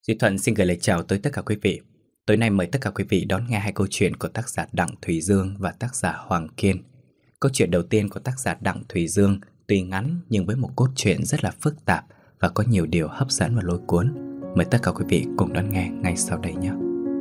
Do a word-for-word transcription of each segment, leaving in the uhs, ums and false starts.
Duy Thuận xin gửi lời chào tới tất cả quý vị. Tối nay mời tất cả quý vị đón nghe hai câu chuyện của tác giả Đặng Thùy Dương và tác giả Hoàng Kiên. Câu chuyện đầu tiên của tác giả Đặng Thùy Dương tuy ngắn nhưng với một cốt truyện rất là phức tạp và có nhiều điều hấp dẫn và lôi cuốn. Mời tất cả quý vị cùng đón nghe ngay sau đây nhé.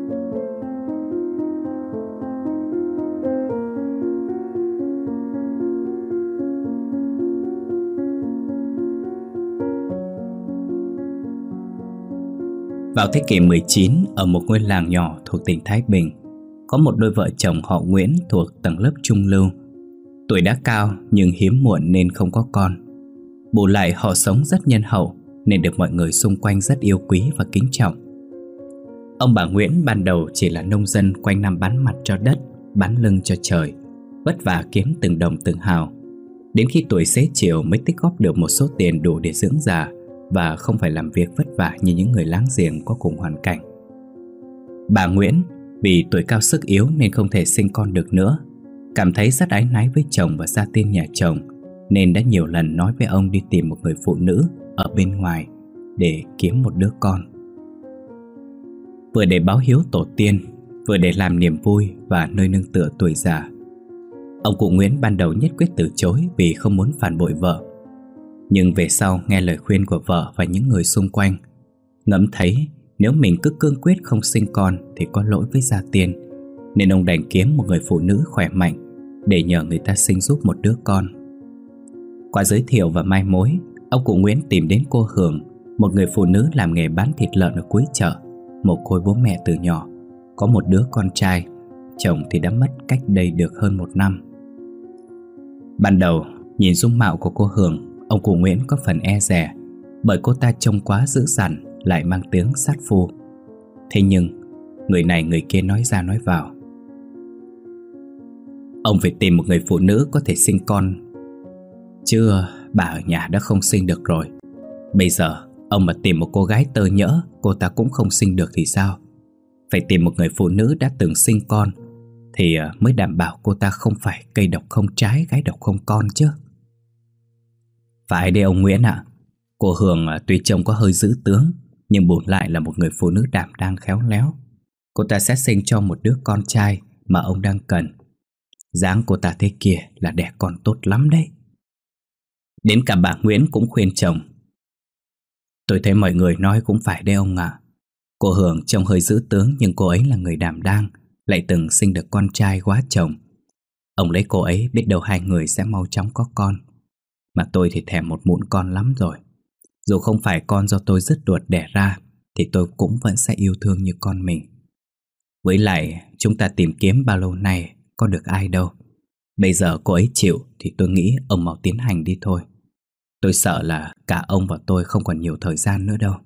Vào thế kỷ mười chín, ở một ngôi làng nhỏ thuộc tỉnh Thái Bình, có một đôi vợ chồng họ Nguyễn thuộc tầng lớp trung lưu. Tuổi đã cao nhưng hiếm muộn nên không có con. Bù lại họ sống rất nhân hậu nên được mọi người xung quanh rất yêu quý và kính trọng. Ông bà Nguyễn ban đầu chỉ là nông dân quanh năm bán mặt cho đất, bán lưng cho trời, vất vả kiếm từng đồng từng hào. Đến khi tuổi xế chiều mới tích góp được một số tiền đủ để dưỡng già và không phải làm việc vất vả như những người láng giềng có cùng hoàn cảnh. Bà Nguyễn vì tuổi cao sức yếu nên không thể sinh con được nữa, cảm thấy rất áy náy với chồng và gia tiên nhà chồng, nên đã nhiều lần nói với ông đi tìm một người phụ nữ ở bên ngoài để kiếm một đứa con. Vừa để báo hiếu tổ tiên, vừa để làm niềm vui và nơi nương tựa tuổi già. Ông cụ Nguyễn ban đầu nhất quyết từ chối vì không muốn phản bội vợ. Nhưng về sau nghe lời khuyên của vợ và những người xung quanh, ngẫm thấy nếu mình cứ cương quyết không sinh con thì có lỗi với gia tiên, nên ông đành kiếm một người phụ nữ khỏe mạnh để nhờ người ta sinh giúp một đứa con. Qua giới thiệu và mai mối, ông cụ Nguyễn tìm đến cô Hường, một người phụ nữ làm nghề bán thịt lợn ở cuối chợ, mồ côi bố mẹ từ nhỏ, có một đứa con trai, chồng thì đã mất cách đây được hơn một năm. Ban đầu nhìn dung mạo của cô Hường, ông cụ Nguyễn có phần e dè, bởi cô ta trông quá dữ dằn, lại mang tiếng sát phu. Thế nhưng người này người kia nói ra nói vào: ông phải tìm một người phụ nữ có thể sinh con, chứ bà ở nhà đã không sinh được rồi. Bây giờ ông mà tìm một cô gái tơ nhỡ, cô ta cũng không sinh được thì sao? Phải tìm một người phụ nữ đã từng sinh con thì mới đảm bảo cô ta không phải cây độc không trái, gái độc không con chứ. Phải đây ông Nguyễn ạ. Cô Hường tuy trông có hơi dữ tướng, nhưng bù lại là một người phụ nữ đảm đang khéo léo. Cô ta sẽ sinh cho một đứa con trai mà ông đang cần. Dáng cô ta thế kia là đẻ con tốt lắm đấy. Đến cả bà Nguyễn cũng khuyên chồng: tôi thấy mọi người nói cũng phải đấy ông ạ. Cô Hường trông hơi dữ tướng, nhưng cô ấy là người đảm đang, lại từng sinh được con trai quá chồng. Ông lấy cô ấy, biết đâu hai người sẽ mau chóng có con. Mà tôi thì thèm một mụn con lắm rồi. Dù không phải con do tôi dứt ruột đẻ ra, thì tôi cũng vẫn sẽ yêu thương như con mình. Với lại chúng ta tìm kiếm bao lâu nay có được ai đâu. Bây giờ cô ấy chịu thì tôi nghĩ ông mau tiến hành đi thôi. Tôi sợ là cả ông và tôi không còn nhiều thời gian nữa đâu.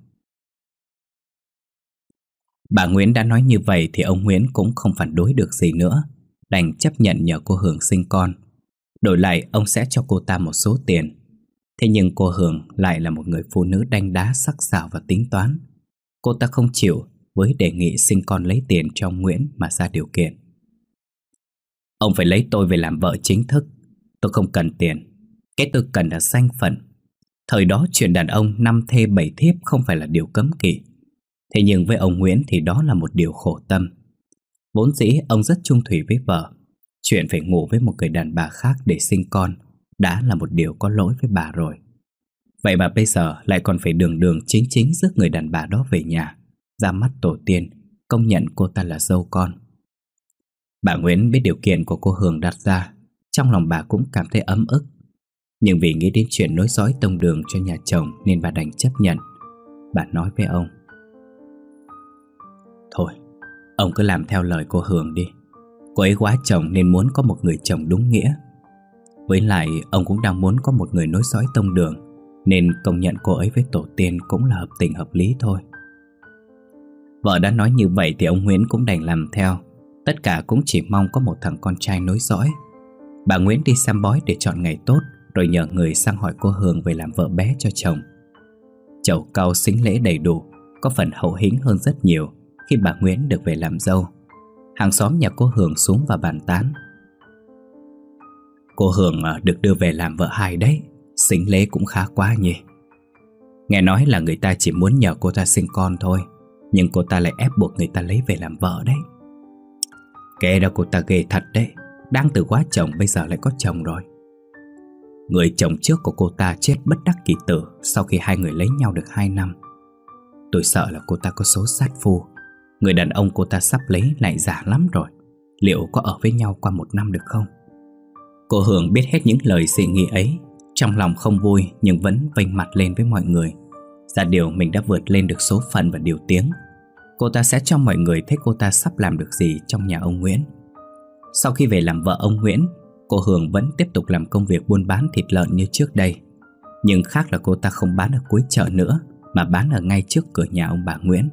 Bà Nguyễn đã nói như vậy thì ông Nguyễn cũng không phản đối được gì nữa, đành chấp nhận nhờ cô Hường sinh con. Đổi lại ông sẽ cho cô ta một số tiền. Thế nhưng cô Hường lại là một người phụ nữ đanh đá, sắc sảo và tính toán. Cô ta không chịu với đề nghị sinh con lấy tiền cho ông Nguyễn mà ra điều kiện: ông phải lấy tôi về làm vợ chính thức. Tôi không cần tiền, cái tôi cần là danh phận. Thời đó chuyện đàn ông năm thê bảy thiếp không phải là điều cấm kỵ. Thế nhưng với ông Nguyễn thì đó là một điều khổ tâm. Vốn dĩ ông rất chung thủy với vợ, chuyện phải ngủ với một người đàn bà khác để sinh con đã là một điều có lỗi với bà rồi. Vậy mà bây giờ lại còn phải đường đường chính chính rước người đàn bà đó về nhà, ra mắt tổ tiên, công nhận cô ta là dâu con. Bà Nguyễn biết điều kiện của cô Hường đặt ra, trong lòng bà cũng cảm thấy ấm ức. Nhưng vì nghĩ đến chuyện nối dõi tông đường cho nhà chồng nên bà đành chấp nhận. Bà nói với ông: thôi, ông cứ làm theo lời cô Hường đi. Cô ấy quá chồng nên muốn có một người chồng đúng nghĩa. Với lại ông cũng đang muốn có một người nối dõi tông đường, nên công nhận cô ấy với tổ tiên cũng là hợp tình hợp lý thôi. Vợ đã nói như vậy thì ông Nguyễn cũng đành làm theo. Tất cả cũng chỉ mong có một thằng con trai nối dõi. Bà Nguyễn đi xem bói để chọn ngày tốt, rồi nhờ người sang hỏi cô Hường về làm vợ bé cho chồng. Chầu cau sính lễ đầy đủ, có phần hậu hĩnh hơn rất nhiều khi bà Nguyễn được về làm dâu. Hàng xóm nhà cô Hường xuống và bàn tán: cô Hường được đưa về làm vợ hai đấy, sính lễ cũng khá quá nhỉ. Nghe nói là người ta chỉ muốn nhờ cô ta sinh con thôi, nhưng cô ta lại ép buộc người ta lấy về làm vợ đấy. Kể ra cô ta ghê thật đấy. Đang từ quá chồng bây giờ lại có chồng rồi. Người chồng trước của cô ta chết bất đắc kỳ tử sau khi hai người lấy nhau được hai năm. Tôi sợ là cô ta có số sát phu. Người đàn ông cô ta sắp lấy lại già lắm rồi. Liệu có ở với nhau qua một năm được không? Cô Hường biết hết những lời dị nghị ấy. Trong lòng không vui nhưng vẫn vênh mặt lên với mọi người. Ra điều mình đã vượt lên được số phận và điều tiếng. Cô ta sẽ cho mọi người thấy cô ta sắp làm được gì trong nhà ông Nguyễn. Sau khi về làm vợ ông Nguyễn, cô Hường vẫn tiếp tục làm công việc buôn bán thịt lợn như trước đây. Nhưng khác là cô ta không bán ở cuối chợ nữa, mà bán ở ngay trước cửa nhà ông bà Nguyễn.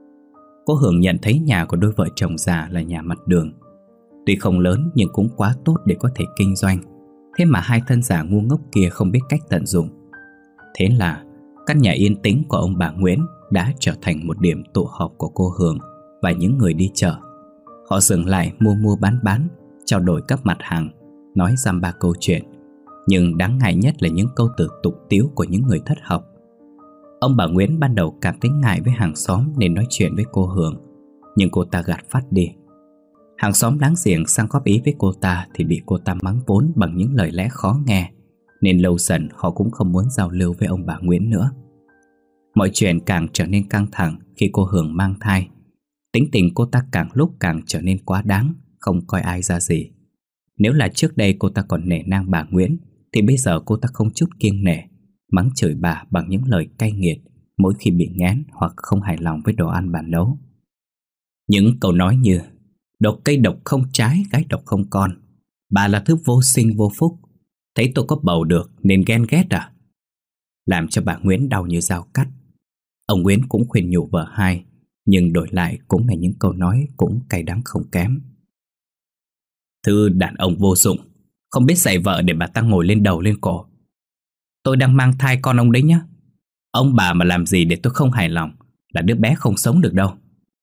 Cô Hường nhận thấy nhà của đôi vợ chồng già là nhà mặt đường. Tuy không lớn nhưng cũng quá tốt để có thể kinh doanh. Thế mà hai thân già ngu ngốc kia không biết cách tận dụng. Thế là căn nhà yên tĩnh của ông bà Nguyễn đã trở thành một điểm tụ họp của cô Hường và những người đi chợ. Họ dừng lại mua mua bán bán, trao đổi các mặt hàng, nói dăm ba câu chuyện. Nhưng đáng ngại nhất là những câu từ tục tĩu của những người thất học. Ông bà Nguyễn ban đầu cảm thấy ngại với hàng xóm nên nói chuyện với cô Hường, nhưng cô ta gạt phắt đi. Hàng xóm láng giềng sang góp ý với cô ta thì bị cô ta mắng vốn bằng những lời lẽ khó nghe, nên lâu dần họ cũng không muốn giao lưu với ông bà Nguyễn nữa. Mọi chuyện càng trở nên căng thẳng khi cô Hường mang thai. Tính tình cô ta càng lúc càng trở nên quá đáng, không coi ai ra gì. Nếu là trước đây cô ta còn nể nang bà Nguyễn, thì bây giờ cô ta không chút kiêng nể, mắng chửi bà bằng những lời cay nghiệt mỗi khi bị ngán hoặc không hài lòng với đồ ăn bà nấu. Những câu nói như độc cây độc không trái, gái độc không con, bà là thứ vô sinh vô phúc, thấy tôi có bầu được nên ghen ghét à, làm cho bà Nguyễn đau như dao cắt. Ông Nguyễn cũng khuyên nhủ vợ hai, nhưng đổi lại cũng là những câu nói cũng cay đắng không kém. Thứ đàn ông vô dụng, không biết dạy vợ để bà ta ngồi lên đầu lên cổ. Tôi đang mang thai con ông đấy nhá. Ông bà mà làm gì để tôi không hài lòng là đứa bé không sống được đâu.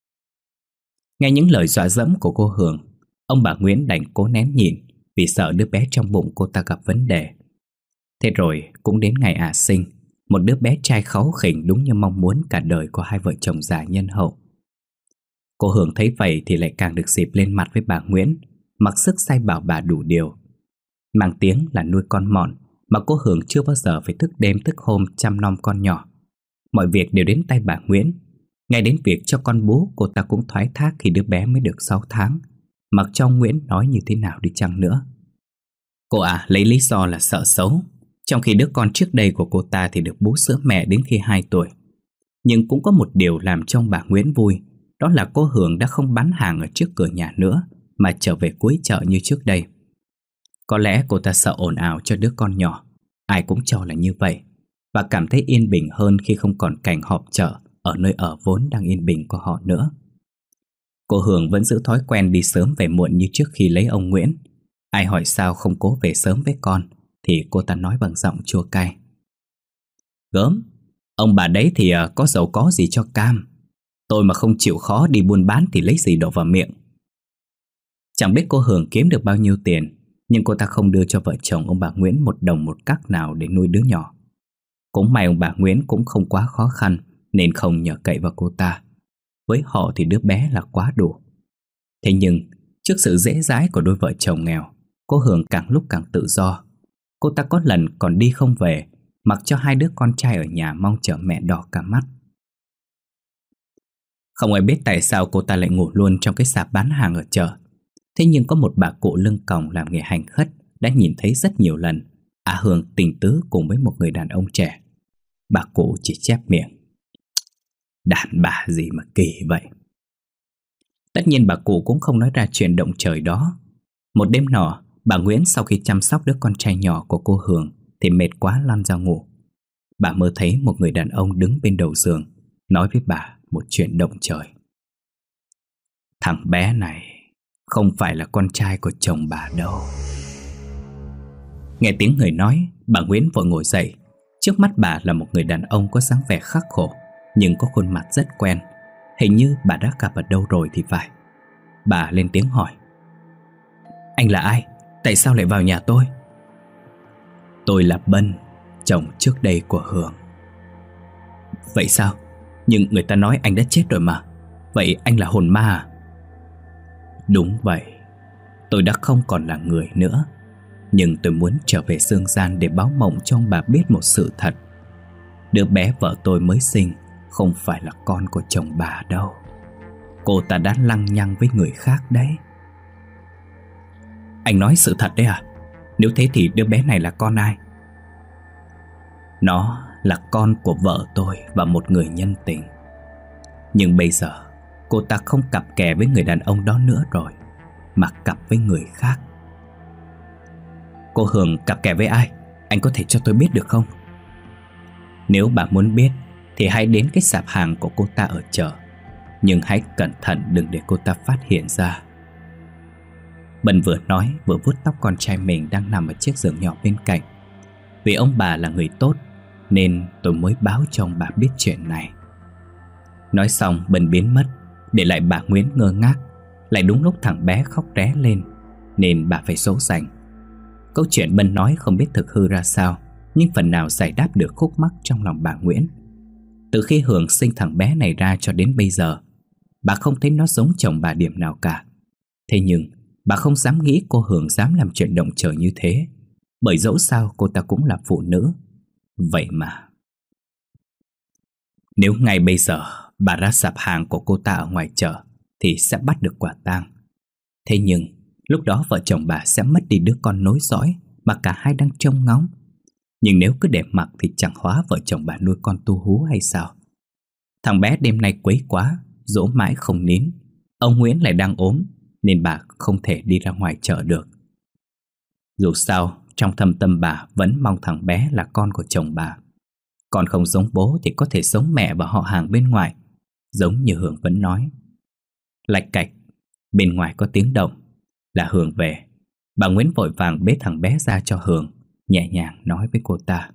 Nghe những lời dọa dẫm của cô Hường, ông bà Nguyễn đành cố nén nhịn vì sợ đứa bé trong bụng cô ta gặp vấn đề. Thế rồi cũng đến ngày ả sinh, một đứa bé trai kháu khỉnh đúng như mong muốn cả đời của hai vợ chồng già nhân hậu. Cô Hường thấy vậy thì lại càng được dịp lên mặt với bà Nguyễn, mặc sức sai bảo bà đủ điều. Mang tiếng là nuôi con mọn mà cô Hường chưa bao giờ phải thức đêm thức hôm chăm nom con nhỏ. Mọi việc đều đến tay bà Nguyễn. Ngay đến việc cho con bú cô ta cũng thoái thác khi đứa bé mới được sáu tháng, mặc cho ông Nguyễn nói như thế nào đi chăng nữa. Cô à lấy lý do là sợ xấu, trong khi đứa con trước đây của cô ta thì được bú sữa mẹ đến khi hai tuổi. Nhưng cũng có một điều làm cho ông bà Nguyễn vui, đó là cô Hường đã không bán hàng ở trước cửa nhà nữa, mà trở về cuối chợ như trước đây. Có lẽ cô ta sợ ồn ào cho đứa con nhỏ, ai cũng cho là như vậy, và cảm thấy yên bình hơn khi không còn cảnh họp chợ ở nơi ở vốn đang yên bình của họ nữa. Cô Hường vẫn giữ thói quen đi sớm về muộn như trước khi lấy ông Nguyễn. Ai hỏi sao không cố về sớm với con thì cô ta nói bằng giọng chua cay. Gớm, ông bà đấy thì có giàu có gì cho cam. Tôi mà không chịu khó đi buôn bán thì lấy gì đổ vào miệng. Chẳng biết cô Hường kiếm được bao nhiêu tiền, nhưng cô ta không đưa cho vợ chồng ông bà Nguyễn một đồng một cắc nào để nuôi đứa nhỏ. Cũng may ông bà Nguyễn cũng không quá khó khăn nên không nhờ cậy vào cô ta. Với họ thì đứa bé là quá đủ. Thế nhưng trước sự dễ dãi của đôi vợ chồng nghèo, cô Hường càng lúc càng tự do. Cô ta có lần còn đi không về, mặc cho hai đứa con trai ở nhà mong chờ mẹ đỏ cả mắt. Không ai biết tại sao cô ta lại ngủ luôn trong cái sạp bán hàng ở chợ. Thế nhưng có một bà cụ lưng còng làm nghề hành khất đã nhìn thấy rất nhiều lần à Hường tình tứ cùng với một người đàn ông trẻ. Bà cụ chỉ chép miệng. Đàn bà gì mà kỳ vậy. Tất nhiên bà cụ cũng không nói ra chuyện động trời đó. Một đêm nọ, bà Nguyễn sau khi chăm sóc đứa con trai nhỏ của cô Hường thì mệt quá lăn ra ngủ. Bà mơ thấy một người đàn ông đứng bên đầu giường, nói với bà một chuyện động trời. Thằng bé này không phải là con trai của chồng bà đâu. Nghe tiếng người nói, bà Nguyễn vội ngồi dậy. Trước mắt bà là một người đàn ông có dáng vẻ khắc khổ, nhưng có khuôn mặt rất quen. Hình như bà đã gặp ở đâu rồi thì phải. Bà lên tiếng hỏi. Anh là ai? Tại sao lại vào nhà tôi? Tôi là Bân, chồng trước đây của Hường. Vậy sao? Nhưng người ta nói anh đã chết rồi mà. Vậy anh là hồn ma à? Đúng vậy, tôi đã không còn là người nữa. Nhưng tôi muốn trở về dương gian để báo mộng cho ông bà biết một sự thật. Đứa bé vợ tôi mới sinh không phải là con của chồng bà đâu. Cô ta đã lăng nhăng với người khác đấy. Anh nói sự thật đấy à? Nếu thế thì đứa bé này là con ai? Nó là con của vợ tôi và một người nhân tình. Nhưng bây giờ cô ta không cặp kè với người đàn ông đó nữa rồi, mà cặp với người khác. Cô Hường cặp kè với ai? Anh có thể cho tôi biết được không? Nếu bà muốn biết thì hãy đến cái sạp hàng của cô ta ở chợ. Nhưng hãy cẩn thận đừng để cô ta phát hiện ra. Bân vừa nói vừa vuốt tóc con trai mình đang nằm ở chiếc giường nhỏ bên cạnh. Vì ông bà là người tốt nên tôi mới báo cho ông bà biết chuyện này. Nói xong Bân biến mất, để lại bà Nguyễn ngơ ngác. Lại đúng lúc thằng bé khóc ré lên nên bà phải dỗ dành. Câu chuyện Bân nói không biết thực hư ra sao, nhưng phần nào giải đáp được khúc mắc trong lòng bà Nguyễn. Từ khi Hường sinh thằng bé này ra cho đến bây giờ, bà không thấy nó giống chồng bà điểm nào cả. Thế nhưng bà không dám nghĩ cô Hường dám làm chuyện động trời như thế, bởi dẫu sao cô ta cũng là phụ nữ. Vậy mà nếu ngay bây giờ bà ra sạp hàng của cô ta ở ngoài chợ thì sẽ bắt được quả tang. Thế nhưng lúc đó vợ chồng bà sẽ mất đi đứa con nối dõi mà cả hai đang trông ngóng. Nhưng nếu cứ để mặc thì chẳng hóa vợ chồng bà nuôi con tu hú hay sao? Thằng bé đêm nay quấy quá, dỗ mãi không nín. Ông Nguyễn lại đang ốm nên bà không thể đi ra ngoài chợ được. Dù sao, trong thâm tâm bà vẫn mong thằng bé là con của chồng bà. Còn không giống bố thì có thể giống mẹ và họ hàng bên ngoài. Giống như Hường vẫn nói. Lạch cạch, bên ngoài có tiếng động. Là Hường về. Bà Nguyễn vội vàng bế thằng bé ra cho Hường, nhẹ nhàng nói với cô ta.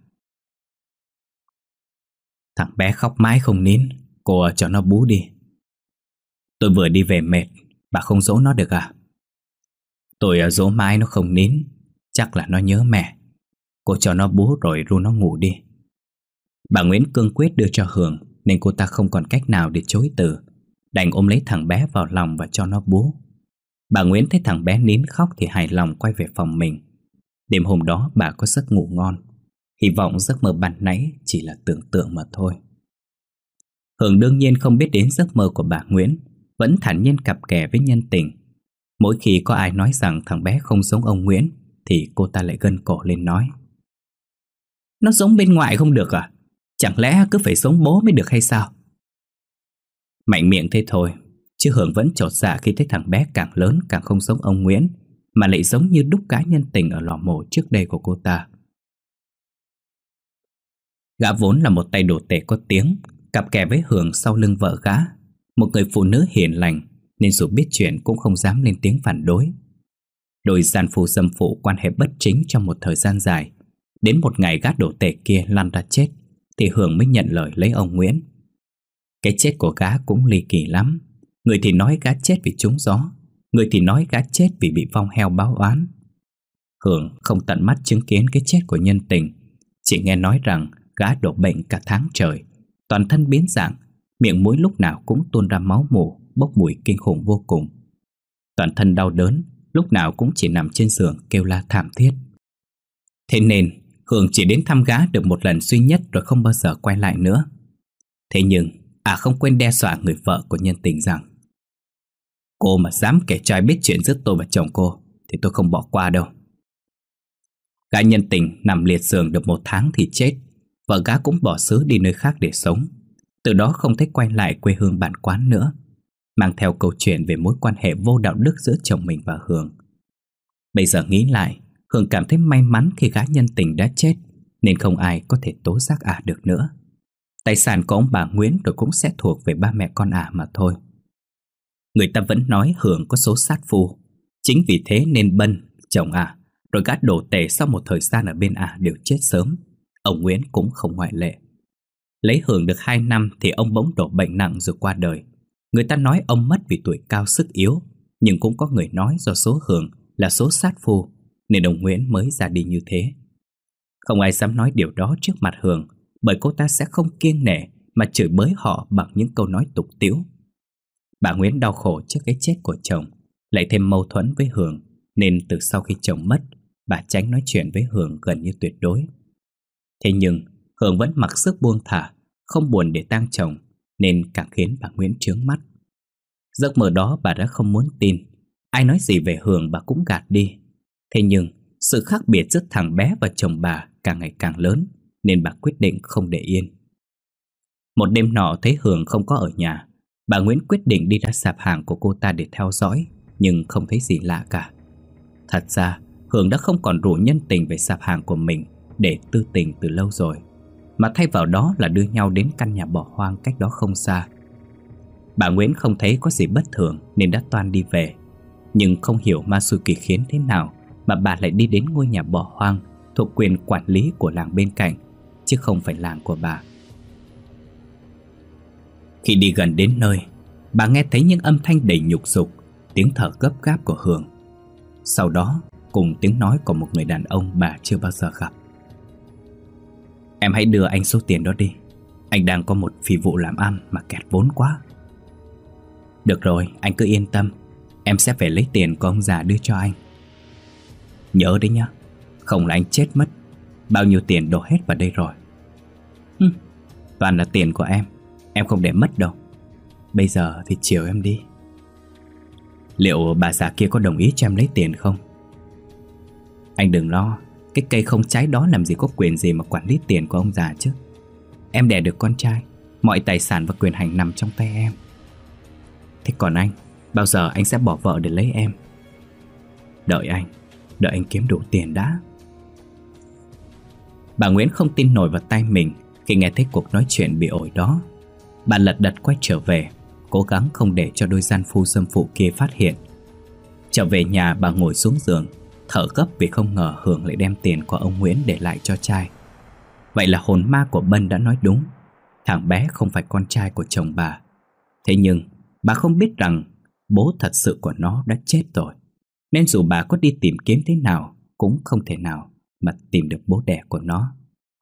Thằng bé khóc mãi không nín, cô cho nó bú đi. Tôi vừa đi về mệt, bà không dỗ nó được à? Tôi dỗ mãi nó không nín, chắc là nó nhớ mẹ. Cô cho nó bú rồi ru nó ngủ đi. Bà Nguyễn cương quyết đưa cho Hường nên cô ta không còn cách nào để chối từ, đành ôm lấy thằng bé vào lòng và cho nó bú. Bà Nguyễn thấy thằng bé nín khóc thì hài lòng quay về phòng mình. Đêm hôm đó bà có giấc ngủ ngon. Hy vọng giấc mơ ban nãy chỉ là tưởng tượng mà thôi. Hường đương nhiên không biết đến giấc mơ của bà Nguyễn, vẫn thản nhiên cặp kè với nhân tình. Mỗi khi có ai nói rằng thằng bé không giống ông Nguyễn thì cô ta lại gân cổ lên nói. Nó giống bên ngoài không được à? Chẳng lẽ cứ phải giống bố mới được hay sao? Mạnh miệng thế thôi, chứ Hường vẫn chột dạ khi thấy thằng bé càng lớn càng không giống ông Nguyễn, mà lại giống như đúc cá nhân tình ở lò mổ trước đây của cô ta. Gã vốn là một tay đồ tể có tiếng, cặp kè với Hường sau lưng vợ gã, một người phụ nữ hiền lành, nên dù biết chuyện cũng không dám lên tiếng phản đối. Đôi gian phu dâm phụ quan hệ bất chính trong một thời gian dài. Đến một ngày gã đồ tể kia lăn ra chết thì Hường mới nhận lời lấy ông Nguyễn. Cái chết của gã cũng ly kỳ lắm. Người thì nói gã chết vì trúng gió, người thì nói gã chết vì bị vong heo báo oán. Hường không tận mắt chứng kiến cái chết của nhân tình, chỉ nghe nói rằng gã đổ bệnh cả tháng trời, toàn thân biến dạng, miệng mũi lúc nào cũng tuôn ra máu mủ, bốc mùi kinh khủng vô cùng. Toàn thân đau đớn, lúc nào cũng chỉ nằm trên giường kêu la thảm thiết. Thế nên Hường chỉ đến thăm gã được một lần duy nhất rồi không bao giờ quay lại nữa. Thế nhưng à không quên đe dọa người vợ của nhân tình rằng: cô mà dám kể cho ai biết chuyện giữa tôi và chồng cô thì tôi không bỏ qua đâu. Gã nhân tình nằm liệt giường được một tháng thì chết. Vợ gã cũng bỏ xứ đi nơi khác để sống. Từ đó không thấy quay lại quê hương bản quán nữa, mang theo câu chuyện về mối quan hệ vô đạo đức giữa chồng mình và Hường. Bây giờ nghĩ lại, Hường cảm thấy may mắn khi gã nhân tình đã chết, nên không ai có thể tố giác ả được nữa. Tài sản của ông bà Nguyễn rồi cũng sẽ thuộc về ba mẹ con ả mà thôi. Người ta vẫn nói Hường có số sát phu. Chính vì thế nên Bân, chồng ả, rồi gã đồ tể sau một thời gian ở bên ả đều chết sớm. Ông Nguyễn cũng không ngoại lệ. Lấy Hường được hai năm thì ông bỗng đổ bệnh nặng rồi qua đời. Người ta nói ông mất vì tuổi cao sức yếu, nhưng cũng có người nói do số Hường là số sát phu nên ông Nguyễn mới ra đi như thế. Không ai dám nói điều đó trước mặt Hường, bởi cô ta sẽ không kiêng nể mà chửi bới họ bằng những câu nói tục tĩu. Bà Nguyễn đau khổ trước cái chết của chồng, lại thêm mâu thuẫn với Hường, nên từ sau khi chồng mất, bà tránh nói chuyện với Hường gần như tuyệt đối. Thế nhưng Hường vẫn mặc sức buông thả, không buồn để tang chồng, nên càng khiến bà Nguyễn chướng mắt. Giấc mơ đó bà đã không muốn tin. Ai nói gì về Hường bà cũng gạt đi. Thế nhưng sự khác biệt giữa thằng bé và chồng bà càng ngày càng lớn, nên bà quyết định không để yên. Một đêm nọ thấy Hường không có ở nhà, bà Nguyễn quyết định đi ra sạp hàng của cô ta để theo dõi, nhưng không thấy gì lạ cả. Thật ra Hường đã không còn rủ nhân tình về sạp hàng của mình để tư tình từ lâu rồi, mà thay vào đó là đưa nhau đến căn nhà bỏ hoang cách đó không xa. Bà Nguyễn không thấy có gì bất thường nên đã toan đi về. Nhưng không hiểu ma xui quỷ khiến thế nào mà bà lại đi đến ngôi nhà bỏ hoang thuộc quyền quản lý của làng bên cạnh, chứ không phải làng của bà. Khi đi gần đến nơi, bà nghe thấy những âm thanh đầy nhục dục, tiếng thở gấp gáp của Hường. Sau đó cùng tiếng nói của một người đàn ông bà chưa bao giờ gặp. Em hãy đưa anh số tiền đó đi, anh đang có một phi vụ làm ăn mà kẹt vốn quá. Được rồi, anh cứ yên tâm, em sẽ phải lấy tiền của ông già đưa cho anh. Nhớ đấy nhá, không là anh chết mất. Bao nhiêu tiền đổ hết vào đây rồi. Hừm, toàn là tiền của em, em không để mất đâu. Bây giờ thì chiều em đi. Liệu bà già kia có đồng ý cho em lấy tiền không? Anh đừng lo, cái cây không trái đó làm gì có quyền gì mà quản lý tiền của ông già chứ. Em đẻ được con trai, mọi tài sản và quyền hành nằm trong tay em. Thế còn anh, bao giờ anh sẽ bỏ vợ để lấy em? Đợi anh, đợi anh kiếm đủ tiền đã. Bà Nguyễn không tin nổi vào tai mình khi nghe thấy cuộc nói chuyện bị ổi đó. Bà lật đật quay trở về, cố gắng không để cho đôi gian phu dâm phụ kia phát hiện. Trở về nhà, bà ngồi xuống giường, thở gấp vì không ngờ Hường lại đem tiền của ông Nguyễn để lại cho trai. Vậy là hồn ma của Bân đã nói đúng, thằng bé không phải con trai của chồng bà. Thế nhưng bà không biết rằng bố thật sự của nó đã chết rồi, nên dù bà có đi tìm kiếm thế nào cũng không thể nào mà tìm được bố đẻ của nó.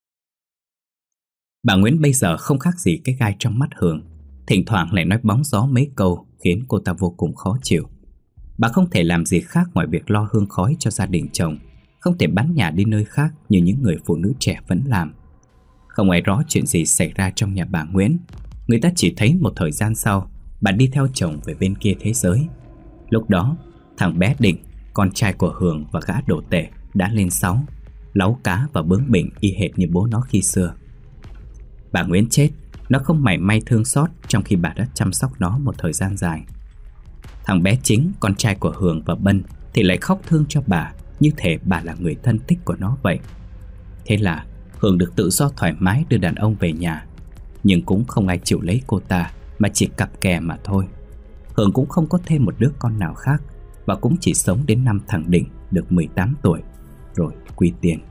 Bà Nguyễn bây giờ không khác gì cái gai trong mắt Hường, thỉnh thoảng lại nói bóng gió mấy câu khiến cô ta vô cùng khó chịu. Bà không thể làm gì khác ngoài việc lo hương khói cho gia đình chồng, không thể bán nhà đi nơi khác như những người phụ nữ trẻ vẫn làm. Không ai rõ chuyện gì xảy ra trong nhà bà Nguyễn. Người ta chỉ thấy một thời gian sau, bà đi theo chồng về bên kia thế giới. Lúc đó, thằng bé Định, con trai của Hường và gã đồ tể, đã lên sáu, láu cá và bướng bỉnh y hệt như bố nó khi xưa. Bà Nguyễn chết, nó không mảy may thương xót trong khi bà đã chăm sóc nó một thời gian dài. Thằng bé Chính, con trai của Hường và Bân, thì lại khóc thương cho bà, như thể bà là người thân thích của nó vậy. Thế là Hường được tự do thoải mái đưa đàn ông về nhà. Nhưng cũng không ai chịu lấy cô ta, mà chỉ cặp kè mà thôi. Hường cũng không có thêm một đứa con nào khác, và cũng chỉ sống đến năm thằng Định được mười tám tuổi, rồi quy tiền.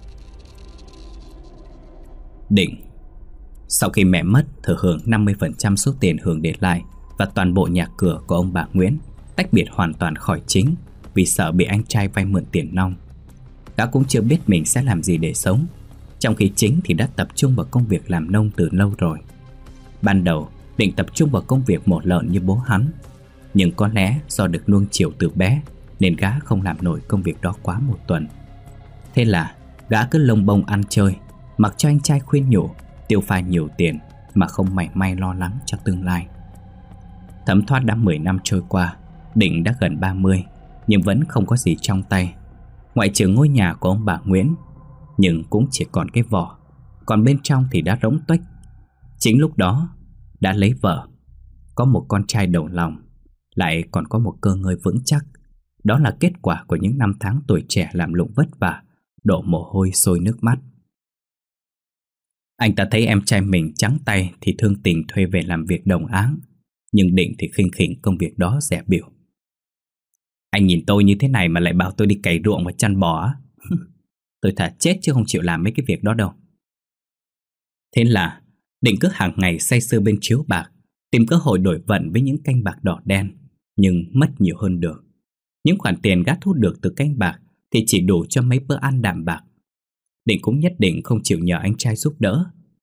Định. Sau khi mẹ mất, thừa hưởng năm mươi phần trăm số tiền Hường để lại và toàn bộ nhà cửa của ông bà Nguyễn, tách biệt hoàn toàn khỏi Chính vì sợ bị anh trai vay mượn tiền nong. Gã cũng chưa biết mình sẽ làm gì để sống, trong khi Chính thì đã tập trung vào công việc làm nông từ lâu rồi. Ban đầu Định tập trung vào công việc mổ lợn như bố hắn, nhưng có lẽ do được nuông chiều từ bé nên gã không làm nổi công việc đó quá một tuần. Thế là gã cứ lông bông ăn chơi, mặc cho anh trai khuyên nhủ, tiêu pha nhiều tiền mà không mảy may lo lắng cho tương lai. Thấm thoát đã mười năm trôi qua, Định đã gần ba mươi nhưng vẫn không có gì trong tay, ngoại trừ ngôi nhà của ông bà Nguyễn. Nhưng cũng chỉ còn cái vỏ, còn bên trong thì đã rỗng tuếch. Chính lúc đó đã lấy vợ, có một con trai đầu lòng, lại còn có một cơ ngơi vững chắc. Đó là kết quả của những năm tháng tuổi trẻ làm lụng vất vả, đổ mồ hôi sôi nước mắt. Anh ta thấy em trai mình trắng tay thì thương tình thuê về làm việc đồng áng, nhưng Định thì khinh khỉnh công việc đó dè bỉu. Anh nhìn tôi như thế này mà lại bảo tôi đi cày ruộng và chăn bò á? Tôi thà chết chứ không chịu làm mấy cái việc đó đâu. Thế là Định cứ hàng ngày say sưa bên chiếu bạc, tìm cơ hội đổi vận với những canh bạc đỏ đen, nhưng mất nhiều hơn được. Những khoản tiền gã thu được từ canh bạc thì chỉ đủ cho mấy bữa ăn đạm bạc. Định cũng nhất định không chịu nhờ anh trai giúp đỡ,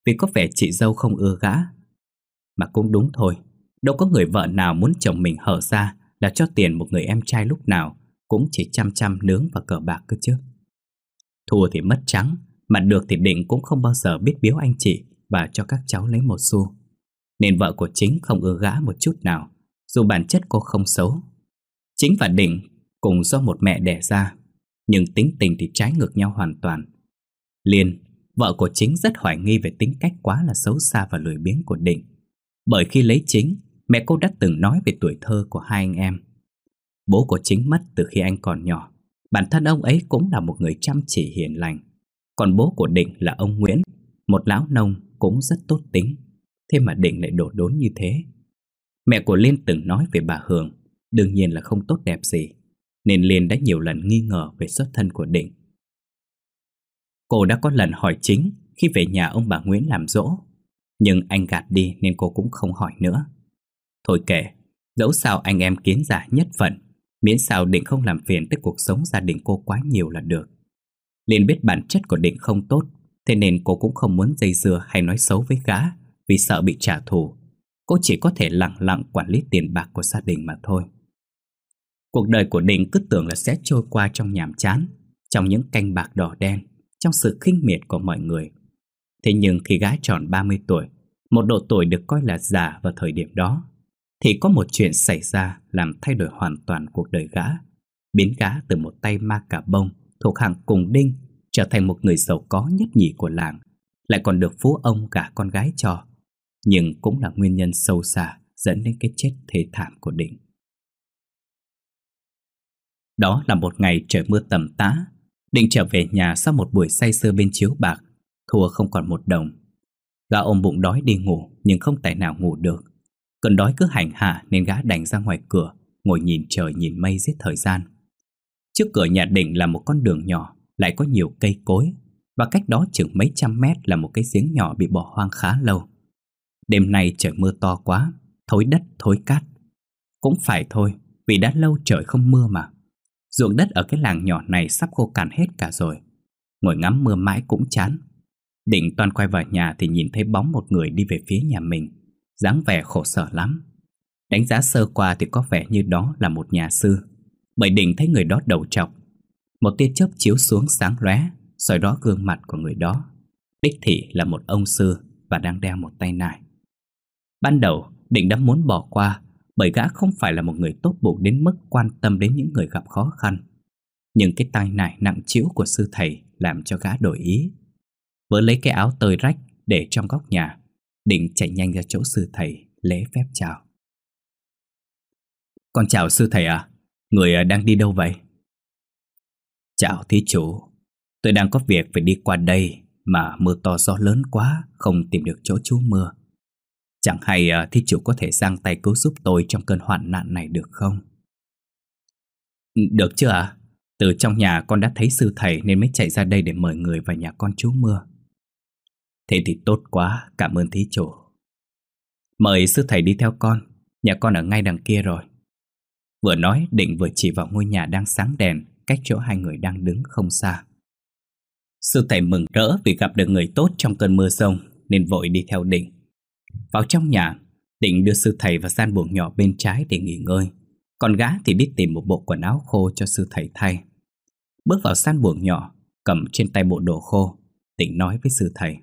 vì có vẻ chị dâu không ưa gã. Mà cũng đúng thôi, đâu có người vợ nào muốn chồng mình hở ra là cho tiền một người em trai lúc nào cũng chỉ chăm chăm nướng và cờ bạc cơ chứ. Thua thì mất trắng, mà được thì Định cũng không bao giờ biết biếu anh chị và cho các cháu lấy một xu. Nên vợ của Chính không ưa gã một chút nào, dù bản chất cô không xấu. Chính và Định cùng do một mẹ đẻ ra, nhưng tính tình thì trái ngược nhau hoàn toàn. Liên, vợ của Chính rất hoài nghi về tính cách quá là xấu xa và lười biếng của Định. Bởi khi lấy Chính, mẹ cô đã từng nói về tuổi thơ của hai anh em. Bố của Chính mất từ khi anh còn nhỏ. Bản thân ông ấy cũng là một người chăm chỉ hiền lành. Còn bố của Định là ông Nguyễn, một lão nông cũng rất tốt tính. Thế mà Định lại đổ đốn như thế. Mẹ của Liên từng nói về bà Hường, đương nhiên là không tốt đẹp gì, nên Liên đã nhiều lần nghi ngờ về xuất thân của Định. Cô đã có lần hỏi Chính khi về nhà ông bà Nguyễn làm giỗ, nhưng anh gạt đi nên cô cũng không hỏi nữa. Thôi kệ, dẫu sao anh em kiến giả nhất phận, miễn sao Định không làm phiền tới cuộc sống gia đình cô quá nhiều là được. Liên biết bản chất của Định không tốt, thế nên cô cũng không muốn dây dưa hay nói xấu với gã vì sợ bị trả thù. Cô chỉ có thể lặng lặng quản lý tiền bạc của gia đình mà thôi. Cuộc đời của Định cứ tưởng là sẽ trôi qua trong nhàm chán, trong những canh bạc đỏ đen, trong sự khinh miệt của mọi người. Thế nhưng khi gã tròn ba mươi tuổi, một độ tuổi được coi là già vào thời điểm đó, thì có một chuyện xảy ra làm thay đổi hoàn toàn cuộc đời gã, biến gã từ một tay ma cà bông thuộc hàng cùng đinh trở thành một người giàu có nhất nhì của làng, lại còn được phú ông gả con gái cho. Nhưng cũng là nguyên nhân sâu xa dẫn đến cái chết thê thảm của Định. Đó là một ngày trời mưa tầm tã. Định trở về nhà sau một buổi say sưa bên chiếu bạc, thua không còn một đồng. Gã ôm bụng đói đi ngủ nhưng không tài nào ngủ được. Cơn đói cứ hành hạ nên gã đành ra ngoài cửa, ngồi nhìn trời nhìn mây giết thời gian. Trước cửa nhà Định là một con đường nhỏ, lại có nhiều cây cối, và cách đó chừng mấy trăm mét là một cái giếng nhỏ bị bỏ hoang khá lâu. Đêm nay trời mưa to quá, thối đất thối cát. Cũng phải thôi, vì đã lâu trời không mưa mà. Ruộng đất ở cái làng nhỏ này sắp khô cằn hết cả rồi. Ngồi ngắm mưa mãi cũng chán. Định toan quay vào nhà thì nhìn thấy bóng một người đi về phía nhà mình, dáng vẻ khổ sở lắm. Đánh giá sơ qua thì có vẻ như đó là một nhà sư, bởi Định thấy người đó đầu trọc. Một tia chớp chiếu xuống sáng lóe, soi đó gương mặt của người đó. Đích thị là một ông sư và đang đeo một tay nải. Ban đầu Định đã muốn bỏ qua, bởi gã không phải là một người tốt bụng đến mức quan tâm đến những người gặp khó khăn. Nhưng cái tay nải nặng trĩu của sư thầy làm cho gã đổi ý. Vớ lấy cái áo tơi rách để trong góc nhà, Định chạy nhanh ra chỗ sư thầy lễ phép chào. Con chào sư thầy à, người đang đi đâu vậy? Chào thí chủ, tôi đang có việc phải đi qua đây mà mưa to gió lớn quá, không tìm được chỗ trú mưa. Chẳng hay thí chủ có thể giang tay cứu giúp tôi trong cơn hoạn nạn này được không? Được chứ ạ? Từ trong nhà con đã thấy sư thầy nên mới chạy ra đây để mời người vào nhà con trú mưa. Thế thì tốt quá, cảm ơn thí chủ. Mời sư thầy đi theo con, nhà con ở ngay đằng kia rồi. Vừa nói Định vừa chỉ vào ngôi nhà đang sáng đèn cách chỗ hai người đang đứng không xa. Sư thầy mừng rỡ vì gặp được người tốt trong cơn mưa giông nên vội đi theo Định. Vào trong nhà, Định đưa sư thầy vào gian buồng nhỏ bên trái để nghỉ ngơi, còn gã thì đi tìm một bộ quần áo khô cho sư thầy thay. Bước vào gian buồng nhỏ, cầm trên tay bộ đồ khô, Định nói với sư thầy: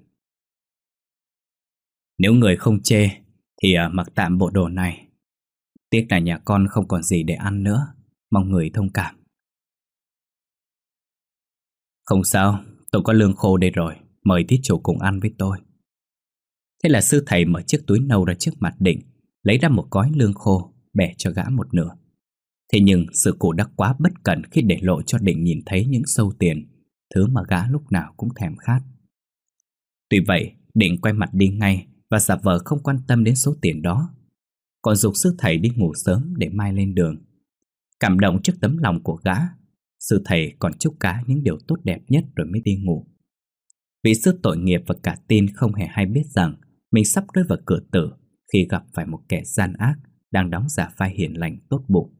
Nếu người không chê thì mặc tạm bộ đồ này. Tiếc là nhà con không còn gì để ăn nữa, mong người thông cảm. Không sao, tôi có lương khô đây rồi, mời thí chủ cùng ăn với tôi. Thế là sư thầy mở chiếc túi nâu ra trước mặt Định, lấy ra một gói lương khô, bẻ cho gã một nửa. Thế nhưng sư cụ đã quá bất cẩn khi để lộ cho Định nhìn thấy những xâu tiền, thứ mà gã lúc nào cũng thèm khát. Tuy vậy, Định quay mặt đi ngay và giả vờ không quan tâm đến số tiền đó, còn giục sư thầy đi ngủ sớm để mai lên đường. Cảm động trước tấm lòng của gã, sư thầy còn chúc gã những điều tốt đẹp nhất rồi mới đi ngủ. Vị sư tội nghiệp và cả tin không hề hay biết rằng mình sắp rơi vào cửa tử khi gặp phải một kẻ gian ác đang đóng giả vai hiền lành tốt bụng.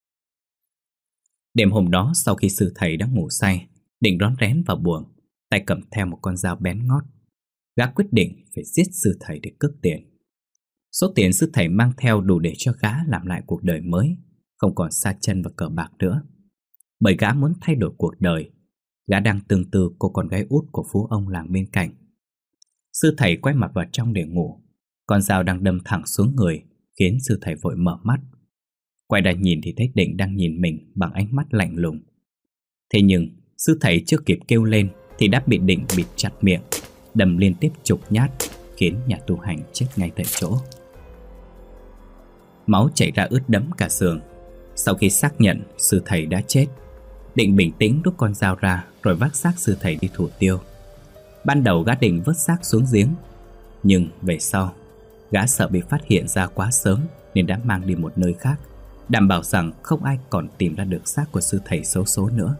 Đêm hôm đó, sau khi sư thầy đã ngủ say, Định rón rén vào buồng, tay cầm theo một con dao bén ngót. gã quyết định phải giết sư thầy để cướp tiền. Số tiền sư thầy mang theo đủ để cho gã làm lại cuộc đời mới, không còn sa chân và cờ bạc nữa. Bởi gã muốn thay đổi cuộc đời. Gã đang tương tư cô con gái út của phú ông làng bên cạnh. Sư thầy quay mặt vào trong để ngủ. Con dao đang đâm thẳng xuống người, khiến sư thầy vội mở mắt. Quay ra nhìn thì thấy Định đang nhìn mình bằng ánh mắt lạnh lùng. Thế nhưng sư thầy chưa kịp kêu lên thì đã bị Định bịt chặt miệng, đâm liên tiếp chục nhát, khiến nhà tu hành chết ngay tại chỗ. Máu chảy ra ướt đẫm cả giường. Sau khi xác nhận sư thầy đã chết, Định bình tĩnh rút con dao ra rồi vác xác sư thầy đi thủ tiêu. Ban đầu gã định vứt xác xuống giếng, nhưng về sau gã sợ bị phát hiện ra quá sớm nên đã mang đi một nơi khác, đảm bảo rằng không ai còn tìm ra được xác của sư thầy xấu số nữa.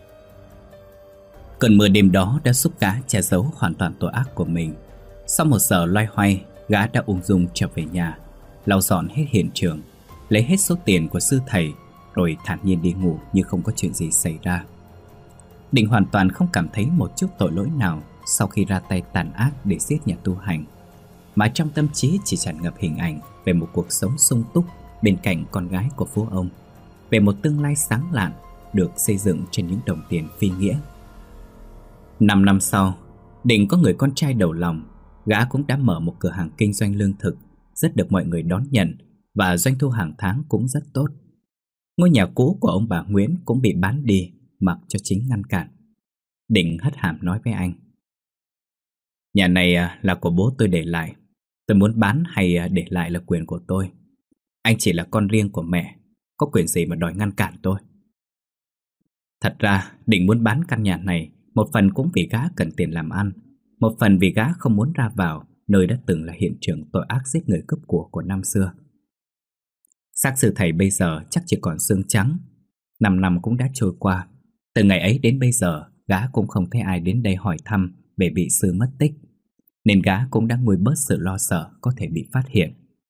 Cơn mưa đêm đó đã giúp gã che giấu hoàn toàn tội ác của mình. Sau một giờ loay hoay, gã đã ung dung trở về nhà, lau dọn hết hiện trường, lấy hết số tiền của sư thầy, rồi thản nhiên đi ngủ như không có chuyện gì xảy ra. Định hoàn toàn không cảm thấy một chút tội lỗi nào sau khi ra tay tàn ác để giết nhà tu hành, mà trong tâm trí chỉ tràn ngập hình ảnh về một cuộc sống sung túc bên cạnh con gái của phú ông, về một tương lai sáng lạn được xây dựng trên những đồng tiền phi nghĩa. Năm năm sau, Định có người con trai đầu lòng. Gã cũng đã mở một cửa hàng kinh doanh lương thực, rất được mọi người đón nhận, và doanh thu hàng tháng cũng rất tốt. Ngôi nhà cũ của ông bà Nguyễn cũng bị bán đi, mặc cho chính ngăn cản. Định hất hàm nói với anh: Nhà này là của bố tôi để lại. Tôi muốn bán hay để lại là quyền của tôi. Anh chỉ là con riêng của mẹ, có quyền gì mà đòi ngăn cản tôi. Thật ra Định muốn bán căn nhà này, một phần cũng vì gã cần tiền làm ăn, một phần vì gã không muốn ra vào nơi đã từng là hiện trường tội ác giết người cướp của của năm xưa. Xác sư thầy bây giờ chắc chỉ còn xương trắng. Năm năm cũng đã trôi qua. Từ ngày ấy đến bây giờ, gã cũng không thấy ai đến đây hỏi thăm về vị sư mất tích, nên gã cũng đã nguôi bớt sự lo sợ có thể bị phát hiện.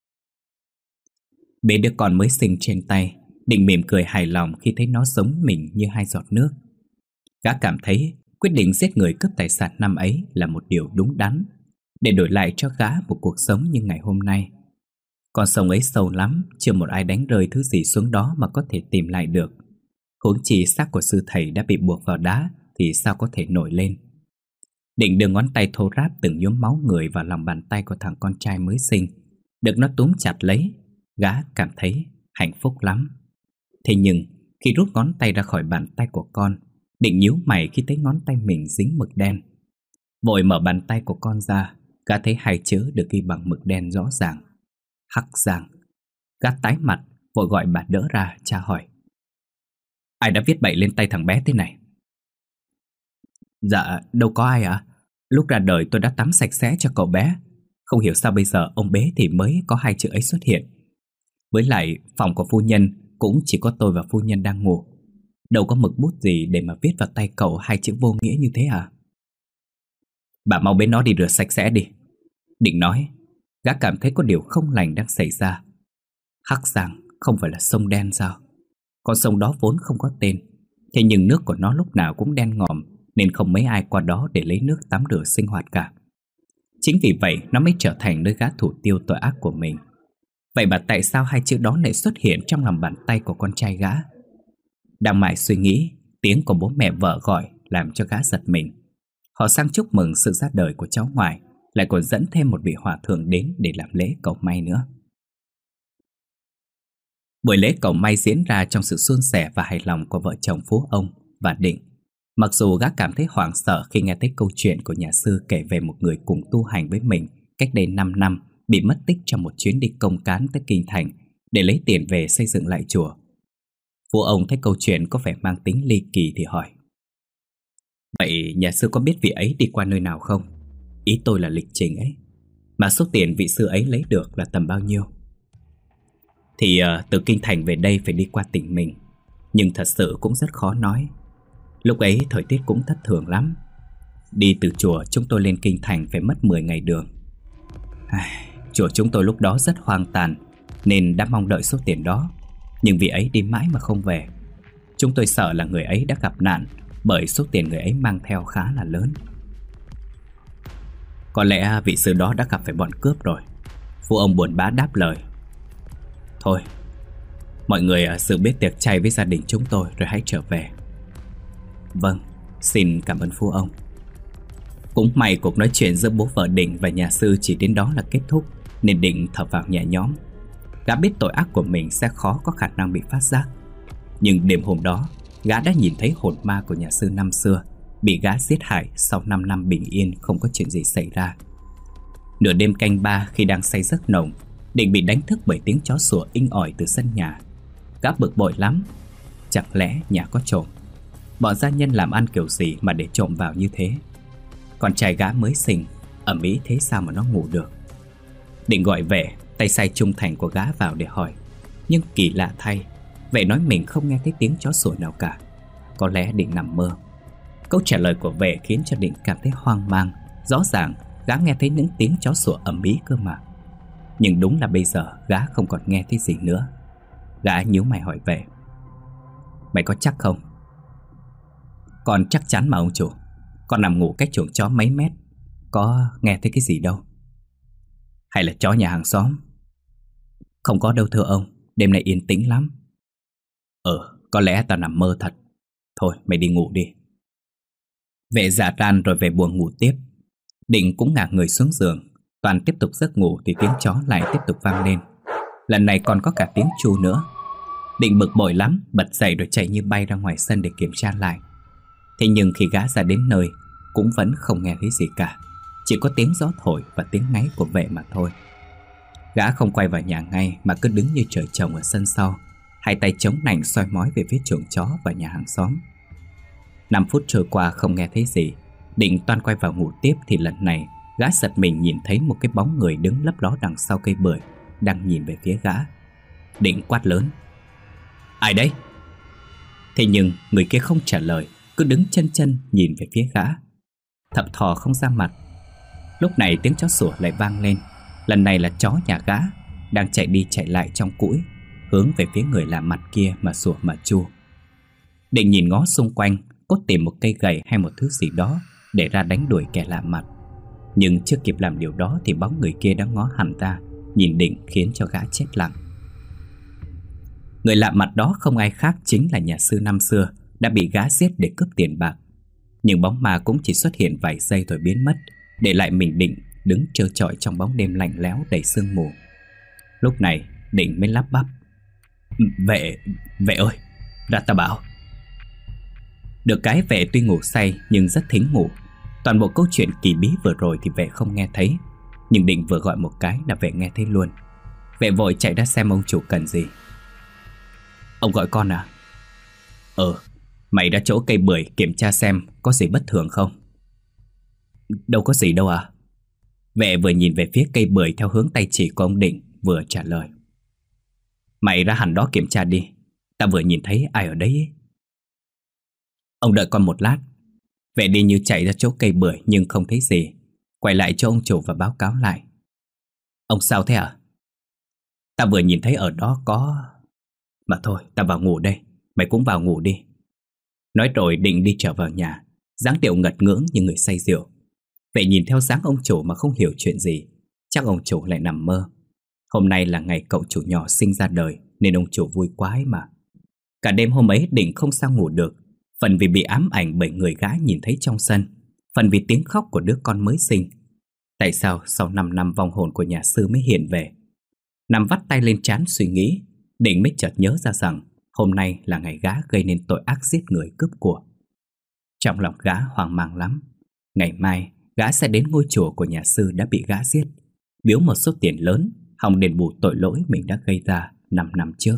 Bế đứa con mới sinh trên tay, Định mỉm cười hài lòng khi thấy nó giống mình như hai giọt nước. Gã cảm thấy quyết định giết người cướp tài sản năm ấy là một điều đúng đắn, để đổi lại cho gã một cuộc sống như ngày hôm nay. Con sông ấy sâu lắm, chưa một ai đánh rơi thứ gì xuống đó mà có thể tìm lại được. Huống chi xác của sư thầy đã bị buộc vào đá thì sao có thể nổi lên. Định đưa ngón tay thô ráp từng nhuốm máu người vào lòng bàn tay của thằng con trai mới sinh. Được nó túm chặt lấy, gã cảm thấy hạnh phúc lắm. Thế nhưng khi rút ngón tay ra khỏi bàn tay của con, Định nhíu mày khi thấy ngón tay mình dính mực đen. Vội mở bàn tay của con ra, gã thấy hai chữ được ghi bằng mực đen rõ ràng: Hắc Giang. Gã tái mặt, vội gọi bà đỡ ra, tra hỏi: Ai đã viết bậy lên tay thằng bé thế này? Dạ, đâu có ai ạ. À? Lúc ra đời tôi đã tắm sạch sẽ cho cậu bé. Không hiểu sao bây giờ ông bế thì mới có hai chữ ấy xuất hiện. Với lại phòng của phu nhân cũng chỉ có tôi và phu nhân đang ngủ. Đâu có mực bút gì để mà viết vào tay cậu hai chữ vô nghĩa như thế à? Bà mau bế nó đi rửa sạch sẽ đi. Định nói. Gã cảm thấy có điều không lành đang xảy ra. Hắc Giang không phải là sông đen sao? Con sông đó vốn không có tên, thế nhưng nước của nó lúc nào cũng đen ngòm, nên không mấy ai qua đó để lấy nước tắm rửa sinh hoạt cả. Chính vì vậy nó mới trở thành nơi gã thủ tiêu tội ác của mình. Vậy mà tại sao hai chữ đó lại xuất hiện trong lòng bàn tay của con trai gã? Đang mải suy nghĩ, tiếng của bố mẹ vợ gọi làm cho gã giật mình. Họ sang chúc mừng sự ra đời của cháu ngoại, lại còn dẫn thêm một vị hòa thượng đến để làm lễ cầu may nữa. Buổi lễ cầu may diễn ra trong sự suôn sẻ và hài lòng của vợ chồng Phú ông và Định. Mặc dù gã cảm thấy hoảng sợ khi nghe thấy câu chuyện của nhà sư kể về một người cùng tu hành với mình cách đây năm năm bị mất tích trong một chuyến đi công cán tới Kinh Thành để lấy tiền về xây dựng lại chùa. Phú ông thấy câu chuyện có vẻ mang tính ly kỳ thì hỏi: Vậy nhà sư có biết vị ấy đi qua nơi nào không? Ý tôi là lịch trình ấy. Mà số tiền vị sư ấy lấy được là tầm bao nhiêu? Thì uh, từ Kinh Thành về đây phải đi qua tỉnh mình, nhưng thật sự cũng rất khó nói. Lúc ấy thời tiết cũng thất thường lắm. Đi từ chùa chúng tôi lên Kinh Thành phải mất mười ngày đường. Ai, chùa chúng tôi lúc đó rất hoang tàn, nên đã mong đợi số tiền đó. Nhưng vị ấy đi mãi mà không về. Chúng tôi sợ là người ấy đã gặp nạn, bởi số tiền người ấy mang theo khá là lớn. Có lẽ vị sư đó đã gặp phải bọn cướp rồi. Phu ông buồn bã đáp lời. Thôi, mọi người dự biết tiệc chay với gia đình chúng tôi rồi hãy trở về. Vâng, xin cảm ơn phu ông. Cũng may cuộc nói chuyện giữa bố vợ Định và nhà sư chỉ đến đó là kết thúc, nên Định thở vào nhẹ nhõm. Gã biết tội ác của mình sẽ khó có khả năng bị phát giác. Nhưng đêm hôm đó, gã đã nhìn thấy hồn ma của nhà sư năm xưa bị gã giết hại sau năm năm bình yên không có chuyện gì xảy ra. Nửa đêm canh ba, khi đang say giấc nồng, Định bị đánh thức bởi tiếng chó sủa inh ỏi từ sân nhà. Gã bực bội lắm. Chẳng lẽ nhà có trộm? Bọn gia nhân làm ăn kiểu gì mà để trộm vào như thế? Con trai gã mới sinh, ầm ĩ thế sao mà nó ngủ được? Định gọi vệ, tay sai trung thành của gã vào để hỏi. Nhưng kỳ lạ thay, vệ nói mình không nghe thấy tiếng chó sủa nào cả. Có lẽ Định nằm mơ. Câu trả lời của vệ khiến cho Định cảm thấy hoang mang. Rõ ràng gã nghe thấy những tiếng chó sủa ầm ĩ cơ mà. Nhưng đúng là bây giờ gã không còn nghe thấy gì nữa. Gã nhíu mày hỏi vệ. Mày có chắc không? Con chắc chắn mà ông chủ. Con nằm ngủ cách chuồng chó mấy mét, có nghe thấy cái gì đâu. Hay là chó nhà hàng xóm? Không có đâu thưa ông, đêm nay yên tĩnh lắm. Ờ, có lẽ tao nằm mơ thật. Thôi mày đi ngủ đi. Vệ giả ran rồi về buồng ngủ tiếp. Định cũng ngả người xuống giường. Toàn tiếp tục giấc ngủ thì tiếng chó lại tiếp tục vang lên. Lần này còn có cả tiếng tru nữa. Định bực bội lắm, bật dậy rồi chạy như bay ra ngoài sân để kiểm tra lại. Thế nhưng khi gã ra đến nơi, cũng vẫn không nghe thấy gì cả. Chỉ có tiếng gió thổi và tiếng ngáy của vệ mà thôi. Gã không quay vào nhà ngay mà cứ đứng như trời trồng ở sân sau, hai tay chống nạnh soi mói về phía chuồng chó và nhà hàng xóm. Năm phút trôi qua không nghe thấy gì. Định toan quay vào ngủ tiếp thì lần này gã giật mình nhìn thấy một cái bóng người đứng lấp ló đằng sau cây bưởi, đang nhìn về phía gã. Định quát lớn. Ai đấy? Thế nhưng người kia không trả lời, cứ đứng chân chân nhìn về phía gã, thập thò không ra mặt. Lúc này tiếng chó sủa lại vang lên. Lần này là chó nhà gã, đang chạy đi chạy lại trong cũi, hướng về phía người lạ mặt kia mà sủa mà chu. Định nhìn ngó xung quanh, cốt tìm một cây gậy hay một thứ gì đó để ra đánh đuổi kẻ lạ mặt. Nhưng chưa kịp làm điều đó thì bóng người kia đã ngó hẳn ra, nhìn Định khiến cho gã chết lặng. Người lạ mặt đó không ai khác chính là nhà sư năm xưa đã bị gã giết để cướp tiền bạc. Nhưng bóng ma cũng chỉ xuất hiện vài giây rồi biến mất, để lại mình Định đứng trơ trọi trong bóng đêm lạnh lẽo đầy sương mù. Lúc này Định mới lắp bắp. Vệ, vệ ơi, ra ta bảo. Được cái vệ tuy ngủ say nhưng rất thính ngủ. Toàn bộ câu chuyện kỳ bí vừa rồi thì vệ không nghe thấy, nhưng Định vừa gọi một cái là vệ nghe thấy luôn. Vệ vội chạy ra xem ông chủ cần gì. Ông gọi con à? Ờ, mày ra chỗ cây bưởi kiểm tra xem có gì bất thường không? Đâu có gì đâu à? Vệ vừa nhìn về phía cây bưởi theo hướng tay chỉ của ông Định, vừa trả lời. Mày ra hẳn đó kiểm tra đi, ta vừa nhìn thấy ai ở đấy ấy. Ông đợi con một lát. Vệ đi như chạy ra chỗ cây bưởi nhưng không thấy gì, quay lại cho ông chủ và báo cáo lại. Ông sao thế à? Ta vừa nhìn thấy ở đó có... Mà thôi, ta vào ngủ đây, mày cũng vào ngủ đi. Nói rồi Định đi trở vào nhà, dáng điệu ngật ngưỡng như người say rượu. Vệ nhìn theo dáng ông chủ mà không hiểu chuyện gì. Chắc ông chủ lại nằm mơ. Hôm nay là ngày cậu chủ nhỏ sinh ra đời, nên ông chủ vui quá ấy mà. Cả đêm hôm ấy Định không sao ngủ được. Phần vì bị ám ảnh bởi người gã nhìn thấy trong sân, phần vì tiếng khóc của đứa con mới sinh. Tại sao sau năm năm vong hồn của nhà sư mới hiện về? Nằm vắt tay lên trán suy nghĩ, Định mới chợt nhớ ra rằng hôm nay là ngày gã gây nên tội ác giết người cướp của. Trong lòng gã hoang mang lắm. Ngày mai gã sẽ đến ngôi chùa của nhà sư đã bị gã giết, biếu một số tiền lớn hòng đền bù tội lỗi mình đã gây ra năm năm trước.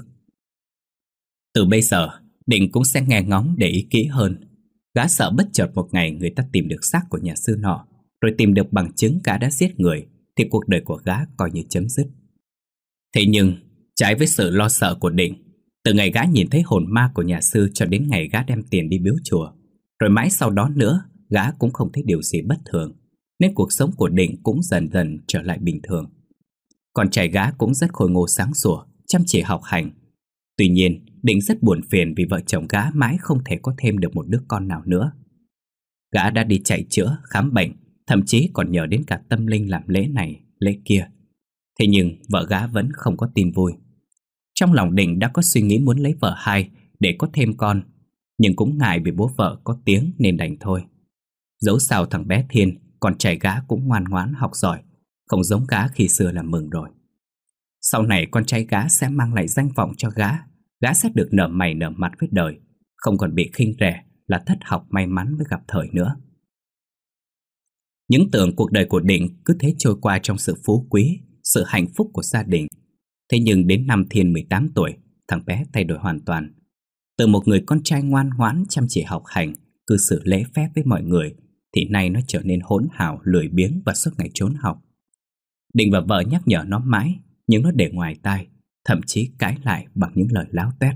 Từ bây giờ Định cũng sẽ nghe ngóng để ý kỹ hơn. Gã sợ bất chợt một ngày người ta tìm được xác của nhà sư nọ, rồi tìm được bằng chứng gã đã giết người, thì cuộc đời của gã coi như chấm dứt. Thế nhưng trái với sự lo sợ của Định, từ ngày gã nhìn thấy hồn ma của nhà sư cho đến ngày gã đem tiền đi biếu chùa, rồi mãi sau đó nữa gã cũng không thấy điều gì bất thường, nên cuộc sống của Định cũng dần dần trở lại bình thường. Con trai gã cũng rất khôi ngô sáng sủa, chăm chỉ học hành. Tuy nhiên Định rất buồn phiền vì vợ chồng gã mãi không thể có thêm được một đứa con nào nữa. Gã đã đi chạy chữa, khám bệnh, thậm chí còn nhờ đến cả tâm linh làm lễ này, lễ kia. Thế nhưng vợ gã vẫn không có tin vui. Trong lòng Định đã có suy nghĩ muốn lấy vợ hai để có thêm con, nhưng cũng ngại vì bố vợ có tiếng nên đành thôi. Dẫu sao thằng bé Thiên, con trai gã cũng ngoan ngoãn học giỏi, không giống gã khi xưa là mừng rồi. Sau này con trai gã sẽ mang lại danh vọng cho gã, gã sẽ được nở mày nở mặt với đời, không còn bị khinh rẻ là thất học may mắn mới gặp thời nữa. Những tưởng cuộc đời của Định cứ thế trôi qua trong sự phú quý, sự hạnh phúc của gia đình. Thế nhưng đến năm Thiên mười tám tuổi, thằng bé thay đổi hoàn toàn. Từ một người con trai ngoan ngoãn chăm chỉ học hành, cư xử lễ phép với mọi người, thì nay nó trở nên hỗn hào, lười biếng và suốt ngày trốn học. Định và vợ nhắc nhở nó mãi, nhưng nó để ngoài tai, thậm chí cãi lại bằng những lời láo tuét.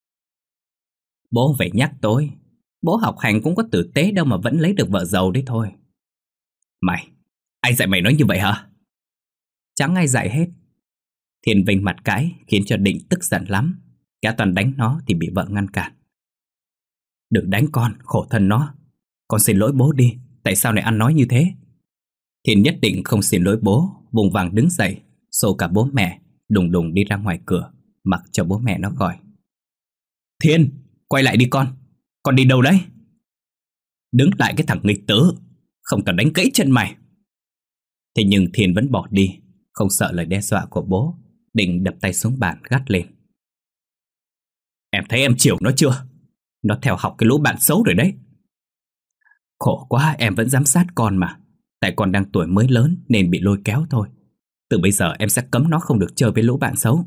Bố phải nhắc tôi, bố học hành cũng có tử tế đâu mà vẫn lấy được vợ giàu đấy thôi. Mày, ai dạy mày nói như vậy hả? Chẳng ai dạy hết. Thiên vênh mặt cãi khiến cho Định tức giận lắm. Gã toàn đánh nó thì bị vợ ngăn cản. Đừng đánh con, khổ thân nó. Con xin lỗi bố đi, tại sao lại ăn nói như thế? Thiên nhất định không xin lỗi bố, vùng vàng đứng dậy, xô cả bố mẹ, đùng đùng đi ra ngoài cửa, mặc cho bố mẹ nó gọi. Thiên, quay lại đi con, con đi đâu đấy? Đứng lại cái thằng nghịch tử, không cần đánh gãy chân mày. Thế nhưng Thiên vẫn bỏ đi, không sợ lời đe dọa của bố. Định đập tay xuống bàn gắt lên. Em thấy em chiều nó chưa? Nó theo học cái lũ bạn xấu rồi đấy. Khổ quá, em vẫn giám sát con mà. Tại con đang tuổi mới lớn nên bị lôi kéo thôi. Từ bây giờ em sẽ cấm nó không được chơi với lũ bạn xấu.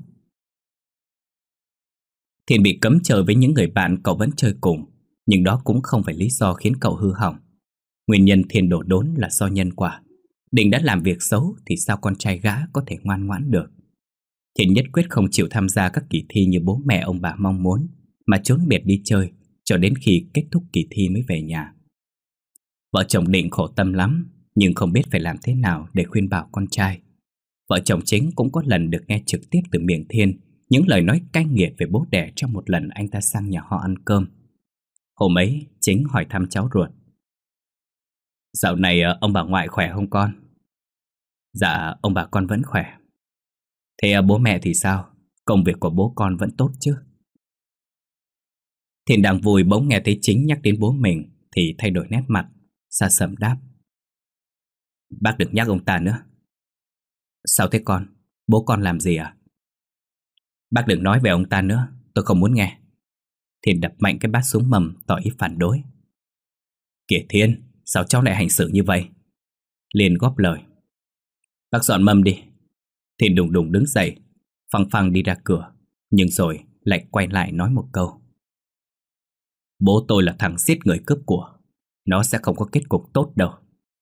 Thiên bị cấm chơi với những người bạn cậu vẫn chơi cùng, nhưng đó cũng không phải lý do khiến cậu hư hỏng. Nguyên nhân Thiên đổ đốn là do nhân quả. Định đã làm việc xấu thì sao con trai gã có thể ngoan ngoãn được. Thiên nhất quyết không chịu tham gia các kỳ thi như bố mẹ ông bà mong muốn, mà trốn biệt đi chơi cho đến khi kết thúc kỳ thi mới về nhà. Vợ chồng Định khổ tâm lắm, nhưng không biết phải làm thế nào để khuyên bảo con trai. Vợ chồng Chính cũng có lần được nghe trực tiếp từ miệng Thiên những lời nói cay nghiệt về bố đẻ trong một lần anh ta sang nhà họ ăn cơm. Hôm ấy Chính hỏi thăm cháu ruột. Dạo này ông bà ngoại khỏe không con? Dạ, ông bà con vẫn khỏe. Thế bố mẹ thì sao? Công việc của bố con vẫn tốt chứ? Thiên đang vui bỗng nghe thấy Chính nhắc đến bố mình thì thay đổi nét mặt, xa sầm đáp. Bác đừng nhắc ông ta nữa. Sao thế con? Bố con làm gì à? Bác đừng nói về ông ta nữa, tôi không muốn nghe. Thiên đập mạnh cái bát xuống mâm tỏ ý phản đối. Kìa Thiên, sao cháu lại hành xử như vậy? Liên góp lời. Bác dọn mâm đi. Thiên đùng đùng đứng dậy, phăng phăng đi ra cửa, nhưng rồi lại quay lại nói một câu. Bố tôi là thằng giết người cướp của, nó sẽ không có kết cục tốt đâu.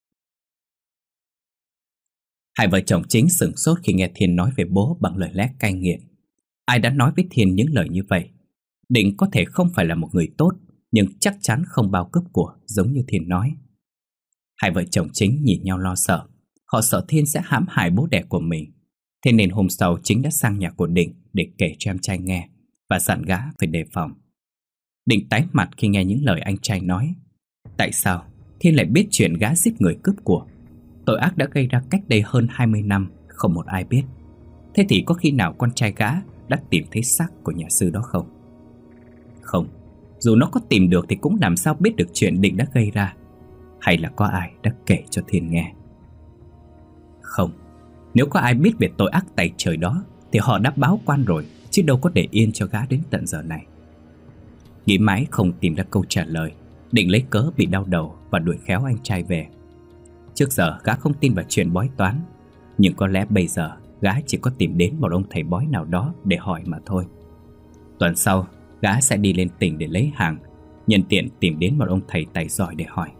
Hai vợ chồng Chính sửng sốt khi nghe Thiên nói về bố bằng lời lẽ cay nghiệt. Ai đã nói với Thiên những lời như vậy? Định có thể không phải là một người tốt, nhưng chắc chắn không bao cướp của giống như Thiên nói. Hai vợ chồng Chính nhìn nhau lo sợ. Họ sợ Thiên sẽ hãm hại bố đẻ của mình. Thế nên hôm sau Chính đã sang nhà của Định để kể cho em trai nghe và dặn gã phải đề phòng. Định tái mặt khi nghe những lời anh trai nói. Tại sao Thiên lại biết chuyện gã giết người cướp của? Tội ác đã gây ra cách đây hơn hai mươi năm, không một ai biết. Thế thì có khi nào con trai gã đã tìm thấy xác của nhà sư đó không? Không, dù nó có tìm được thì cũng làm sao biết được chuyện Định đã gây ra. Hay là có ai đã kể cho Thiên nghe? Không, nếu có ai biết về tội ác tày trời đó thì họ đã báo quan rồi, chứ đâu có để yên cho gã đến tận giờ này. Nghĩ mãi không tìm ra câu trả lời, Định lấy cớ bị đau đầu và đuổi khéo anh trai về. Trước giờ gã không tin vào chuyện bói toán, nhưng có lẽ bây giờ gã chỉ có tìm đến một ông thầy bói nào đó để hỏi mà thôi. Tuần sau, gã sẽ đi lên tỉnh để lấy hàng, nhân tiện tìm đến một ông thầy tài giỏi để hỏi.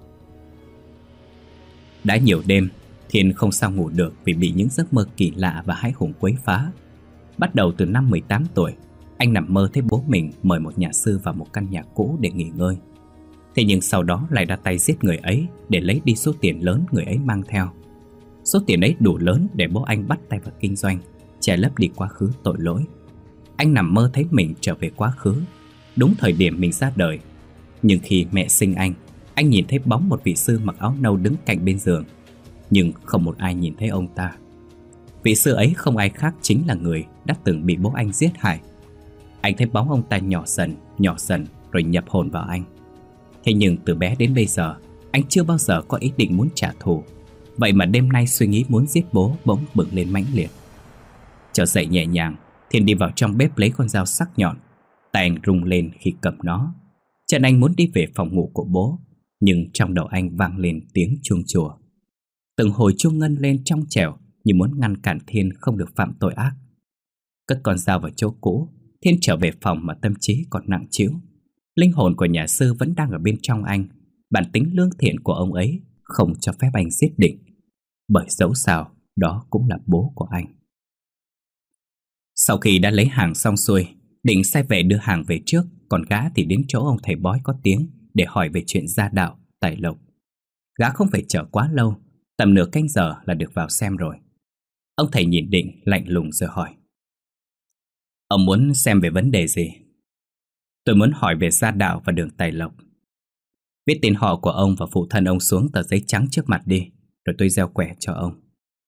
Đã nhiều đêm, Thiên không sao ngủ được vì bị những giấc mơ kỳ lạ và hãi hùng quấy phá. Bắt đầu từ năm mười tám tuổi, anh nằm mơ thấy bố mình mời một nhà sư vào một căn nhà cũ để nghỉ ngơi. Thế nhưng sau đó lại ra tay giết người ấy để lấy đi số tiền lớn người ấy mang theo. Số tiền ấy đủ lớn để bố anh bắt tay vào kinh doanh, che lấp đi quá khứ tội lỗi. Anh nằm mơ thấy mình trở về quá khứ, đúng thời điểm mình ra đời. Nhưng khi mẹ sinh anh, anh nhìn thấy bóng một vị sư mặc áo nâu đứng cạnh bên giường, nhưng không một ai nhìn thấy ông ta. Vị sư ấy không ai khác chính là người đã từng bị bố anh giết hại. Anh thấy bóng ông ta nhỏ dần, nhỏ dần rồi nhập hồn vào anh. Thế nhưng từ bé đến bây giờ, anh chưa bao giờ có ý định muốn trả thù. Vậy mà đêm nay suy nghĩ muốn giết bố bỗng bừng lên mãnh liệt. Trở dậy nhẹ nhàng, Thiên đi vào trong bếp lấy con dao sắc nhọn. Tay anh rung lên khi cầm nó. Chân anh muốn đi về phòng ngủ của bố, nhưng trong đầu anh vang lên tiếng chuông chùa. Từng hồi chuông ngân lên trong trẻo, như muốn ngăn cản Thiên không được phạm tội ác. Cất con dao vào chỗ cũ, Thiên trở về phòng mà tâm trí còn nặng trĩu. Linh hồn của nhà sư vẫn đang ở bên trong anh. Bản tính lương thiện của ông ấy không cho phép anh giết Định, bởi dẫu sao đó cũng là bố của anh. Sau khi đã lấy hàng xong xuôi, Định sai vệ đưa hàng về trước, còn gã thì đến chỗ ông thầy bói có tiếng để hỏi về chuyện gia đạo, tài lộc. Gã không phải chờ quá lâu, tầm nửa canh giờ là được vào xem rồi. Ông thầy nhìn Định lạnh lùng rồi hỏi: Ông muốn xem về vấn đề gì? Tôi muốn hỏi về gia đạo và đường tài lộc. Viết tên họ của ông và phụ thân ông xuống tờ giấy trắng trước mặt đi, rồi tôi gieo quẻ cho ông.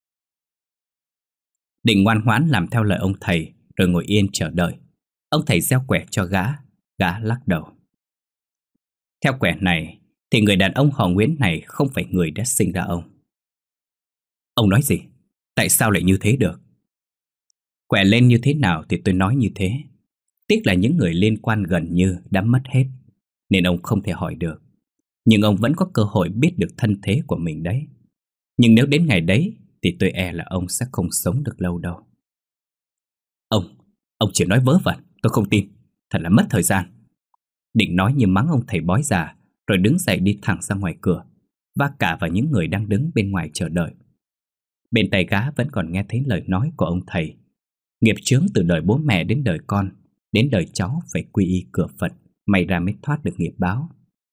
Định ngoan ngoãn làm theo lời ông thầy, rồi ngồi yên chờ đợi. Ông thầy gieo quẻ cho gã, gã lắc đầu. Theo quẻ này thì người đàn ông họ Nguyễn này không phải người đã sinh ra ông. Ông nói gì? Tại sao lại như thế được? Quẻ lên như thế nào thì tôi nói như thế. Tiếc là những người liên quan gần như đã mất hết, nên ông không thể hỏi được. Nhưng ông vẫn có cơ hội biết được thân thế của mình đấy. Nhưng nếu đến ngày đấy thì tôi e là ông sẽ không sống được lâu đâu. Ông, ông chỉ nói vớ vẩn, tôi không tin. Thật là mất thời gian. Định nói như mắng ông thầy bói già, rồi đứng dậy đi thẳng ra ngoài cửa, vác cả vào những người đang đứng bên ngoài chờ đợi. Bên tay gã vẫn còn nghe thấy lời nói của ông thầy: nghiệp chướng từ đời bố mẹ đến đời con, đến đời cháu phải quy y cửa Phật, may ra mới thoát được nghiệp báo.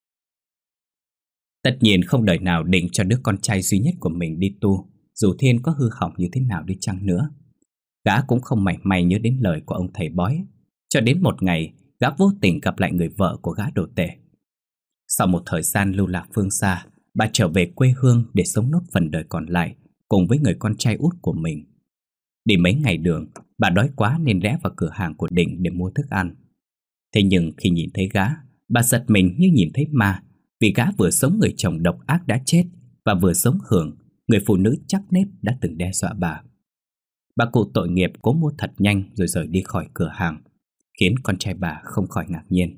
Tất nhiên không đời nào Định cho đứa con trai duy nhất của mình đi tu, dù Thiên có hư hỏng như thế nào đi chăng nữa. Gã cũng không mảy may nhớ đến lời của ông thầy bói, cho đến một ngày gã vô tình gặp lại người vợ của gã đồ tể. Sau một thời gian lưu lạc phương xa, bà trở về quê hương để sống nốt phần đời còn lại cùng với người con trai út của mình. Đi mấy ngày đường, bà đói quá nên rẽ vào cửa hàng của Định để mua thức ăn. Thế nhưng khi nhìn thấy gã, bà giật mình như nhìn thấy ma, vì gã vừa sống người chồng độc ác đã chết, và vừa sống Hưởng, người phụ nữ chắc nết đã từng đe dọa bà. Bà cụ tội nghiệp cố mua thật nhanh rồi rời đi khỏi cửa hàng, khiến con trai bà không khỏi ngạc nhiên.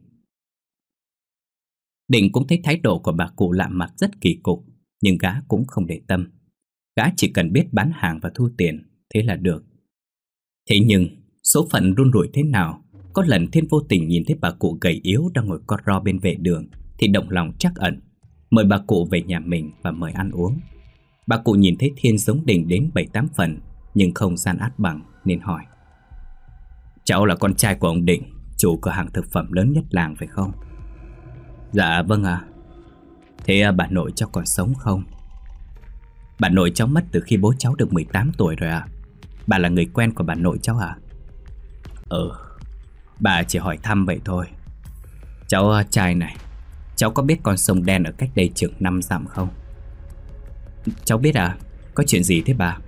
Định cũng thấy thái độ của bà cụ lạ mặt rất kỳ cục, nhưng gã cũng không để tâm. Gã chỉ cần biết bán hàng và thu tiền, thế là được. Thế nhưng số phận run rủi thế nào, có lần Thiên vô tình nhìn thấy bà cụ gầy yếu đang ngồi co ro bên vệ đường, thì động lòng trắc ẩn, mời bà cụ về nhà mình và mời ăn uống. Bà cụ nhìn thấy Thiên giống Định đến bảy tám phần, nhưng không gian át bằng nên hỏi: Cháu là con trai của ông Định, chủ cửa hàng thực phẩm lớn nhất làng phải không? Dạ vâng ạ. À. Thế bà nội cháu còn sống không? Bà nội cháu mất từ khi bố cháu được mười tám tuổi rồi ạ. À. Bà là người quen của bà nội cháu à? Ừ, bà chỉ hỏi thăm vậy thôi. Cháu trai này, cháu có biết con sông đen ở cách đây chừng năm dặm không? Cháu biết à, có chuyện gì thế bà?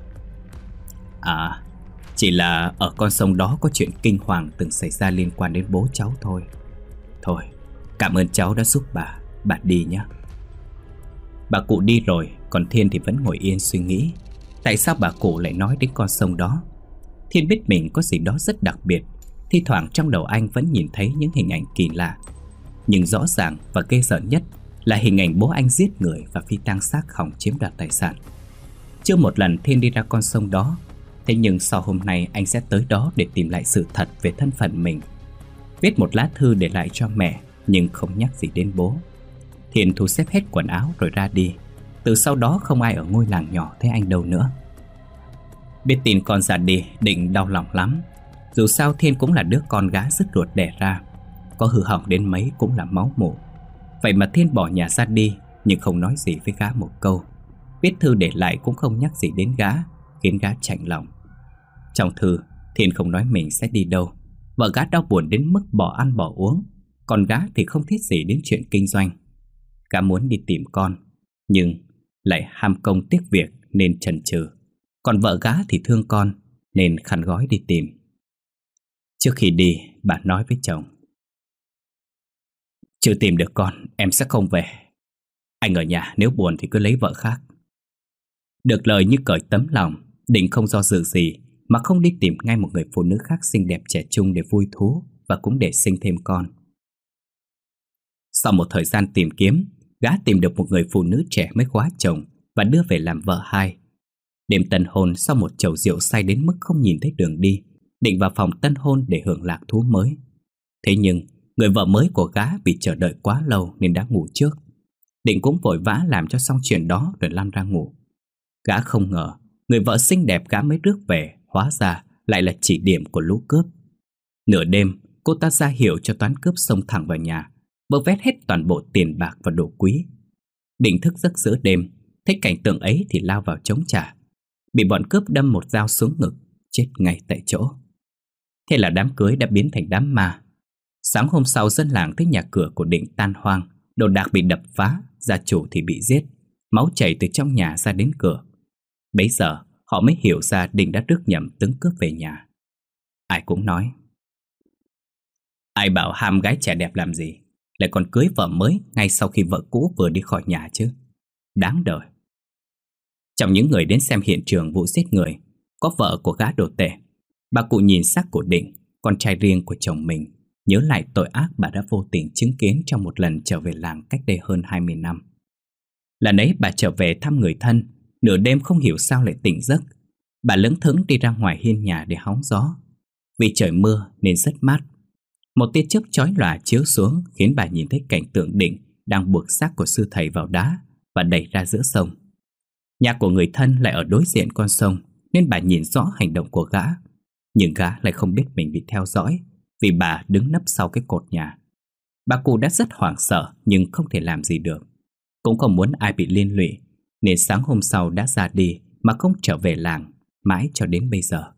À, chỉ là ở con sông đó có chuyện kinh hoàng từng xảy ra liên quan đến bố cháu thôi. Thôi, cảm ơn cháu đã giúp bà, bà đi nhé. Bà cụ đi rồi, còn Thiên thì vẫn ngồi yên suy nghĩ. Tại sao bà cụ lại nói đến con sông đó? Thiên biết mình có gì đó rất đặc biệt. Thi thoảng trong đầu anh vẫn nhìn thấy những hình ảnh kỳ lạ. Nhưng rõ ràng và ghê rợn nhất là hình ảnh bố anh giết người và phi tang xác hỏng chiếm đoạt tài sản. Chưa một lần Thiên đi ra con sông đó. Thế nhưng sau hôm nay anh sẽ tới đó để tìm lại sự thật về thân phận mình. Viết một lá thư để lại cho mẹ, nhưng không nhắc gì đến bố. Thiên thu xếp hết quần áo rồi ra đi. Từ sau đó không ai ở ngôi làng nhỏ thấy anh đâu nữa. Biết tin con ra đi, Định đau lòng lắm. Dù sao Thiên cũng là đứa con gái dứt ruột đẻ ra, có hư hỏng đến mấy cũng là máu mủ. Vậy mà Thiên bỏ nhà ra đi, nhưng không nói gì với gã một câu. Viết thư để lại cũng không nhắc gì đến gã, khiến gã chạnh lòng. Trong thư, Thiên không nói mình sẽ đi đâu. Vợ gã đau buồn đến mức bỏ ăn bỏ uống, còn gã thì không thiết gì đến chuyện kinh doanh. Gã muốn đi tìm con, nhưng lại ham công tiếc việc nên chần chừ. Còn vợ gã thì thương con nên khăn gói đi tìm. Trước khi đi, bà nói với chồng: chưa tìm được con, em sẽ không về. Anh ở nhà, nếu buồn thì cứ lấy vợ khác. Được lời như cởi tấm lòng, Định không do dự gì mà không đi tìm ngay một người phụ nữ khác xinh đẹp trẻ trung để vui thú và cũng để sinh thêm con. Sau một thời gian tìm kiếm, gã tìm được một người phụ nữ trẻ mới góa chồng và đưa về làm vợ hai. Đêm tân hôn, sau một chầu rượu say đến mức không nhìn thấy đường đi, Định vào phòng tân hôn để hưởng lạc thú mới. Thế nhưng người vợ mới của gã vì chờ đợi quá lâu nên đã ngủ trước. Định cũng vội vã làm cho xong chuyện đó rồi lăn ra ngủ. Gã không ngờ người vợ xinh đẹp gã mới rước về hóa ra lại là chỉ điểm của lũ cướp. Nửa đêm, cô ta ra hiệu cho toán cướp xông thẳng vào nhà, vơ vét hết toàn bộ tiền bạc và đồ quý. Định thức giấc giữa đêm, thấy cảnh tượng ấy thì lao vào chống trả, bị bọn cướp đâm một dao xuống ngực, chết ngay tại chỗ. Thế là đám cưới đã biến thành đám ma. Sáng hôm sau, dân làng thấy nhà cửa của Định tan hoang, đồ đạc bị đập phá, gia chủ thì bị giết, máu chảy từ trong nhà ra đến cửa. Bấy giờ họ mới hiểu ra Định đã rước nhầm tướng cướp về nhà. Ai cũng nói: ai bảo ham gái trẻ đẹp làm gì, lại còn cưới vợ mới ngay sau khi vợ cũ vừa đi khỏi nhà chứ. Đáng đời. Trong những người đến xem hiện trường vụ giết người, có vợ của gã đồ tể. Bà cụ nhìn xác của Định, con trai riêng của chồng mình, nhớ lại tội ác bà đã vô tình chứng kiến trong một lần trở về làng cách đây hơn hai mươi năm. Lần ấy bà trở về thăm người thân, nửa đêm không hiểu sao lại tỉnh giấc. Bà lững thững đi ra ngoài hiên nhà để hóng gió. Vì trời mưa nên rất mát. Một tia chớp chói lòa chiếu xuống khiến bà nhìn thấy cảnh tượng Định đang buộc xác của sư thầy vào đá và đẩy ra giữa sông. Nhà của người thân lại ở đối diện con sông nên bà nhìn rõ hành động của gã. Nhưng gã lại không biết mình bị theo dõi vì bà đứng nấp sau cái cột nhà. Bà cụ đã rất hoảng sợ nhưng không thể làm gì được. Cũng không muốn ai bị liên lụy nên sáng hôm sau đã ra đi mà không trở về làng mãi cho đến bây giờ.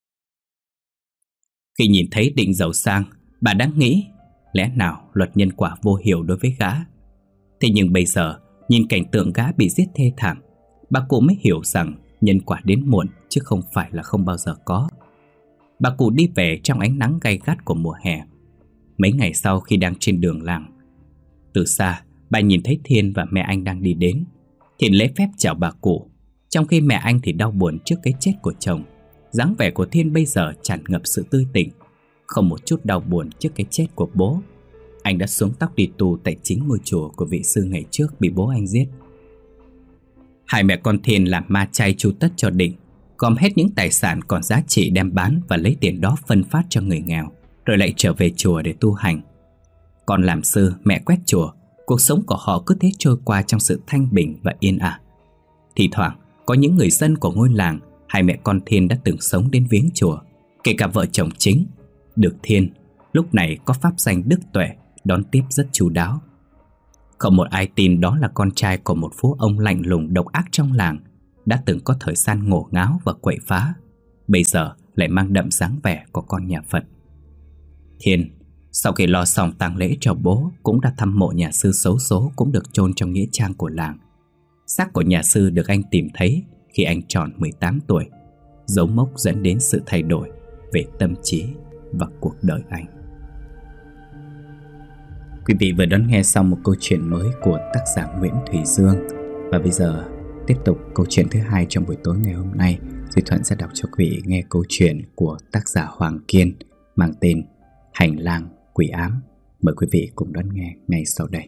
Khi nhìn thấy Định giàu sang, bà đang nghĩ lẽ nào luật nhân quả vô hiệu đối với gã. Thế nhưng bây giờ nhìn cảnh tượng gã bị giết thê thảm, bà cụ mới hiểu rằng nhân quả đến muộn chứ không phải là không bao giờ có. Bà cụ đi về trong ánh nắng gay gắt của mùa hè. Mấy ngày sau khi đang trên đường làng, từ xa bà nhìn thấy Thiên và mẹ anh đang đi đến. Thiên lễ phép chào bà cụ, trong khi mẹ anh thì đau buồn trước cái chết của chồng. Dáng vẻ của Thiên bây giờ tràn ngập sự tươi tỉnh, không một chút đau buồn trước cái chết của bố. Anh đã xuống tóc đi tù tại chính ngôi chùa của vị sư ngày trước bị bố anh giết. Hai mẹ con Thiên làm ma chay chu tất cho Định, gom hết những tài sản còn giá trị đem bán và lấy tiền đó phân phát cho người nghèo, rồi lại trở về chùa để tu hành. Con làm sư, mẹ quét chùa, cuộc sống của họ cứ thế trôi qua trong sự thanh bình và yên ả. Thì thoảng có những người dân của ngôi làng hai mẹ con Thiên đã từng sống đến viếng chùa, kể cả vợ chồng chính. Được Thiên lúc này có pháp danh Đức Tuệ đón tiếp rất chu đáo. Không một ai tin đó là con trai của một phú ông lạnh lùng độc ác trong làng, đã từng có thời gian ngổ ngáo và quậy phá, bây giờ lại mang đậm dáng vẻ của con nhà Phật. Thiên sau khi lo xong tang lễ cho bố cũng đã thăm mộ nhà sư xấu số cũng được chôn trong nghĩa trang của làng. Xác của nhà sư được anh tìm thấy khi anh tròn mười tám tuổi, dấu mốc dẫn đến sự thay đổi về tâm trí và cuộc đời anh. Quý vị vừa đón nghe xong một câu chuyện mới của tác giả Nguyễn Thủy Dương. Và bây giờ tiếp tục câu chuyện thứ hai trong buổi tối ngày hôm nay. Duy Thuận sẽ đọc cho quý vị nghe câu chuyện của tác giả Hoàng Kiên mang tên Hành lang quỷ ám. Mời quý vị cùng đón nghe ngay sau đây.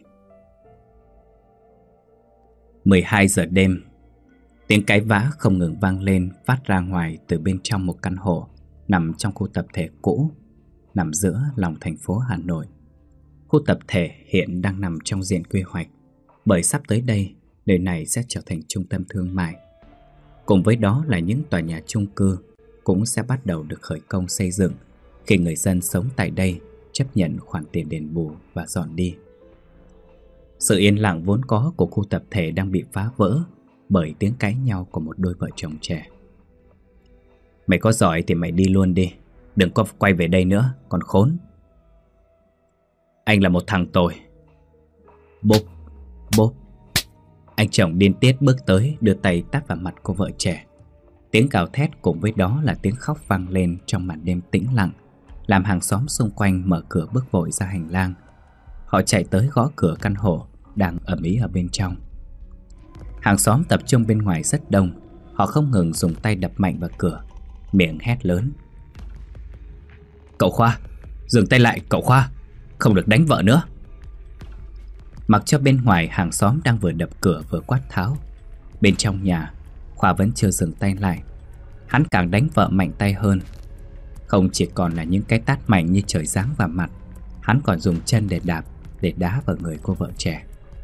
mười hai giờ đêm, tiếng cãi vã không ngừng vang lên phát ra ngoài từ bên trong một căn hộ nằm trong khu tập thể cũ, nằm giữa lòng thành phố Hà Nội. Khu tập thể hiện đang nằm trong diện quy hoạch, bởi sắp tới đây, nơi này sẽ trở thành trung tâm thương mại. Cùng với đó là những tòa nhà chung cư cũng sẽ bắt đầu được khởi công xây dựng khi người dân sống tại đây chấp nhận khoản tiền đền bù và dọn đi. Sự yên lặng vốn có của khu tập thể đang bị phá vỡ bởi tiếng cãi nhau của một đôi vợ chồng trẻ. Mày có giỏi thì mày đi luôn đi, đừng có quay về đây nữa, con khốn. Anh là một thằng tồi. Bốp, bốp. Anh chồng điên tiết bước tới, đưa tay tát vào mặt cô vợ trẻ. Tiếng gào thét cùng với đó là tiếng khóc vang lên trong màn đêm tĩnh lặng, làm hàng xóm xung quanh mở cửa bước vội ra hành lang. Họ chạy tới gõ cửa căn hộ đang ầm ĩ ở bên trong. Hàng xóm tập trung bên ngoài rất đông. Họ không ngừng dùng tay đập mạnh vào cửa, miệng hét lớn: "Cậu Khoa, dừng tay lại cậu Khoa, không được đánh vợ nữa." Mặc cho bên ngoài hàng xóm đang vừa đập cửa vừa quát tháo, bên trong nhà Khoa vẫn chưa dừng tay lại. Hắn càng đánh vợ mạnh tay hơn. Không chỉ còn là những cái tát mạnh như trời giáng vào mặt, hắn còn dùng chân để đạp, để đá vào người cô vợ trẻ.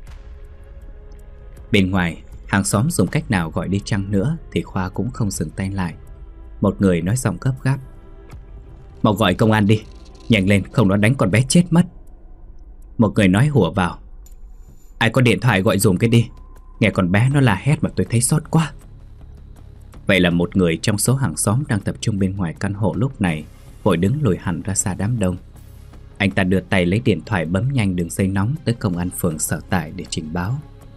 Bên ngoài, hàng xóm dùng cách nào gọi đi chăng nữa thì Khoa cũng không dừng tay lại. Một người nói giọng gấp gáp: "Mau gọi công an đi, nhanh lên, không nó đánh con bé chết mất." Một người nói hùa vào: "Ai có điện thoại gọi dùm cái đi, nghe con bé nó la hét mà tôi thấy xót quá." Vậy là một người trong số hàng xóm đang tập trung bên ngoài căn hộ lúc này vội đứng lùi hẳn ra xa đám đông. Anh ta đưa tay lấy điện thoại bấm nhanh đường dây nóng tới công an phường sở tại để trình báo.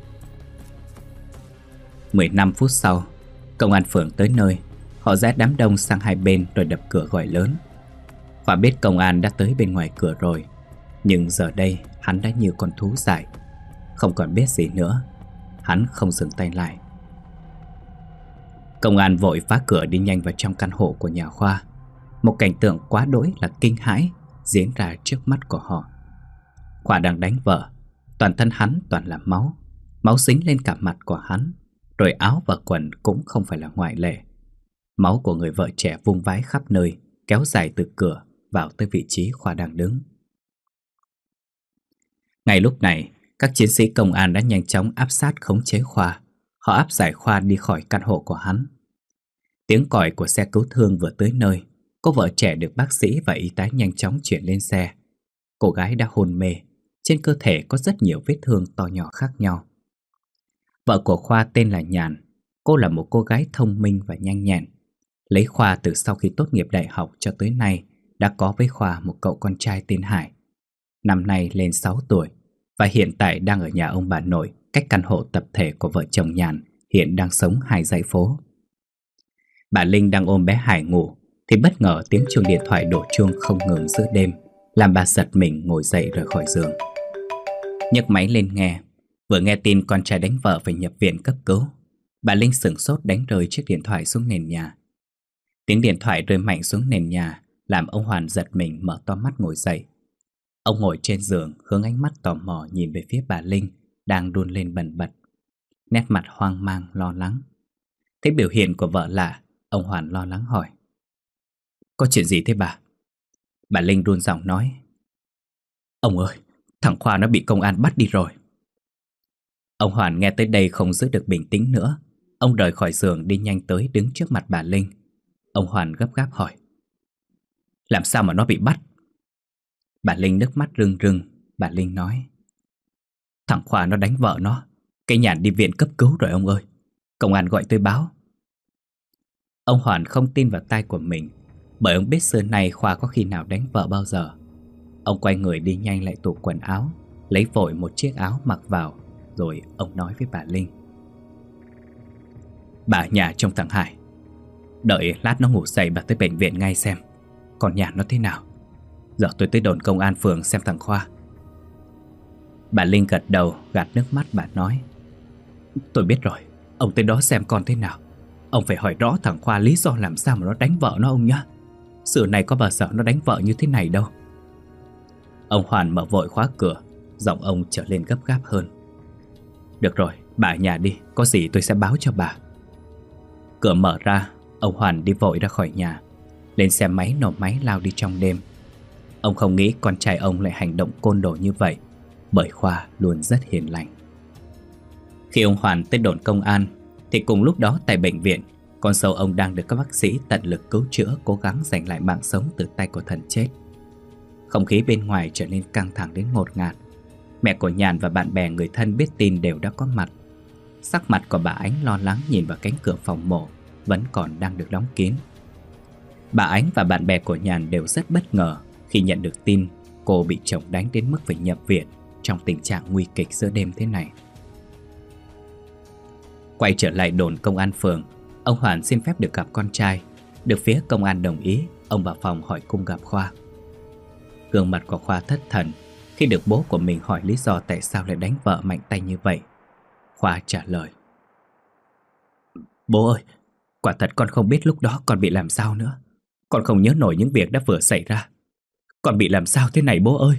mười lăm phút sau, công an phường tới nơi. Họ rẽ đám đông sang hai bên rồi đập cửa gọi lớn. Khoa biết công an đã tới bên ngoài cửa rồi, nhưng giờ đây hắn đã như con thú dại, không còn biết gì nữa. Hắn không dừng tay lại. Công an vội phá cửa đi nhanh vào trong căn hộ của nhà Khoa. Một cảnh tượng quá đỗi là kinh hãi diễn ra trước mắt của họ. Khoa đang đánh vợ, toàn thân hắn toàn là máu. Máu dính lên cả mặt của hắn, rồi áo và quần cũng không phải là ngoại lệ. Máu của người vợ trẻ vung vãi khắp nơi, kéo dài từ cửa vào tới vị trí Khoa đang đứng. Ngay lúc này, các chiến sĩ công an đã nhanh chóng áp sát khống chế Khoa. Họ áp giải Khoa đi khỏi căn hộ của hắn. Tiếng còi của xe cứu thương vừa tới nơi, cô vợ trẻ được bác sĩ và y tá nhanh chóng chuyển lên xe. Cô gái đã hôn mê, trên cơ thể có rất nhiều vết thương to nhỏ khác nhau. Vợ của Khoa tên là Nhàn. Cô là một cô gái thông minh và nhanh nhẹn. Lấy Khoa từ sau khi tốt nghiệp đại học cho tới nay, đã có với Khoa một cậu con trai tên Hải. Năm nay lên sáu tuổi và hiện tại đang ở nhà ông bà nội, cách căn hộ tập thể của vợ chồng Nhàn hiện đang sống hai dãy phố. Bà Linh đang ôm bé Hải ngủ thì bất ngờ tiếng chuông điện thoại đổ chuông không ngừng giữa đêm, làm bà giật mình ngồi dậy rời khỏi giường. Nhấc máy lên nghe, vừa nghe tin con trai đánh vợ phải nhập viện cấp cứu, bà Linh sửng sốt đánh rơi chiếc điện thoại xuống nền nhà. Tiếng điện thoại rơi mạnh xuống nền nhà làm ông Hoàn giật mình mở to mắt ngồi dậy. Ông ngồi trên giường hướng ánh mắt tò mò nhìn về phía bà Linh đang run lên bần bật, nét mặt hoang mang lo lắng. Thấy biểu hiện của vợ lạ, ông Hoàn lo lắng hỏi: "Có chuyện gì thế bà?" Bà Linh run giọng nói: "Ông ơi, thằng Khoa nó bị công an bắt đi rồi." Ông Hoàn nghe tới đây không giữ được bình tĩnh nữa. Ông rời khỏi giường đi nhanh tới đứng trước mặt bà Linh. Ông Hoàn gấp gáp hỏi: "Làm sao mà nó bị bắt?" Bà Linh nước mắt rưng rưng. Bà Linh nói: "Thằng Khoa nó đánh vợ nó, cái Nhàn đi viện cấp cứu rồi ông ơi. Công an gọi tới báo." Ông Hoàn không tin vào tai của mình, bởi ông biết xưa nay Khoa có khi nào đánh vợ bao giờ. Ông quay người đi nhanh lại tủ quần áo, lấy vội một chiếc áo mặc vào, rồi ông nói với bà Linh: "Bà ở nhà trông thằng Hải, đợi lát nó ngủ dậy bà tới bệnh viện ngay xem còn Nhàn nó thế nào. Giờ tôi tới đồn công an phường xem thằng Khoa." Bà Linh gật đầu, gạt nước mắt. Bà nói: "Tôi biết rồi, ông tới đó xem con thế nào. Ông phải hỏi rõ thằng Khoa lý do làm sao mà nó đánh vợ nó ông nhá. Xưa này có bao giờ nó đánh vợ như thế này đâu." Ông Hoàn mở vội khóa cửa, giọng ông trở lên gấp gáp hơn: "Được rồi, bà ở nhà đi, có gì tôi sẽ báo cho bà." Cửa mở ra, ông Hoàn đi vội ra khỏi nhà, lên xe máy nổ máy lao đi trong đêm. Ông không nghĩ con trai ông lại hành động côn đồ như vậy, bởi Khoa luôn rất hiền lành. Khi ông Hoàn tới đồn công an thì cùng lúc đó tại bệnh viện, con dâu ông đang được các bác sĩ tận lực cứu chữa, cố gắng giành lại mạng sống từ tay của thần chết. Không khí bên ngoài trở nên căng thẳng đến ngột ngạt. Mẹ của Nhàn và bạn bè người thân biết tin đều đã có mặt. Sắc mặt của bà Ánh lo lắng nhìn vào cánh cửa phòng mổ vẫn còn đang được đóng kín. Bà Ánh và bạn bè của Nhàn đều rất bất ngờ khi nhận được tin cô bị chồng đánh đến mức phải nhập viện trong tình trạng nguy kịch giữa đêm thế này. Quay trở lại đồn công an phường, ông Hoàn xin phép được gặp con trai. Được phía công an đồng ý, ông vào phòng hỏi cung gặp Khoa. Gương mặt của Khoa thất thần khi được bố của mình hỏi lý do tại sao lại đánh vợ mạnh tay như vậy. Khoa trả lời: Bố ơi, quả thật con không biết lúc đó con bị làm sao nữa. Con không nhớ nổi những việc đã vừa xảy ra. Con bị làm sao thế này bố ơi?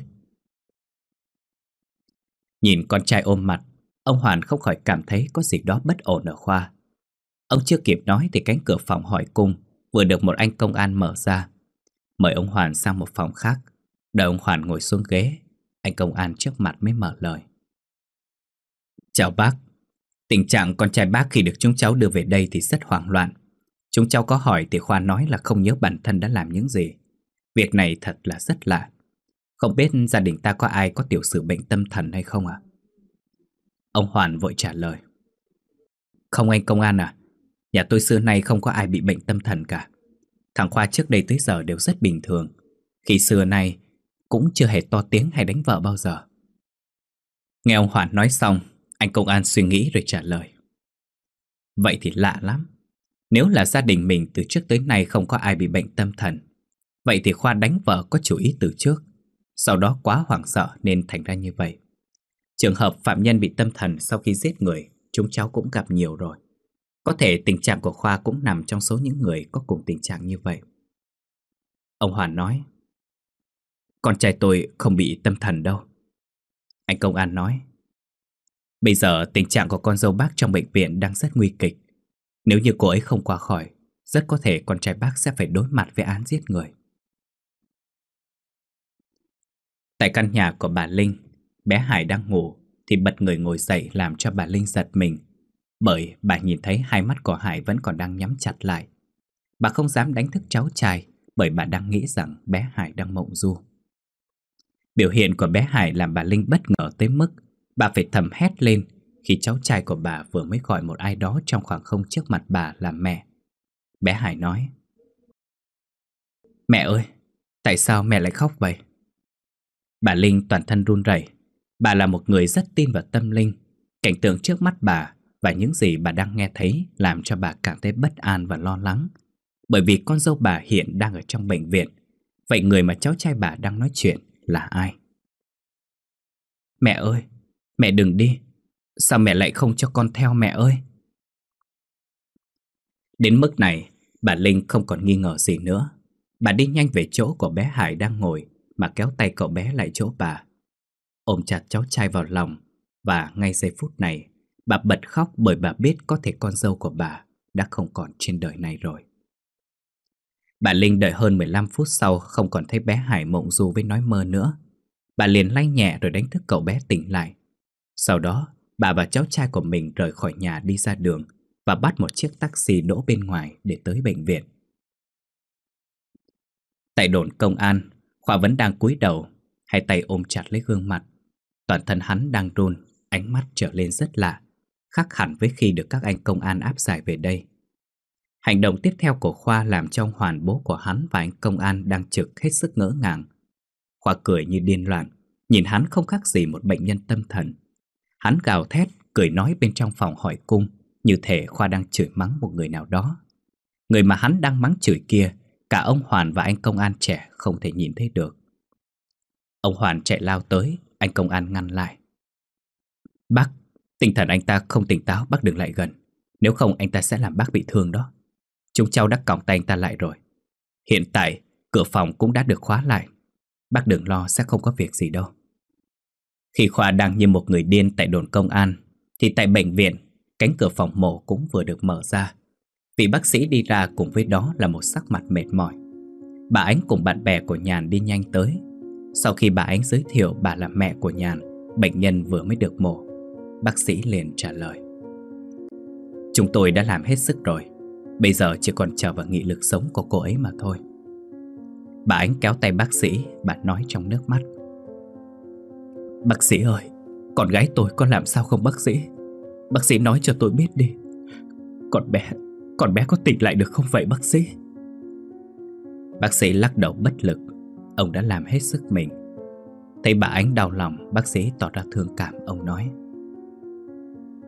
Nhìn con trai ôm mặt, ông Hoàn không khỏi cảm thấy có gì đó bất ổn ở Khoa. Ông chưa kịp nói thì cánh cửa phòng hỏi cung vừa được một anh công an mở ra, mời ông Hoàn sang một phòng khác. Đợi ông Hoàn ngồi xuống ghế, anh công an trước mặt mới mở lời: Chào bác. Tình trạng con trai bác khi được chúng cháu đưa về đây thì rất hoảng loạn. Chúng cháu có hỏi thì Khoa nói là không nhớ bản thân đã làm những gì. Việc này thật là rất lạ. Không biết gia đình ta có ai có tiểu sử bệnh tâm thần hay không ạ? Ông Hoàn vội trả lời: Không anh công an à, nhà tôi xưa nay không có ai bị bệnh tâm thần cả. Thằng Khoa trước đây tới giờ đều rất bình thường. Khi xưa nay cũng chưa hề to tiếng hay đánh vợ bao giờ. Nghe ông Hoàn nói xong, anh công an suy nghĩ rồi trả lời: Vậy thì lạ lắm. Nếu là gia đình mình từ trước tới nay không có ai bị bệnh tâm thần, vậy thì Khoa đánh vợ có chủ ý từ trước, sau đó quá hoảng sợ nên thành ra như vậy. Trường hợp phạm nhân bị tâm thần sau khi giết người, chúng cháu cũng gặp nhiều rồi. Có thể tình trạng của Khoa cũng nằm trong số những người có cùng tình trạng như vậy. Ông Hoàn nói: Con trai tôi không bị tâm thần đâu. Anh công an nói: Bây giờ tình trạng của con dâu bác trong bệnh viện đang rất nguy kịch. Nếu như cô ấy không qua khỏi, rất có thể con trai bác sẽ phải đối mặt với án giết người. Tại căn nhà của bà Linh, bé Hải đang ngủ thì bật người ngồi dậy làm cho bà Linh giật mình, bởi bà nhìn thấy hai mắt của Hải vẫn còn đang nhắm chặt lại. Bà không dám đánh thức cháu trai bởi bà đang nghĩ rằng bé Hải đang mộng du. Biểu hiện của bé Hải làm bà Linh bất ngờ tới mức bà phải thầm hét lên khi cháu trai của bà vừa mới gọi một ai đó trong khoảng không trước mặt bà là mẹ. Bé Hải nói: Mẹ ơi, tại sao mẹ lại khóc vậy? Bà Linh toàn thân run rẩy. Bà là một người rất tin vào tâm linh. Cảnh tượng trước mắt bà và những gì bà đang nghe thấy làm cho bà cảm thấy bất an và lo lắng. Bởi vì con dâu bà hiện đang ở trong bệnh viện. Vậy người mà cháu trai bà đang nói chuyện là ai? Mẹ ơi, mẹ đừng đi. Sao mẹ lại không cho con theo mẹ ơi? Đến mức này, bà Linh không còn nghi ngờ gì nữa. Bà đi nhanh về chỗ của bé Hải đang ngồi mà kéo tay cậu bé lại chỗ bà, ôm chặt cháu trai vào lòng. Và ngay giây phút này, bà bật khóc bởi bà biết có thể con dâu của bà đã không còn trên đời này rồi. Bà Linh đợi hơn mười lăm phút sau không còn thấy bé Hải mộng du với nói mơ nữa. Bà liền lay nhẹ rồi đánh thức cậu bé tỉnh lại. Sau đó, bà và cháu trai của mình rời khỏi nhà đi ra đường và bắt một chiếc taxi đỗ bên ngoài để tới bệnh viện. Tại đồn công an, Khoa vẫn đang cúi đầu, hai tay ôm chặt lấy gương mặt. Toàn thân hắn đang run, ánh mắt trở lên rất lạ, khác hẳn với khi được các anh công an áp giải về đây. Hành động tiếp theo của Khoa làm cho ông Hoàn, bố của hắn, và anh công an đang trực hết sức ngỡ ngàng. Khoa cười như điên loạn, nhìn hắn không khác gì một bệnh nhân tâm thần. Hắn gào thét, cười nói bên trong phòng hỏi cung, như thể Khoa đang chửi mắng một người nào đó. Người mà hắn đang mắng chửi kia, cả ông Hoàn và anh công an trẻ không thể nhìn thấy được. Ông Hoàn chạy lao tới, anh công an ngăn lại. Bác, tinh thần anh ta không tỉnh táo, bác đừng lại gần. Nếu không anh ta sẽ làm bác bị thương đó. Chúng cháu đã còng tay anh ta lại rồi. Hiện tại, cửa phòng cũng đã được khóa lại. Bác đừng lo, sẽ không có việc gì đâu. Khi Khoa đang như một người điên tại đồn công an, thì tại bệnh viện, cánh cửa phòng mổ cũng vừa được mở ra. Vị bác sĩ đi ra cùng với đó là một sắc mặt mệt mỏi. Bà Ánh cùng bạn bè của Nhàn đi nhanh tới. Sau khi bà Ánh giới thiệu bà là mẹ của Nhàn, bệnh nhân vừa mới được mổ, bác sĩ liền trả lời: Chúng tôi đã làm hết sức rồi. Bây giờ chỉ còn chờ vào nghị lực sống của cô ấy mà thôi. Bà Ánh kéo tay bác sĩ, bà nói trong nước mắt: Bác sĩ ơi, con gái tôi có làm sao không bác sĩ? Bác sĩ nói cho tôi biết đi. Con bé, con bé có tỉnh lại được không vậy bác sĩ? Bác sĩ lắc đầu bất lực. Ông đã làm hết sức mình. Thấy bà Ánh đau lòng, bác sĩ tỏ ra thương cảm. Ông nói: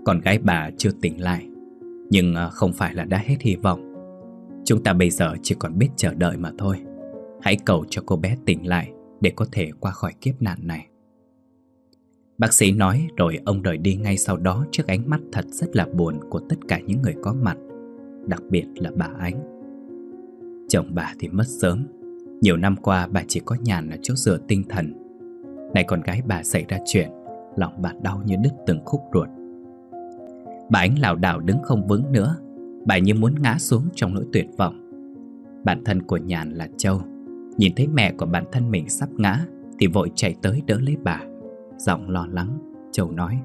Con gái bà chưa tỉnh lại, nhưng không phải là đã hết hy vọng. Chúng ta bây giờ chỉ còn biết chờ đợi mà thôi. Hãy cầu cho cô bé tỉnh lại để có thể qua khỏi kiếp nạn này. Bác sĩ nói rồi ông rời đi ngay sau đó trước ánh mắt thật rất là buồn của tất cả những người có mặt, đặc biệt là bà Ánh. Chồng bà thì mất sớm. Nhiều năm qua bà chỉ có Nhàn là chỗ dựa tinh thần. Này con gái bà xảy ra chuyện, lòng bà đau như đứt từng khúc ruột. Bà Ánh lảo đảo đứng không vững nữa. Bà như muốn ngã xuống trong nỗi tuyệt vọng. Bạn thân của Nhàn là Châu nhìn thấy mẹ của bản thân mình sắp ngã thì vội chạy tới đỡ lấy bà. Giọng lo lắng, Châu nói: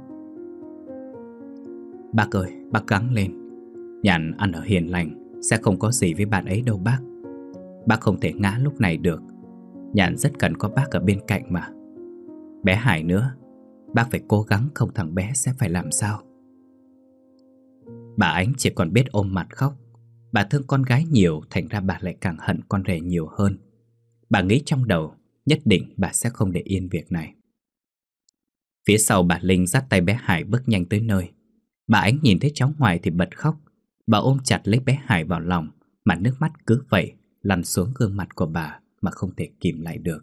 "Bác ơi, bác gắng lên. Nhàn ăn ở hiền lành, sẽ không có gì với bạn ấy đâu bác. Bác không thể ngã lúc này được. Nhàn rất cần có bác ở bên cạnh mà. Bé Hải nữa, bác phải cố gắng không thằng bé sẽ phải làm sao." Bà Ánh chỉ còn biết ôm mặt khóc. Bà thương con gái nhiều, thành ra bà lại càng hận con rể nhiều hơn. Bà nghĩ trong đầu nhất định bà sẽ không để yên việc này. Phía sau bà Linh dắt tay bé Hải bước nhanh tới nơi. Bà Ánh nhìn thấy cháu ngoại thì bật khóc. Bà ôm chặt lấy bé Hải vào lòng, mà nước mắt cứ vậy lăn xuống gương mặt của bà mà không thể kìm lại được.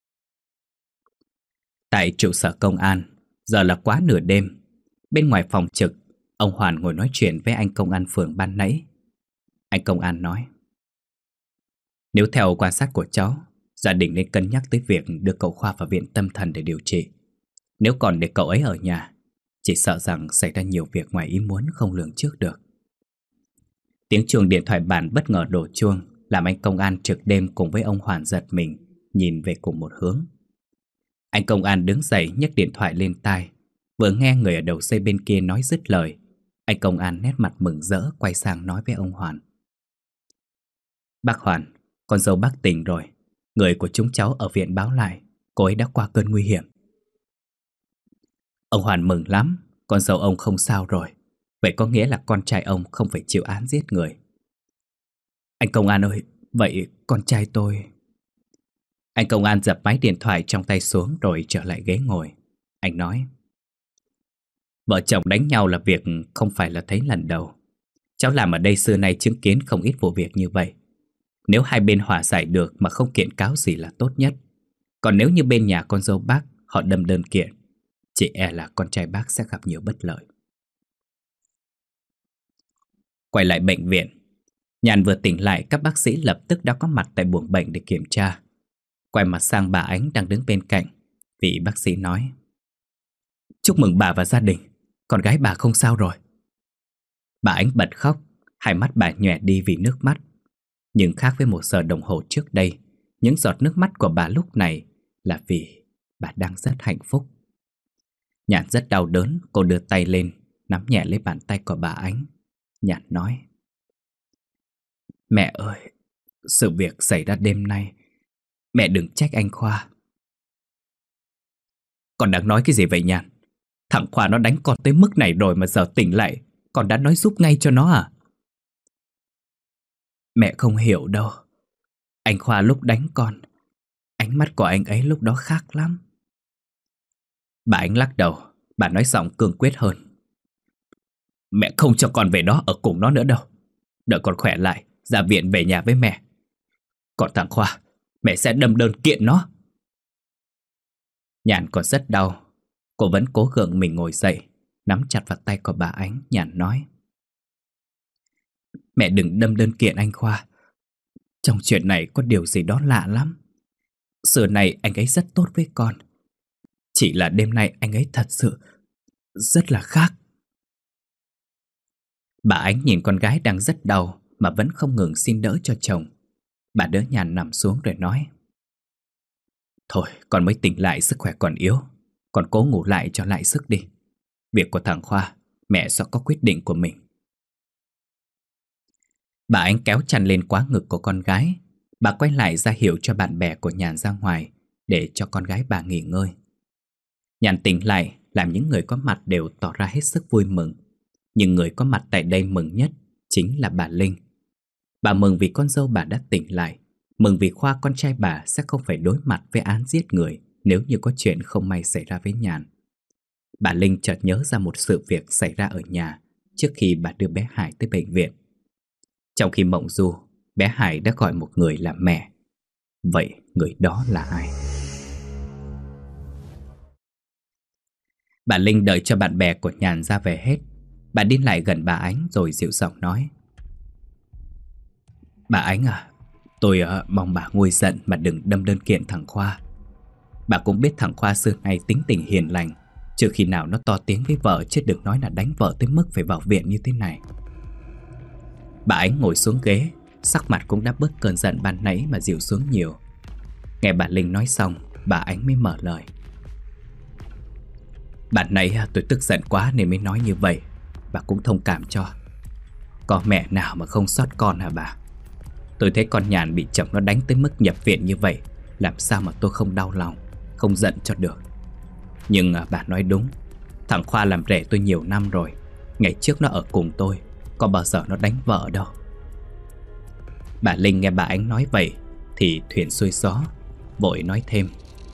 Tại trụ sở công an, giờ là quá nửa đêm. Bên ngoài phòng trực, ông Hoàn ngồi nói chuyện với anh công an phường ban nãy. Anh công an nói: "Nếu theo quan sát của cháu, gia đình nên cân nhắc tới việc đưa cậu Khoa vào viện tâm thần để điều trị. Nếu còn để cậu ấy ở nhà, chỉ sợ rằng xảy ra nhiều việc ngoài ý muốn không lường trước được." Tiếng chuông điện thoại bàn bất ngờ đổ chuông, làm anh công an trực đêm cùng với ông Hoàn giật mình, nhìn về cùng một hướng. Anh công an đứng dậy nhấc điện thoại lên tai. Vừa nghe người ở đầu dây bên kia nói dứt lời, anh công an nét mặt mừng rỡ quay sang nói với ông Hoàn: "Bác Hoàn, con dâu bác tỉnh rồi. Người của chúng cháu ở viện báo lại cô ấy đã qua cơn nguy hiểm." Ông Hoàn mừng lắm. Con dâu ông không sao rồi. Vậy có nghĩa là con trai ông không phải chịu án giết người. "Anh công an ơi, vậy con trai tôi..." Anh công an dập máy điện thoại trong tay xuống rồi trở lại ghế ngồi. Anh nói: "Vợ chồng đánh nhau là việc không phải là thấy lần đầu. Cháu làm ở đây xưa nay chứng kiến không ít vụ việc như vậy. Nếu hai bên hòa giải được mà không kiện cáo gì là tốt nhất. Còn nếu như bên nhà con dâu bác họ đâm đơn kiện, chỉ e là con trai bác sẽ gặp nhiều bất lợi." Quay lại bệnh viện, Nhàn vừa tỉnh lại, các bác sĩ lập tức đã có mặt tại buồng bệnh để kiểm tra. Quay mặt sang bà Ánh đang đứng bên cạnh, vị bác sĩ nói: "Chúc mừng bà và gia đình, con gái bà không sao rồi." Bà Ánh bật khóc, hai mắt bà nhòe đi vì nước mắt. Nhưng khác với một giờ đồng hồ trước đây, những giọt nước mắt của bà lúc này là vì bà đang rất hạnh phúc. Nhàn rất đau đớn, cô đưa tay lên, nắm nhẹ lấy bàn tay của bà Ánh. Nhàn nói: "Mẹ ơi, sự việc xảy ra đêm nay, mẹ đừng trách anh Khoa." "Con đang nói cái gì vậy Nhàn? Thằng Khoa nó đánh con tới mức này rồi mà giờ tỉnh lại con đã nói giúp ngay cho nó à?" "Mẹ không hiểu đâu. Anh Khoa lúc đánh con, ánh mắt của anh ấy lúc đó khác lắm." Bà Ánh lắc đầu, bà nói giọng cương quyết hơn: "Mẹ không cho con về đó ở cùng nó nữa đâu. Đợi con khỏe lại, ra viện về nhà với mẹ. Còn thằng Khoa, mẹ sẽ đâm đơn kiện nó." Nhàn còn rất đau. Cô vẫn cố gượng mình ngồi dậy, nắm chặt vào tay của bà Ánh. Nhàn nói: "Mẹ đừng đâm đơn kiện anh Khoa. Trong chuyện này có điều gì đó lạ lắm. Xưa này anh ấy rất tốt với con. Chỉ là đêm nay anh ấy thật sự rất là khác." Bà Ánh nhìn con gái đang rất đau mà vẫn không ngừng xin đỡ cho chồng. Bà đỡ Nhàn nằm xuống rồi nói: "Thôi, con mới tỉnh lại, sức khỏe còn yếu. Con cố ngủ lại cho lại sức đi. Việc của thằng Khoa, mẹ sẽ có quyết định của mình." Bà Ánh kéo chăn lên quá ngực của con gái. Bà quay lại ra hiệu cho bạn bè của Nhàn ra ngoài để cho con gái bà nghỉ ngơi. Nhàn tỉnh lại làm những người có mặt đều tỏ ra hết sức vui mừng. Nhưng người có mặt tại đây mừng nhất chính là bà Linh. Bà mừng vì con dâu bà đã tỉnh lại, mừng vì Khoa con trai bà sẽ không phải đối mặt với án giết người nếu như có chuyện không may xảy ra với Nhàn. bà Linh chợt nhớ ra một sự việc xảy ra ở nhà trước khi bà đưa bé Hải tới bệnh viện. Trong khi mộng du, bé Hải đã gọi một người là mẹ. Vậy người đó là ai? Bà Linh đợi cho bạn bè của Nhàn ra về hết. Bà đi lại gần bà Ánh rồi dịu giọng nói: Bà Ánh à, tôi uh, mong bà nguôi giận mà đừng đâm đơn kiện thằng Khoa. Bà cũng biết thằng Khoa xưa nay tính tình hiền lành, trừ khi nào nó to tiếng với vợ, chứ đừng nói là đánh vợ tới mức phải vào viện như thế này. Bà Ánh ngồi xuống ghế, sắc mặt cũng đã bớt cơn giận ban nãy mà dịu xuống nhiều. Nghe bà Linh nói xong, bà Ánh mới mở lời: Bạn nãy tôi tức giận quá nên mới nói như vậy. Bà cũng thông cảm cho. Có mẹ nào mà không xót con hả bà? Tôi thấy con Nhàn bị chồng nó đánh tới mức nhập viện như vậy, làm sao mà tôi không đau lòng, không giận cho được. Nhưng bà nói đúng, thằng Khoa làm rể tôi nhiều năm rồi. Ngày trước nó ở cùng tôi, có bao giờ nó đánh vợ đâu. Bà Linh nghe bà Ánh nói vậy thì thuyền xuôi gió, vội nói thêm: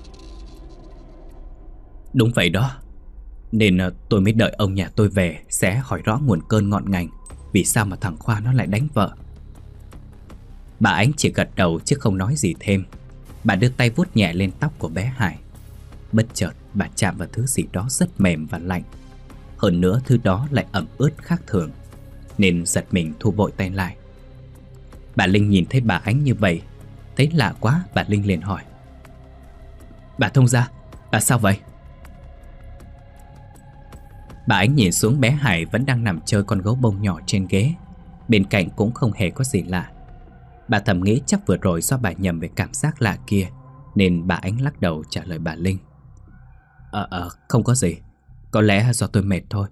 Đúng vậy đó, nên tôi mới đợi ông nhà tôi về sẽ hỏi rõ nguồn cơn ngọn ngành, vì sao mà thằng Khoa nó lại đánh vợ. Bà Ánh chỉ gật đầu chứ không nói gì thêm. Bà đưa tay vuốt nhẹ lên tóc của bé Hải. Bất chợt bà chạm vào thứ gì đó rất mềm và lạnh. Hơn nữa thứ đó lại ẩm ướt khác thường, nên giật mình thu vội tay lại. Bà Linh nhìn thấy bà Ánh như vậy, thấy lạ quá, bà Linh liền hỏi: Bà Thông gia, bà sao vậy? Bà Ánh nhìn xuống bé Hải vẫn đang nằm chơi con gấu bông nhỏ trên ghế. Bên cạnh cũng không hề có gì lạ. Bà thầm nghĩ chắc vừa rồi do bà nhầm về cảm giác lạ kia, nên bà Ánh lắc đầu trả lời bà Linh: Ờ ờ không có gì, có lẽ do tôi mệt thôi.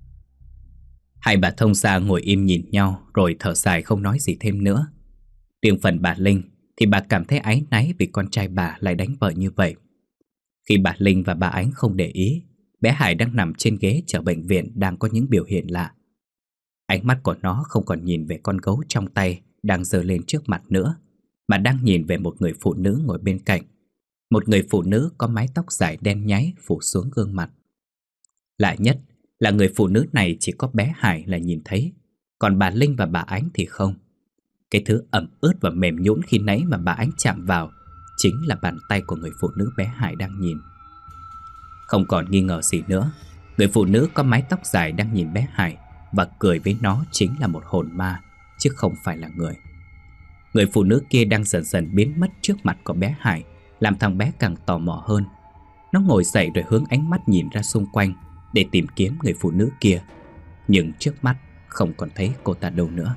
Hai bà Thông gia ngồi im nhìn nhau rồi thở dài không nói gì thêm nữa. Riêng phần bà Linh thì bà cảm thấy áy náy vì con trai bà lại đánh vợ như vậy. Khi bà Linh và bà Ánh không để ý, bé Hải đang nằm trên ghế chờ bệnh viện đang có những biểu hiện lạ. Ánh mắt của nó không còn nhìn về con gấu trong tay đang giơ lên trước mặt nữa, mà đang nhìn về một người phụ nữ ngồi bên cạnh. Một người phụ nữ có mái tóc dài đen nháy phủ xuống gương mặt. Lạ nhất là người phụ nữ này chỉ có bé Hải là nhìn thấy, còn bà Linh và bà Ánh thì không. Cái thứ ẩm ướt và mềm nhũn khi nãy mà bà Ánh chạm vào chính là bàn tay của người phụ nữ bé Hải đang nhìn. Không còn nghi ngờ gì nữa, người phụ nữ có mái tóc dài đang nhìn bé Hải và cười với nó chính là một hồn ma, chứ không phải là người. Người phụ nữ kia đang dần dần biến mất trước mặt của bé Hải, làm thằng bé càng tò mò hơn. Nó ngồi dậy rồi hướng ánh mắt nhìn ra xung quanh để tìm kiếm người phụ nữ kia, nhưng trước mắt không còn thấy cô ta đâu nữa.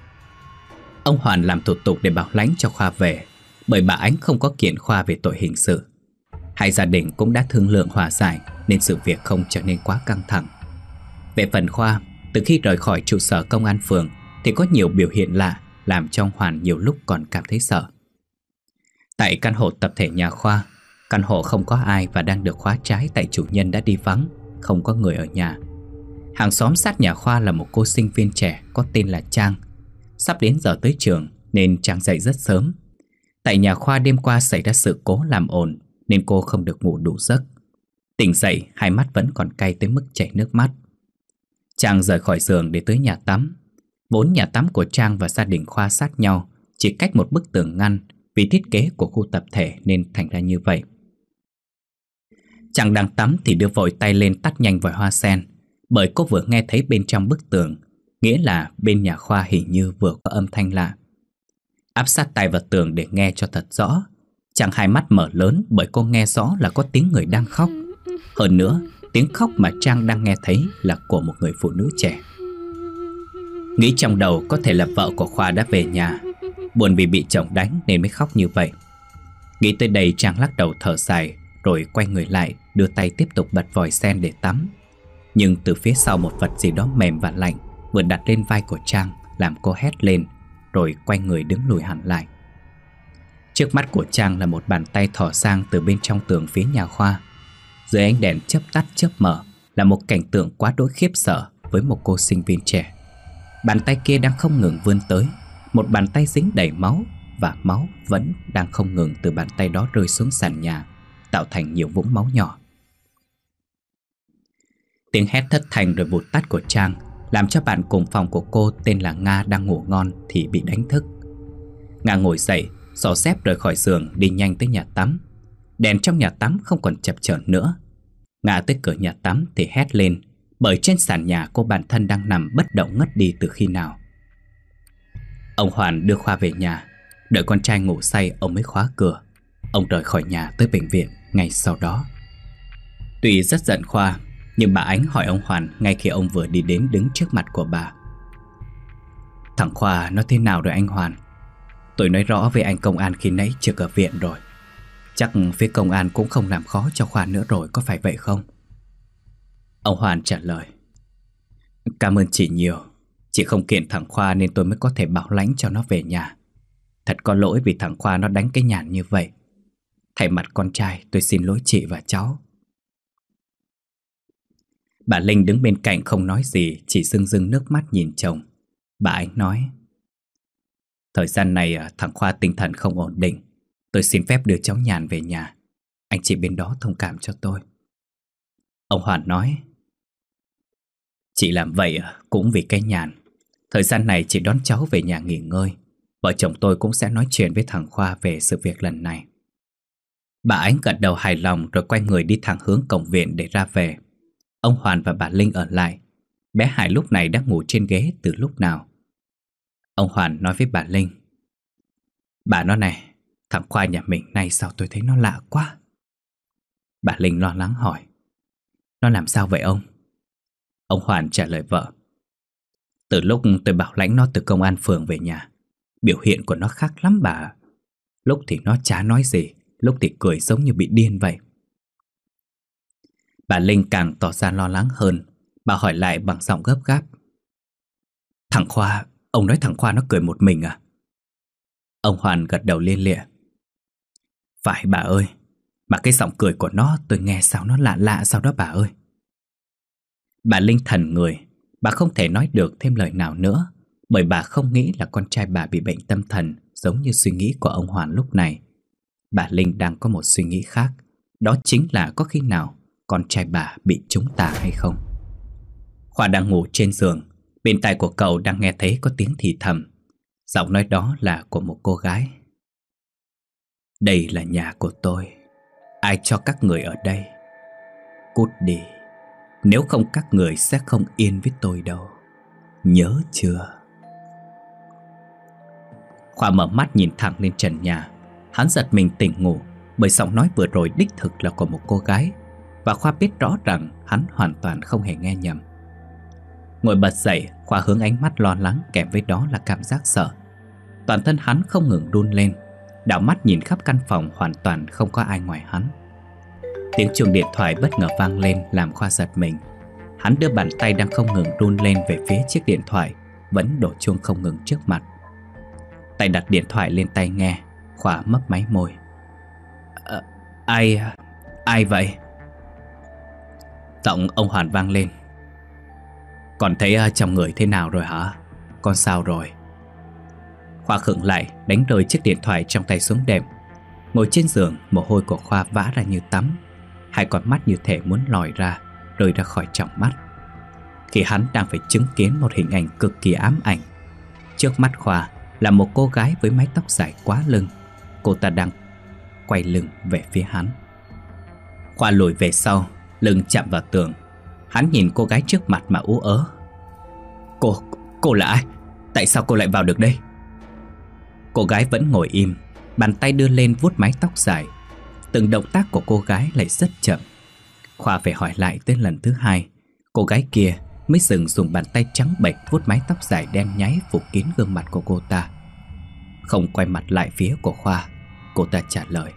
Ông Hoàn làm thủ tục để bảo lãnh cho Khoa về, bởi bà Ánh không có kiện Khoa về tội hình sự. Hai gia đình cũng đã thương lượng hòa giải nên sự việc không trở nên quá căng thẳng. Về phần Khoa, từ khi rời khỏi trụ sở công an phường thì có nhiều biểu hiện lạ làm cho ông Hoàn nhiều lúc còn cảm thấy sợ. Tại căn hộ tập thể nhà Khoa, căn hộ không có ai và đang được khóa trái tại chủ nhân đã đi vắng, không có người ở nhà. Hàng xóm sát nhà Khoa là một cô sinh viên trẻ có tên là Trang. Sắp đến giờ tới trường nên Trang dậy rất sớm. Tại nhà Khoa đêm qua xảy ra sự cố làm ồn nên cô không được ngủ đủ giấc. Tỉnh dậy hai mắt vẫn còn cay tới mức chảy nước mắt. Trang rời khỏi giường để tới nhà tắm. Vốn nhà tắm của Trang và gia đình Khoa sát nhau, chỉ cách một bức tường ngăn, vì thiết kế của khu tập thể nên thành ra như vậy. Trang đang tắm thì đưa vội tay lên tắt nhanh vòi hoa sen, bởi cô vừa nghe thấy bên trong bức tường, nghĩa là bên nhà Khoa hình như vừa có âm thanh lạ. Áp sát tay vào tường để nghe cho thật rõ. Trang hai mắt mở lớn bởi cô nghe rõ là có tiếng người đang khóc. Hơn nữa, tiếng khóc mà Trang đang nghe thấy là của một người phụ nữ trẻ. Nghĩ trong đầu có thể là vợ của Khoa đã về nhà, buồn vì bị chồng đánh nên mới khóc như vậy. Nghĩ tới đây Trang lắc đầu thở dài, rồi quay người lại đưa tay tiếp tục bật vòi sen để tắm. Nhưng từ phía sau một vật gì đó mềm và lạnh vừa đặt lên vai của Trang, làm cô hét lên, rồi quay người đứng lùi hẳn lại. Trước mắt của Trang là một bàn tay thò sang từ bên trong tường phía nhà Khoa. Dưới ánh đèn chớp tắt chớp mở là một cảnh tượng quá đỗi khiếp sợ với một cô sinh viên trẻ. Bàn tay kia đang không ngừng vươn tới, một bàn tay dính đầy máu, và máu vẫn đang không ngừng từ bàn tay đó rơi xuống sàn nhà, tạo thành nhiều vũng máu nhỏ. Tiếng hét thất thanh rồi vụt tắt của Trang làm cho bạn cùng phòng của cô tên là Nga đang ngủ ngon thì bị đánh thức. Nga ngồi dậy, xỏ dép rời khỏi giường đi nhanh tới nhà tắm. Đèn trong nhà tắm không còn chập chờn nữa. Nga tới cửa nhà tắm thì hét lên, bởi trên sàn nhà cô bạn thân đang nằm bất động ngất đi từ khi nào. Ông Hoàn đưa Khoa về nhà. Đợi con trai ngủ say ông mới khóa cửa. Ông rời khỏi nhà tới bệnh viện ngay sau đó. Tuy rất giận Khoa, nhưng bà Ánh hỏi ông Hoàn ngay khi ông vừa đi đến đứng trước mặt của bà. Thằng Khoa nó thế nào rồi anh Hoàn? Tôi nói rõ với anh công an khi nãy trực ở viện rồi. Chắc phía công an cũng không làm khó cho Khoa nữa rồi, có phải vậy không? Ông Hoàn trả lời: Cảm ơn chị nhiều. Chị không kiện thằng Khoa nên tôi mới có thể bảo lãnh cho nó về nhà. Thật có lỗi vì thằng Khoa nó đánh cái nhàn như vậy. Thay mặt con trai tôi xin lỗi chị và cháu. Bà Linh đứng bên cạnh không nói gì, chỉ rưng rưng nước mắt nhìn chồng. Bà Ánh nói: Thời gian này thằng Khoa tinh thần không ổn định. Tôi xin phép đưa cháu Nhàn về nhà. Anh chị bên đó thông cảm cho tôi. Ông Hoàn nói: Chị làm vậy cũng vì cái Nhàn. Thời gian này chị đón cháu về nhà nghỉ ngơi. Vợ chồng tôi cũng sẽ nói chuyện với thằng Khoa về sự việc lần này. Bà Ánh gật đầu hài lòng rồi quay người đi thẳng hướng cổng viện để ra về. Ông Hoàn và bà Linh ở lại. Bé Hải lúc này đã ngủ trên ghế từ lúc nào. Ông Hoàn nói với bà Linh: Bà nói này, thằng Khoa nhà mình nay sao tôi thấy nó lạ quá. Bà Linh lo lắng hỏi: Nó làm sao vậy ông? Ông Hoàn trả lời vợ: Từ lúc tôi bảo lãnh nó từ công an phường về nhà, biểu hiện của nó khác lắm bà. Lúc thì nó chả nói gì, lúc thì cười giống như bị điên vậy. Bà Linh càng tỏ ra lo lắng hơn. Bà hỏi lại bằng giọng gấp gáp: Thằng Khoa, ông nói thằng Khoa nó cười một mình à? Ông Hoàn gật đầu lia lịa: Phải bà ơi, mà cái giọng cười của nó tôi nghe sao nó lạ lạ sao đó bà ơi. Bà Linh thần người. Bà không thể nói được thêm lời nào nữa, bởi bà không nghĩ là con trai bà bị bệnh tâm thần giống như suy nghĩ của ông Hoàn lúc này. Bà Linh đang có một suy nghĩ khác. Đó chính là có khi nào con trai bà bị trúng tà hay không. Khoa đang ngủ trên giường. Bên tai của cậu đang nghe thấy có tiếng thì thầm. Giọng nói đó là của một cô gái: Đây là nhà của tôi. Ai cho các người ở đây? Cút đi. Nếu không các người sẽ không yên với tôi đâu. Nhớ chưa? Khoa mở mắt nhìn thẳng lên trần nhà. Hắn giật mình tỉnh ngủ, bởi giọng nói vừa rồi đích thực là của một cô gái. Và Khoa biết rõ rằng hắn hoàn toàn không hề nghe nhầm. Ngồi bật dậy, Khoa hướng ánh mắt lo lắng kèm với đó là cảm giác sợ. Toàn thân hắn không ngừng run lên. Đảo mắt nhìn khắp căn phòng, hoàn toàn không có ai ngoài hắn. Tiếng chuông điện thoại bất ngờ vang lên làm Khoa giật mình. Hắn đưa bàn tay đang không ngừng run lên về phía chiếc điện thoại vẫn đổ chuông không ngừng trước mặt. Tay đặt điện thoại lên tai nghe, Khoa mấp máy môi: à, Ai... ai vậy? Giọng ông Hoàn vang lên: Còn thấy trong người thế nào rồi hả? Con sao rồi? Khoa khựng lại, đánh rơi chiếc điện thoại trong tay xuống đệm. Ngồi trên giường, mồ hôi của Khoa vã ra như tắm. Hai con mắt như thể muốn lòi ra, rơi ra khỏi tròng mắt, khi hắn đang phải chứng kiến một hình ảnh cực kỳ ám ảnh. Trước mắt Khoa là một cô gái với mái tóc dài quá lưng. Cô ta đang quay lưng về phía hắn. Khoa lùi về sau, lưng chạm vào tường. Hắn nhìn cô gái trước mặt mà ú ớ: Cô, cô là ai? Tại sao cô lại vào được đây? Cô gái vẫn ngồi im, bàn tay đưa lên vuốt mái tóc dài. Từng động tác của cô gái lại rất chậm. Khoa phải hỏi lại tới lần thứ hai, cô gái kia mới dừng dùng bàn tay trắng bệch vuốt mái tóc dài đen nháy phủ kín gương mặt của cô ta. Không quay mặt lại phía của Khoa, cô ta trả lời: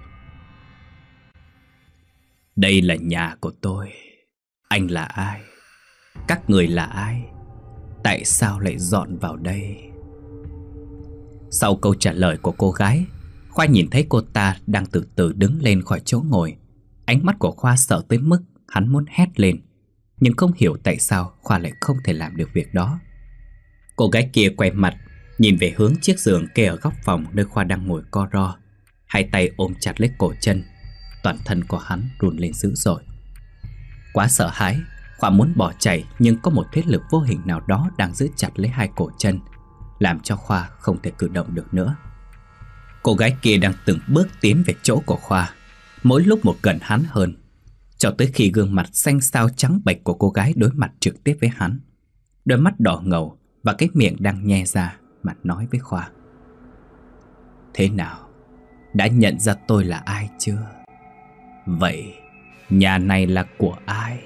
Đây là nhà của tôi. Anh là ai? Các người là ai? Tại sao lại dọn vào đây? Sau câu trả lời của cô gái, Khoa nhìn thấy cô ta đang từ từ đứng lên khỏi chỗ ngồi. Ánh mắt của Khoa sợ tới mức hắn muốn hét lên, nhưng không hiểu tại sao Khoa lại không thể làm được việc đó. Cô gái kia quay mặt, nhìn về hướng chiếc giường kê ở góc phòng nơi Khoa đang ngồi co ro. Hai tay ôm chặt lấy cổ chân. Toàn thân của hắn run lên dữ dội. Quá sợ hãi, Khoa muốn bỏ chạy, nhưng có một thế lực vô hình nào đó đang giữ chặt lấy hai cổ chân, làm cho Khoa không thể cử động được nữa. Cô gái kia đang từng bước tiến về chỗ của Khoa, mỗi lúc một gần hắn hơn, cho tới khi gương mặt xanh xao trắng bệch của cô gái đối mặt trực tiếp với hắn. Đôi mắt đỏ ngầu và cái miệng đang nhe ra mà nói với Khoa: "Thế nào? Đã nhận ra tôi là ai chưa? Vậy nhà này là của ai?"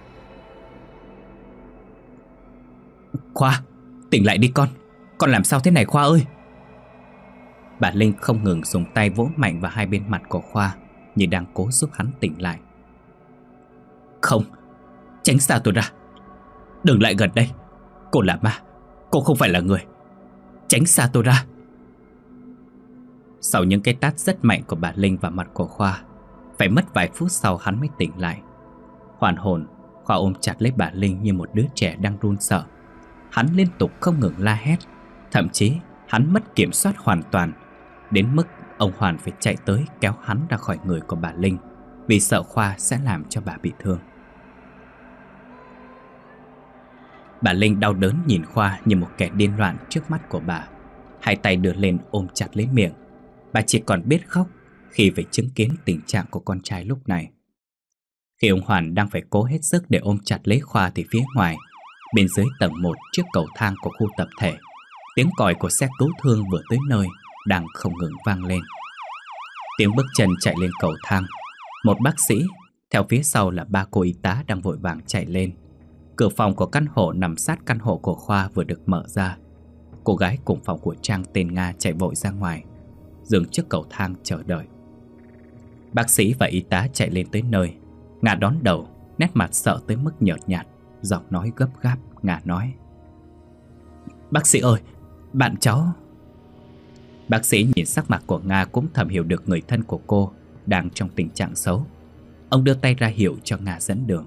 "Khoa, tỉnh lại đi con. Con làm sao thế này Khoa ơi?" Bà Linh không ngừng dùng tay vỗ mạnh vào hai bên mặt của Khoa, như đang cố giúp hắn tỉnh lại. "Không, tránh xa tôi ra. Đừng lại gần đây. Cô là ma, cô không phải là người. Tránh xa tôi ra." Sau những cái tát rất mạnh của bà Linh vào mặt của Khoa, phải mất vài phút sau hắn mới tỉnh lại. Hoàn hồn, Khoa ôm chặt lấy bà Linh như một đứa trẻ đang run sợ. Hắn liên tục không ngừng la hét, thậm chí hắn mất kiểm soát hoàn toàn, đến mức ông Hoàn phải chạy tới kéo hắn ra khỏi người của bà Linh, vì sợ Khoa sẽ làm cho bà bị thương. Bà Linh đau đớn nhìn Khoa như một kẻ điên loạn trước mắt của bà, hai tay đưa lên ôm chặt lấy miệng. Bà chỉ còn biết khóc khi phải chứng kiến tình trạng của con trai lúc này. Khi ông Hoàn đang phải cố hết sức để ôm chặt lấy Khoa thì phía ngoài, bên dưới tầng một chiếc cầu thang của khu tập thể, tiếng còi của xe cứu thương vừa tới nơi đang không ngừng vang lên. Tiếng bước chân chạy lên cầu thang, một bác sĩ, theo phía sau là ba cô y tá đang vội vàng chạy lên. Cửa phòng của căn hộ nằm sát căn hộ của Khoa vừa được mở ra. Cô gái cùng phòng của Trang tên Nga chạy vội ra ngoài, dừng trước cầu thang chờ đợi. Bác sĩ và y tá chạy lên tới nơi. Nga đón đầu, nét mặt sợ tới mức nhợt nhạt, giọng nói gấp gáp. Nga nói: "Bác sĩ ơi, bạn cháu..." Bác sĩ nhìn sắc mặt của Nga cũng thầm hiểu được người thân của cô đang trong tình trạng xấu. Ông đưa tay ra hiệu cho Nga dẫn đường.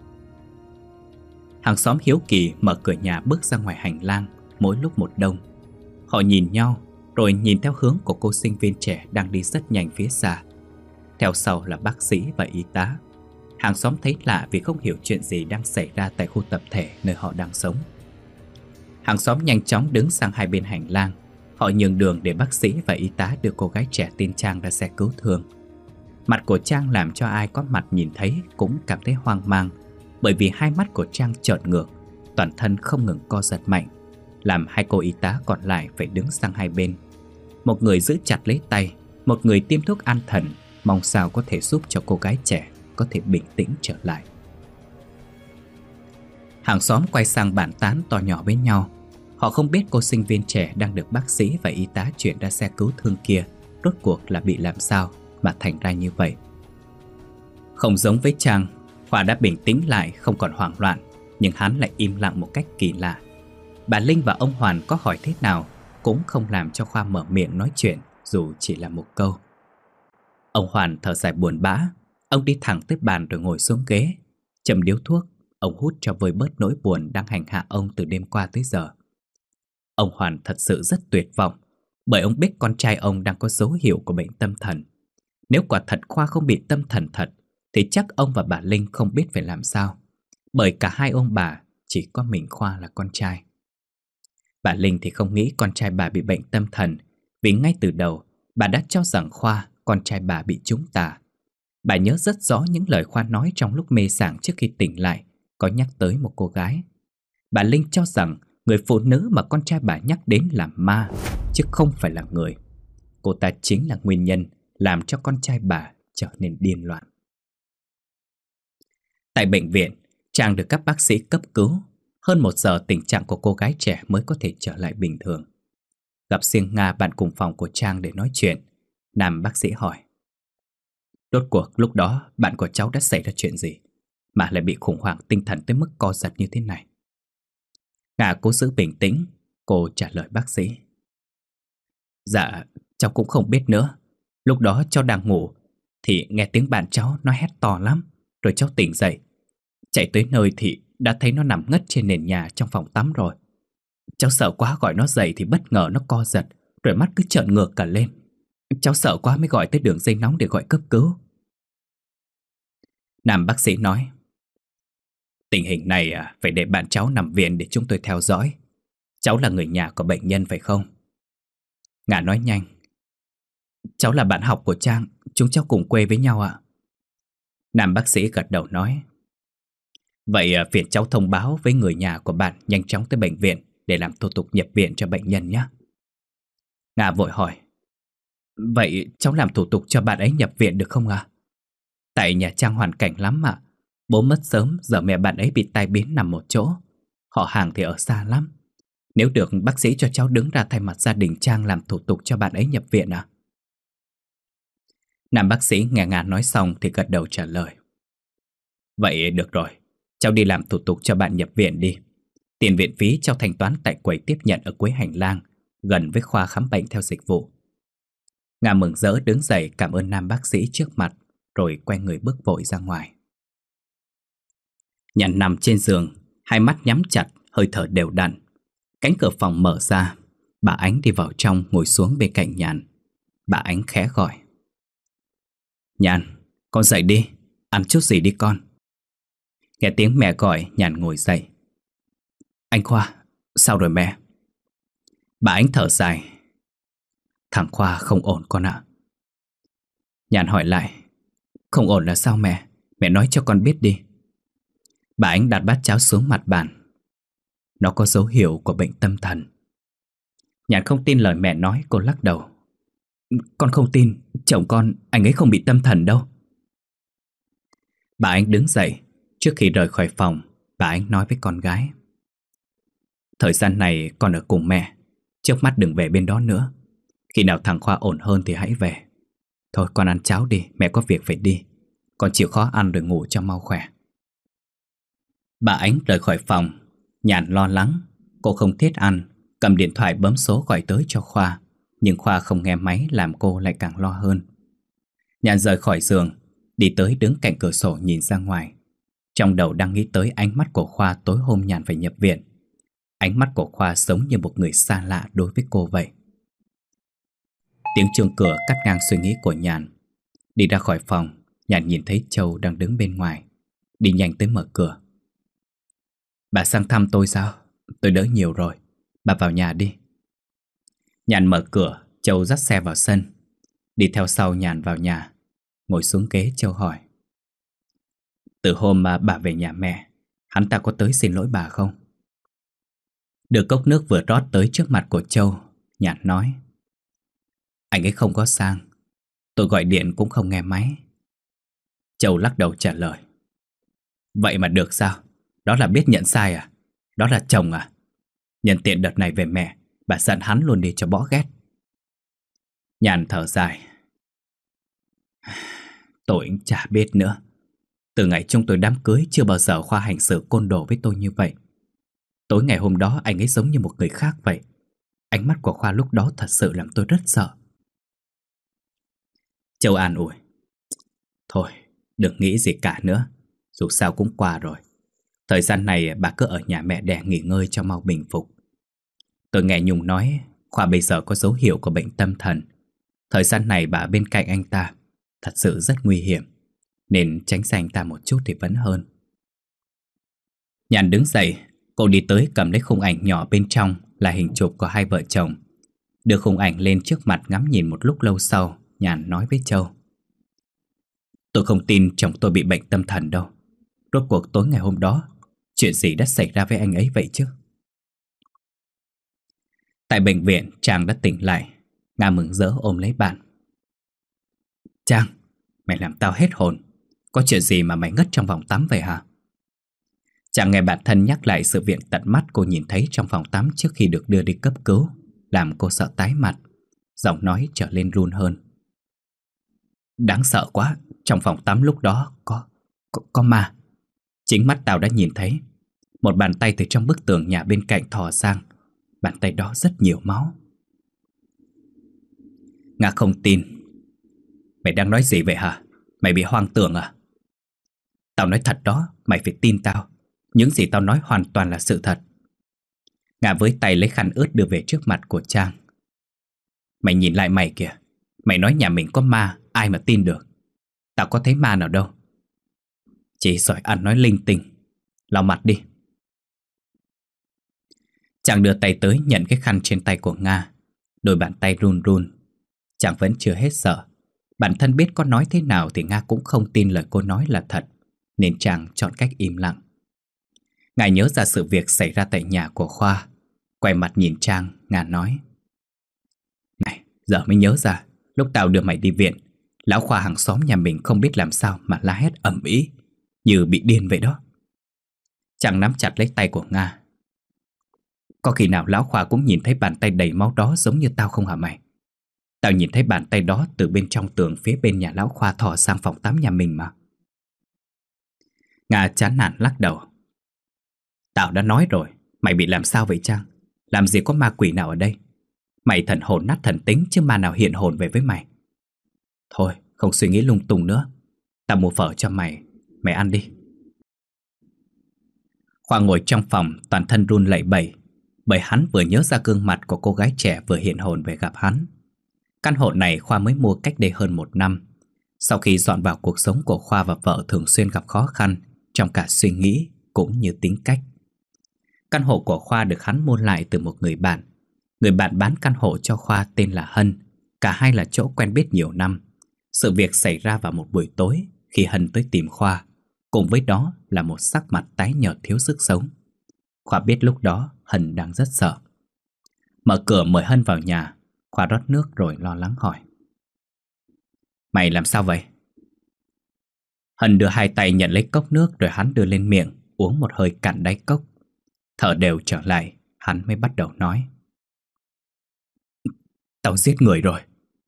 Hàng xóm hiếu kỳ mở cửa nhà bước ra ngoài hành lang, mỗi lúc một đông. Họ nhìn nhau, rồi nhìn theo hướng của cô sinh viên trẻ đang đi rất nhanh phía xa. Theo sau là bác sĩ và y tá. Hàng xóm thấy lạ vì không hiểu chuyện gì đang xảy ra tại khu tập thể nơi họ đang sống. Hàng xóm nhanh chóng đứng sang hai bên hành lang. Họ nhường đường để bác sĩ và y tá đưa cô gái trẻ tên Trang ra xe cứu thương. Mặt của Trang làm cho ai có mặt nhìn thấy cũng cảm thấy hoang mang, bởi vì hai mắt của Trang trợn ngược, toàn thân không ngừng co giật mạnh, làm hai cô y tá còn lại phải đứng sang hai bên. Một người giữ chặt lấy tay, một người tiêm thuốc an thần, mong sao có thể giúp cho cô gái trẻ có thể bình tĩnh trở lại. Hàng xóm quay sang bàn tán to nhỏ với nhau. Họ không biết cô sinh viên trẻ đang được bác sĩ và y tá chuyển ra xe cứu thương kia rốt cuộc là bị làm sao mà thành ra như vậy. Không giống với Trang, Khoa đã bình tĩnh lại, không còn hoảng loạn, nhưng hắn lại im lặng một cách kỳ lạ. Bà Linh và ông Hoàn có hỏi thế nào cũng không làm cho Khoa mở miệng nói chuyện, dù chỉ là một câu. Ông Hoàn thở dài buồn bã. Ông đi thẳng tới bàn rồi ngồi xuống ghế, châm điếu thuốc. Ông hút cho vơi bớt nỗi buồn đang hành hạ ông từ đêm qua tới giờ. Ông Hoàn thật sự rất tuyệt vọng, bởi ông biết con trai ông đang có dấu hiệu của bệnh tâm thần. Nếu quả thật Khoa không bị tâm thần thật, thì chắc ông và bà Linh không biết phải làm sao, bởi cả hai ông bà chỉ có mình Khoa là con trai. Bà Linh thì không nghĩ con trai bà bị bệnh tâm thần, vì ngay từ đầu bà đã cho rằng Khoa, con trai bà, bị trúng tà. Bà nhớ rất rõ những lời Khoa nói trong lúc mê sảng trước khi tỉnh lại, có nhắc tới một cô gái. Bà Linh cho rằng người phụ nữ mà con trai bà nhắc đến là ma, chứ không phải là người. Cô ta chính là nguyên nhân làm cho con trai bà trở nên điên loạn. Tại bệnh viện, Trang được các bác sĩ cấp cứu. Hơn một giờ tình trạng của cô gái trẻ mới có thể trở lại bình thường. Gặp riêng Nga, bạn cùng phòng của Trang, để nói chuyện, nam bác sĩ hỏi: "Rốt cuộc lúc đó bạn của cháu đã xảy ra chuyện gì mà lại bị khủng hoảng tinh thần tới mức co giật như thế này?" Nga cố giữ bình tĩnh, cô trả lời bác sĩ: "Dạ, cháu cũng không biết nữa. Lúc đó cháu đang ngủ thì nghe tiếng bạn cháu nói hét to lắm, rồi cháu tỉnh dậy. Chạy tới nơi thì đã thấy nó nằm ngất trên nền nhà trong phòng tắm rồi. Cháu sợ quá gọi nó dậy thì bất ngờ nó co giật, rồi mắt cứ trợn ngược cả lên. Cháu sợ quá mới gọi tới đường dây nóng để gọi cấp cứu." Nam bác sĩ nói: Tình hình này à, phải để bạn cháu nằm viện để chúng tôi theo dõi. Cháu là người nhà của bệnh nhân phải không? Ngà nói nhanh. Cháu là bạn học của Trang, chúng cháu cùng quê với nhau ạ. Nam bác sĩ gật đầu nói. Vậy à, phiền cháu thông báo với người nhà của bạn nhanh chóng tới bệnh viện để làm thủ tục nhập viện cho bệnh nhân nhé. Ngà vội hỏi. Vậy cháu làm thủ tục cho bạn ấy nhập viện được không ạ? Tại nhà Trang hoàn cảnh lắm ạ. Bố mất sớm, giờ mẹ bạn ấy bị tai biến nằm một chỗ. Họ hàng thì ở xa lắm. Nếu được bác sĩ cho cháu đứng ra thay mặt gia đình Trang làm thủ tục cho bạn ấy nhập viện à? Nam bác sĩ nghe Ngà nói xong thì gật đầu trả lời. Vậy được rồi, cháu đi làm thủ tục cho bạn nhập viện đi. Tiền viện phí cháu thanh toán tại quầy tiếp nhận ở cuối hành lang, gần với khoa khám bệnh theo dịch vụ. Ngà mừng rỡ đứng dậy cảm ơn nam bác sĩ trước mặt, rồi quay người bước vội ra ngoài. Nhàn nằm trên giường, hai mắt nhắm chặt, hơi thở đều đặn. Cánh cửa phòng mở ra, bà Ánh đi vào trong ngồi xuống bên cạnh Nhàn. Bà Ánh khẽ gọi. Nhàn, con dậy đi, ăn chút gì đi con. Nghe tiếng mẹ gọi, Nhàn ngồi dậy. Anh Khoa, sao rồi mẹ? Bà Ánh thở dài. Thằng Khoa không ổn con ạ. Nhàn hỏi lại. Không ổn là sao mẹ? Mẹ nói cho con biết đi. Bà Ánh đặt bát cháo xuống mặt bàn. Nó có dấu hiệu của bệnh tâm thần. Nhàn không tin lời mẹ nói, cô lắc đầu. Con không tin, chồng con, anh ấy không bị tâm thần đâu. Bà Ánh đứng dậy. Trước khi rời khỏi phòng, bà Ánh nói với con gái. Thời gian này con ở cùng mẹ, trước mắt đừng về bên đó nữa. Khi nào thằng Khoa ổn hơn thì hãy về. Thôi con ăn cháo đi, mẹ có việc phải đi. Con chịu khó ăn rồi ngủ cho mau khỏe. Bà Ánh rời khỏi phòng. Nhàn lo lắng. Cô không thiết ăn, cầm điện thoại bấm số gọi tới cho Khoa. Nhưng Khoa không nghe máy làm cô lại càng lo hơn. Nhàn rời khỏi giường, đi tới đứng cạnh cửa sổ nhìn ra ngoài. Trong đầu đang nghĩ tới ánh mắt của Khoa tối hôm Nhàn phải nhập viện. Ánh mắt của Khoa giống như một người xa lạ đối với cô vậy. Tiếng chuông cửa cắt ngang suy nghĩ của Nhàn. Đi ra khỏi phòng, Nhàn nhìn thấy Châu đang đứng bên ngoài. Đi nhanh tới mở cửa. Bà sang thăm tôi sao? Tôi đỡ nhiều rồi. Bà vào nhà đi. Nhàn mở cửa, Châu dắt xe vào sân. Đi theo sau Nhàn vào nhà. Ngồi xuống ghế, Châu hỏi. Từ hôm mà bà về nhà mẹ, hắn ta có tới xin lỗi bà không? Đưa cốc nước vừa rót tới trước mặt của Châu, Nhàn nói. Anh ấy không có sang. Tôi gọi điện cũng không nghe máy. Châu lắc đầu trả lời. Vậy mà được sao? Đó là biết nhận sai à? Đó là chồng à? Nhân tiện đợt này về mẹ, bà giận hắn luôn đi cho bỏ ghét. Nhàn thở dài. Tôi cũng chả biết nữa. Từ ngày chúng tôi đám cưới, chưa bao giờ Khoa hành xử côn đồ với tôi như vậy. Tối ngày hôm đó anh ấy giống như một người khác vậy. Ánh mắt của Khoa lúc đó thật sự làm tôi rất sợ. Châu an ủi. Thôi, đừng nghĩ gì cả nữa. Dù sao cũng qua rồi. Thời gian này bà cứ ở nhà mẹ đẻ nghỉ ngơi cho mau bình phục. Tôi nghe Nhung nói Khoa bây giờ có dấu hiệu của bệnh tâm thần. Thời gian này bà bên cạnh anh ta thật sự rất nguy hiểm, nên tránh xa anh ta một chút thì vẫn hơn. Nhàn đứng dậy, cô đi tới cầm lấy khung ảnh nhỏ, bên trong là hình chụp của hai vợ chồng. Đưa khung ảnh lên trước mặt ngắm nhìn một lúc lâu sau, Nhàn nói với Châu. Tôi không tin chồng tôi bị bệnh tâm thần đâu. Rốt cuộc tối ngày hôm đó, chuyện gì đã xảy ra với anh ấy vậy chứ? Tại bệnh viện, Trang đã tỉnh lại. Nga mừng rỡ ôm lấy bạn. Trang, mày làm tao hết hồn. Có chuyện gì mà mày ngất trong phòng tắm vậy hả? Trang nghe bạn thân nhắc lại sự việc tận mắt cô nhìn thấy trong phòng tắm trước khi được đưa đi cấp cứu, làm cô sợ tái mặt. Giọng nói trở lên run hơn. Đáng sợ quá, trong phòng tắm lúc đó có, có, có ma. Chính mắt tao đã nhìn thấy. Một bàn tay từ trong bức tường nhà bên cạnh thò sang. Bàn tay đó rất nhiều máu. Nga không tin. Mày đang nói gì vậy hả? Mày bị hoang tưởng à? Tao nói thật đó, mày phải tin tao. Những gì tao nói hoàn toàn là sự thật. Nga với tay lấy khăn ướt đưa về trước mặt của Trang. Mày nhìn lại mày kìa. Mày nói nhà mình có ma, ai mà tin được? Tao có thấy ma nào đâu. Chỉ giỏi ăn nói linh tinh. lau mặt đi. Chàng đưa tay tới nhận cái khăn trên tay của Nga. Đôi bàn tay run run. Chàng vẫn chưa hết sợ. Bản thân biết có nói thế nào thì Nga cũng không tin lời cô nói là thật, nên chàng chọn cách im lặng. Ngài nhớ ra sự việc xảy ra tại nhà của Khoa. Quay mặt nhìn Trang, Nga nói: Này, giờ mới nhớ ra, lúc tao đưa mày đi viện, lão Khoa hàng xóm nhà mình không biết làm sao mà la hét ầm ĩ, như bị điên vậy đó. Chàng nắm chặt lấy tay của Nga. Có khi nào lão Khoa cũng nhìn thấy bàn tay đầy máu đó giống như tao không hả mày? Tao nhìn thấy bàn tay đó từ bên trong tường phía bên nhà lão Khoa thò sang phòng tắm nhà mình mà. Nga chán nản lắc đầu. Tao đã nói rồi, mày bị làm sao vậy Trang? Làm gì có ma quỷ nào ở đây? Mày thần hồn nát thần tính chứ ma nào hiện hồn về với mày. Thôi, không suy nghĩ lung tung nữa. Tao mua phở cho mày, mày ăn đi. Khoa ngồi trong phòng toàn thân run lẩy bẩy, bởi hắn vừa nhớ ra gương mặt của cô gái trẻ vừa hiện hồn về gặp hắn. Căn hộ này Khoa mới mua cách đây hơn một năm. Sau khi dọn vào cuộc sống của Khoa và vợ thường xuyên gặp khó khăn trong cả suy nghĩ cũng như tính cách. Căn hộ của Khoa được hắn mua lại từ một người bạn. Người bạn bán căn hộ cho Khoa tên là Hân. Cả hai là chỗ quen biết nhiều năm. Sự việc xảy ra vào một buổi tối khi Hân tới tìm Khoa. Cùng với đó là một sắc mặt tái nhợt thiếu sức sống. Khoa biết lúc đó Hân đang rất sợ. Mở cửa mời Hân vào nhà. Khoa rót nước rồi lo lắng hỏi: Mày làm sao vậy? Hân đưa hai tay nhận lấy cốc nước rồi hắn đưa lên miệng, uống một hơi cạn đáy cốc. Thở đều trở lại, hắn mới bắt đầu nói: Tao giết người rồi.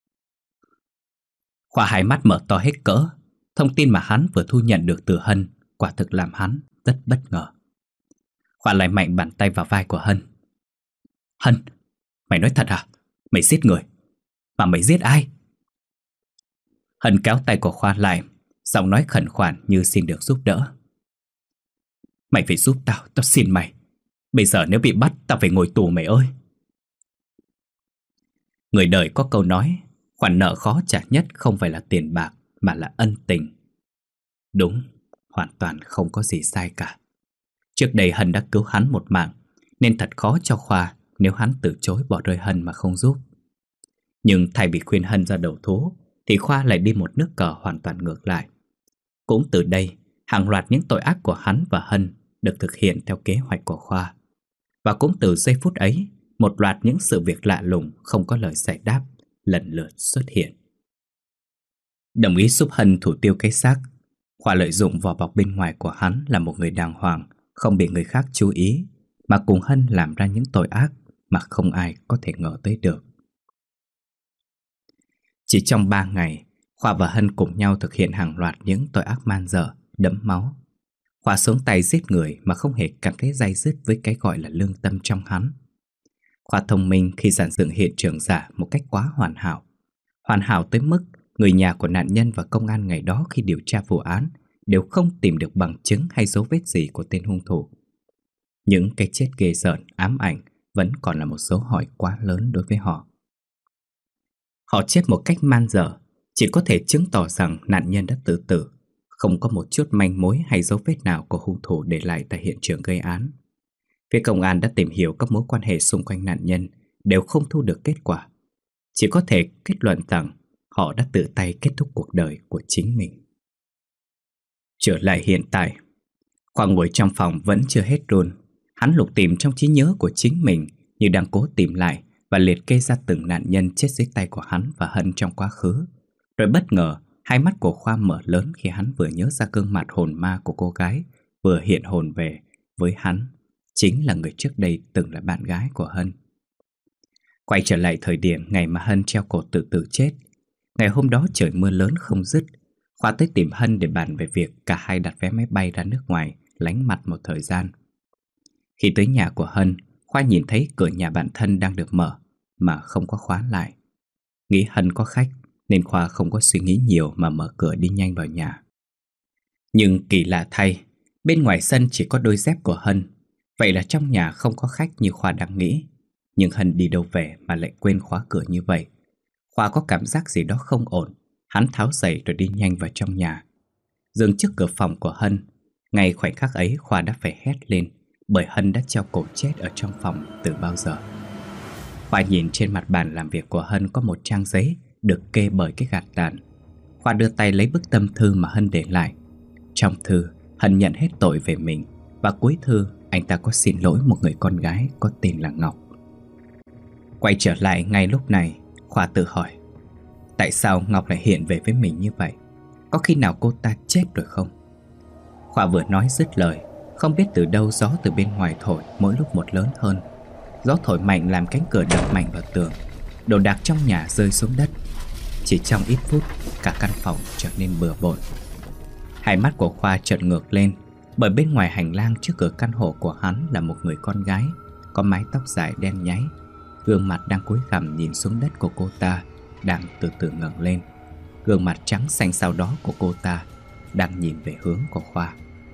Khoa hai mắt mở to hết cỡ. Thông tin mà hắn vừa thu nhận được từ Hân quả thực làm hắn rất bất ngờ. Khoa lại mạnh bàn tay vào vai của Hân. Hân, mày nói thật à? Mày giết người? Mà mày giết ai? Hân kéo tay của Khoa lại, giọng nói khẩn khoản như xin được giúp đỡ. Mày phải giúp tao, tao xin mày. Bây giờ nếu bị bắt tao phải ngồi tù mày ơi. Người đời có câu nói, khoản nợ khó trả nhất không phải là tiền bạc mà là ân tình. Đúng, hoàn toàn không có gì sai cả. Trước đây Hân đã cứu hắn một mạng, nên thật khó cho Khoa nếu hắn từ chối bỏ rơi Hân mà không giúp. Nhưng thay vì khuyên Hân ra đầu thú, thì Khoa lại đi một nước cờ hoàn toàn ngược lại. Cũng từ đây, hàng loạt những tội ác của hắn và Hân được thực hiện theo kế hoạch của Khoa. Và cũng từ giây phút ấy, một loạt những sự việc lạ lùng không có lời giải đáp lần lượt xuất hiện. Đồng ý giúp Hân thủ tiêu cái xác, Khoa lợi dụng vỏ bọc bên ngoài của hắn là một người đàng hoàng, không bị người khác chú ý, mà cùng Hân làm ra những tội ác mà không ai có thể ngờ tới được. Chỉ trong ba ngày, Khoa và Hân cùng nhau thực hiện hàng loạt những tội ác man dợ, đẫm máu. Khoa xuống tay giết người mà không hề cảm thấy day dứt với cái gọi là lương tâm trong hắn. Khoa thông minh khi dàn dựng hiện trường giả một cách quá hoàn hảo. Hoàn hảo tới mức người nhà của nạn nhân và công an ngày đó khi điều tra vụ án đều không tìm được bằng chứng hay dấu vết gì của tên hung thủ. Những cái chết ghê rợn, ám ảnh vẫn còn là một dấu hỏi quá lớn đối với họ. Họ chết một cách man dở, chỉ có thể chứng tỏ rằng nạn nhân đã tự tử, không có một chút manh mối hay dấu vết nào của hung thủ để lại tại hiện trường gây án. Phía công an đã tìm hiểu các mối quan hệ xung quanh nạn nhân, đều không thu được kết quả. Chỉ có thể kết luận rằng họ đã tự tay kết thúc cuộc đời của chính mình. Trở lại hiện tại, Khoa ngồi trong phòng vẫn chưa hết run. Hắn lục tìm trong trí nhớ của chính mình như đang cố tìm lại và liệt kê ra từng nạn nhân chết dưới tay của hắn và Hân trong quá khứ. Rồi bất ngờ, hai mắt của Khoa mở lớn khi hắn vừa nhớ ra gương mặt hồn ma của cô gái vừa hiện hồn về với hắn, chính là người trước đây từng là bạn gái của Hân. Quay trở lại thời điểm ngày mà Hân treo cổ tự tử chết. Ngày hôm đó trời mưa lớn không dứt. Khoa tới tìm Hân để bàn về việc cả hai đặt vé máy bay ra nước ngoài lánh mặt một thời gian. Khi tới nhà của Hân, Khoa nhìn thấy cửa nhà bạn thân đang được mở mà không có khóa lại. Nghĩ Hân có khách nên Khoa không có suy nghĩ nhiều mà mở cửa đi nhanh vào nhà. Nhưng kỳ lạ thay, bên ngoài sân chỉ có đôi dép của Hân. Vậy là trong nhà không có khách như Khoa đang nghĩ. Nhưng Hân đi đâu về mà lại quên khóa cửa như vậy? Khoa có cảm giác gì đó không ổn. Hắn tháo giày rồi đi nhanh vào trong nhà. Dừng trước cửa phòng của Hân, Ngay khoảnh khắc ấy Khoa đã phải hét lên, bởi Hân đã treo cổ chết ở trong phòng từ bao giờ. Khoa nhìn trên mặt bàn làm việc của Hân có một trang giấy được kê bởi cái gạt tàn. Khoa đưa tay lấy bức tâm thư mà Hân để lại. Trong thư, Hân nhận hết tội về mình, và cuối thư anh ta có xin lỗi một người con gái có tên là Ngọc. Quay trở lại ngay lúc này, Khoa tự hỏi, tại sao Ngọc lại hiện về với mình như vậy? Có khi nào cô ta chết rồi không? Khoa vừa nói dứt lời, không biết từ đâu gió từ bên ngoài thổi mỗi lúc một lớn hơn. Gió thổi mạnh làm cánh cửa đập mạnh vào tường, đồ đạc trong nhà rơi xuống đất. Chỉ trong ít phút, cả căn phòng trở nên bừa bộn. Hai mắt của Khoa trợn ngược lên, bởi bên ngoài hành lang trước cửa căn hộ của hắn là một người con gái có mái tóc dài đen nháy, gương mặt đang cúi gằm nhìn xuống đất của cô ta đang từ từ ngẩng lên. Gương mặt trắng xanh sau đó của cô ta đang nhìn về hướng của Khoa.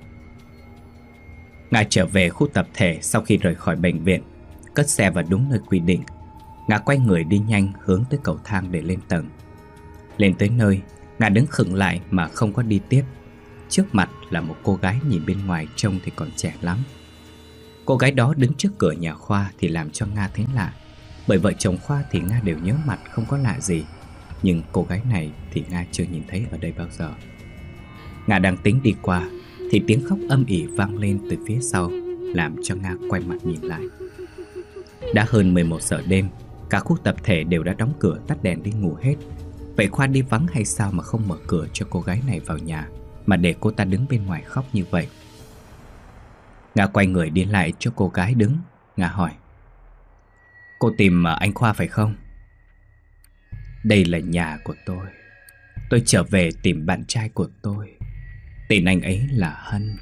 Nga trở về khu tập thể sau khi rời khỏi bệnh viện, cất xe vào đúng nơi quy định. Nga quay người đi nhanh hướng tới cầu thang để lên tầng. Lên tới nơi, Nga đứng khựng lại mà không có đi tiếp. Trước mặt là một cô gái nhìn bên ngoài trông thì còn trẻ lắm. Cô gái đó đứng trước cửa nhà Khoa thì làm cho Nga thấy lạ, bởi vợ chồng Khoa thì Nga đều nhớ mặt không có lạ gì, nhưng cô gái này thì Nga chưa nhìn thấy ở đây bao giờ. Nga đang tính đi qua thì tiếng khóc âm ỉ vang lên từ phía sau, làm cho Nga quay mặt nhìn lại. Đã hơn mười một giờ đêm, cả khu tập thể đều đã đóng cửa tắt đèn đi ngủ hết. Vậy Khoa đi vắng hay sao mà không mở cửa cho cô gái này vào nhà, mà để cô ta đứng bên ngoài khóc như vậy? Nga quay người đi lại cho cô gái đứng. Nga hỏi, cô tìm anh Khoa phải không? Đây là nhà của tôi. Tôi trở về tìm bạn trai của tôi. Tên anh ấy là Hân.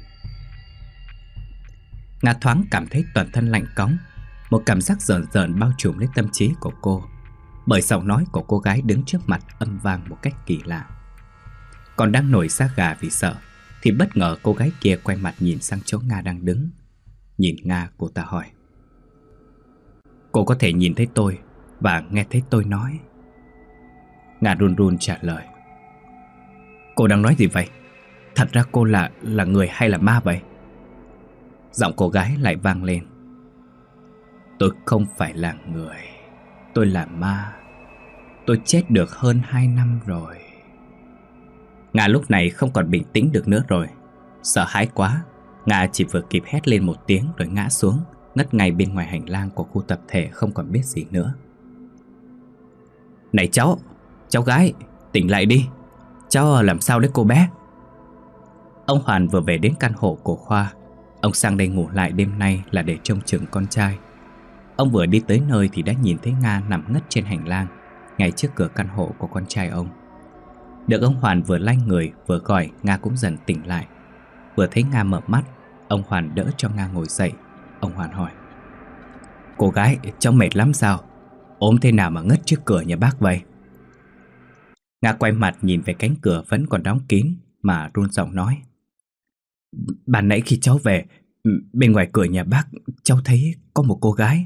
Nga thoáng cảm thấy toàn thân lạnh cóng. Một cảm giác rờn rợn bao trùm lấy tâm trí của cô, bởi giọng nói của cô gái đứng trước mặt âm vang một cách kỳ lạ. Còn đang nổi da gà vì sợ, thì bất ngờ cô gái kia quay mặt nhìn sang chỗ Nga đang đứng. Nhìn Nga, cô ta hỏi, cô có thể nhìn thấy tôi và nghe thấy tôi nói? Nga run run trả lời, cô đang nói gì vậy? Thật ra cô là là người hay là ma vậy? Giọng cô gái lại vang lên, tôi không phải là người, tôi là ma. Tôi chết được hơn hai năm rồi. Nga lúc này không còn bình tĩnh được nữa rồi. Sợ hãi quá, Nga chỉ vừa kịp hét lên một tiếng rồi ngã xuống, ngất ngay bên ngoài hành lang của khu tập thể, không còn biết gì nữa. Này cháu, cháu gái, tỉnh lại đi. Cháu làm sao đấy cô bé? Ông Hoàn vừa về đến căn hộ của Khoa. Ông sang đây ngủ lại đêm nay là để trông chừng con trai. Ông vừa đi tới nơi thì đã nhìn thấy Nga nằm ngất trên hành lang, ngay trước cửa căn hộ của con trai ông. Được ông Hoàn vừa lay người vừa gọi, Nga cũng dần tỉnh lại. Vừa thấy Nga mở mắt, ông Hoàn đỡ cho Nga ngồi dậy. Ông Hoàn hỏi, cô gái, cháu mệt lắm sao? Ốm thế nào mà ngất trước cửa nhà bác vậy? Nga quay mặt nhìn về cánh cửa vẫn còn đóng kín mà run giọng nói, ban nãy khi cháu về, bên ngoài cửa nhà bác cháu thấy có một cô gái.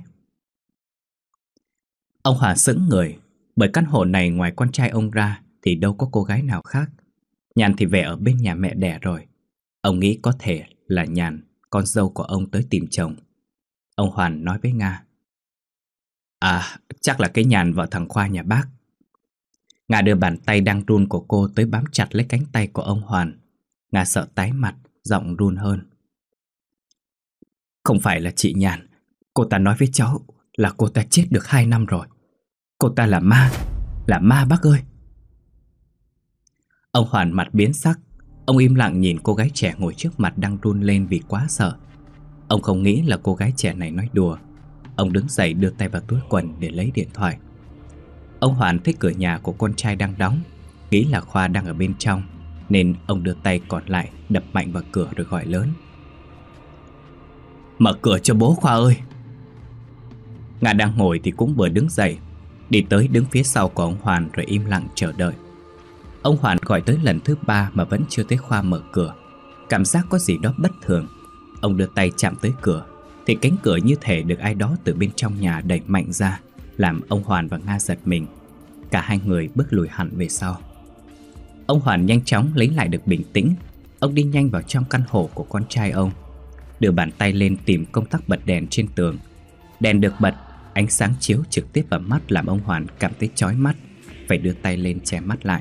Ông Hoàn sững người, bởi căn hộ này ngoài con trai ông ra thì đâu có cô gái nào khác. Nhàn thì về ở bên nhà mẹ đẻ rồi. Ông nghĩ có thể là Nhàn, con dâu của ông tới tìm chồng. Ông Hoàn nói với Nga, à, chắc là cái Nhàn vợ thằng Khoa nhà bác. Nga đưa bàn tay đang run của cô tới bám chặt lấy cánh tay của ông Hoàn. Nga sợ tái mặt, giọng run hơn. Không phải là chị Nhàn. Cô ta nói với cháu là cô ta chết được hai năm rồi. Cô ta là ma, là ma bác ơi. Ông Hoàn mặt biến sắc. Ông im lặng nhìn cô gái trẻ ngồi trước mặt đang run lên vì quá sợ. Ông không nghĩ là cô gái trẻ này nói đùa. Ông đứng dậy đưa tay vào túi quần để lấy điện thoại. Ông Hoàn thấy cửa nhà của con trai đang đóng, nghĩ là Khoa đang ở bên trong, nên ông đưa tay còn lại đập mạnh vào cửa rồi gọi lớn, mở cửa cho bố Khoa ơi. Nga đang ngồi thì cũng vừa đứng dậy, đi tới đứng phía sau của ông Hoàn rồi im lặng chờ đợi. Ông Hoàn gọi tới lần thứ ba mà vẫn chưa thấy Khoa mở cửa. Cảm giác có gì đó bất thường. Ông đưa tay chạm tới cửa thì cánh cửa như thể được ai đó từ bên trong nhà đẩy mạnh ra, làm ông Hoàn và Nga giật mình. Cả hai người bước lùi hẳn về sau. Ông Hoàn nhanh chóng lấy lại được bình tĩnh. Ông đi nhanh vào trong căn hộ của con trai ông, đưa bàn tay lên tìm công tắc bật đèn trên tường. Đèn được bật, ánh sáng chiếu trực tiếp vào mắt làm ông Hoàn cảm thấy chói mắt, phải đưa tay lên che mắt lại.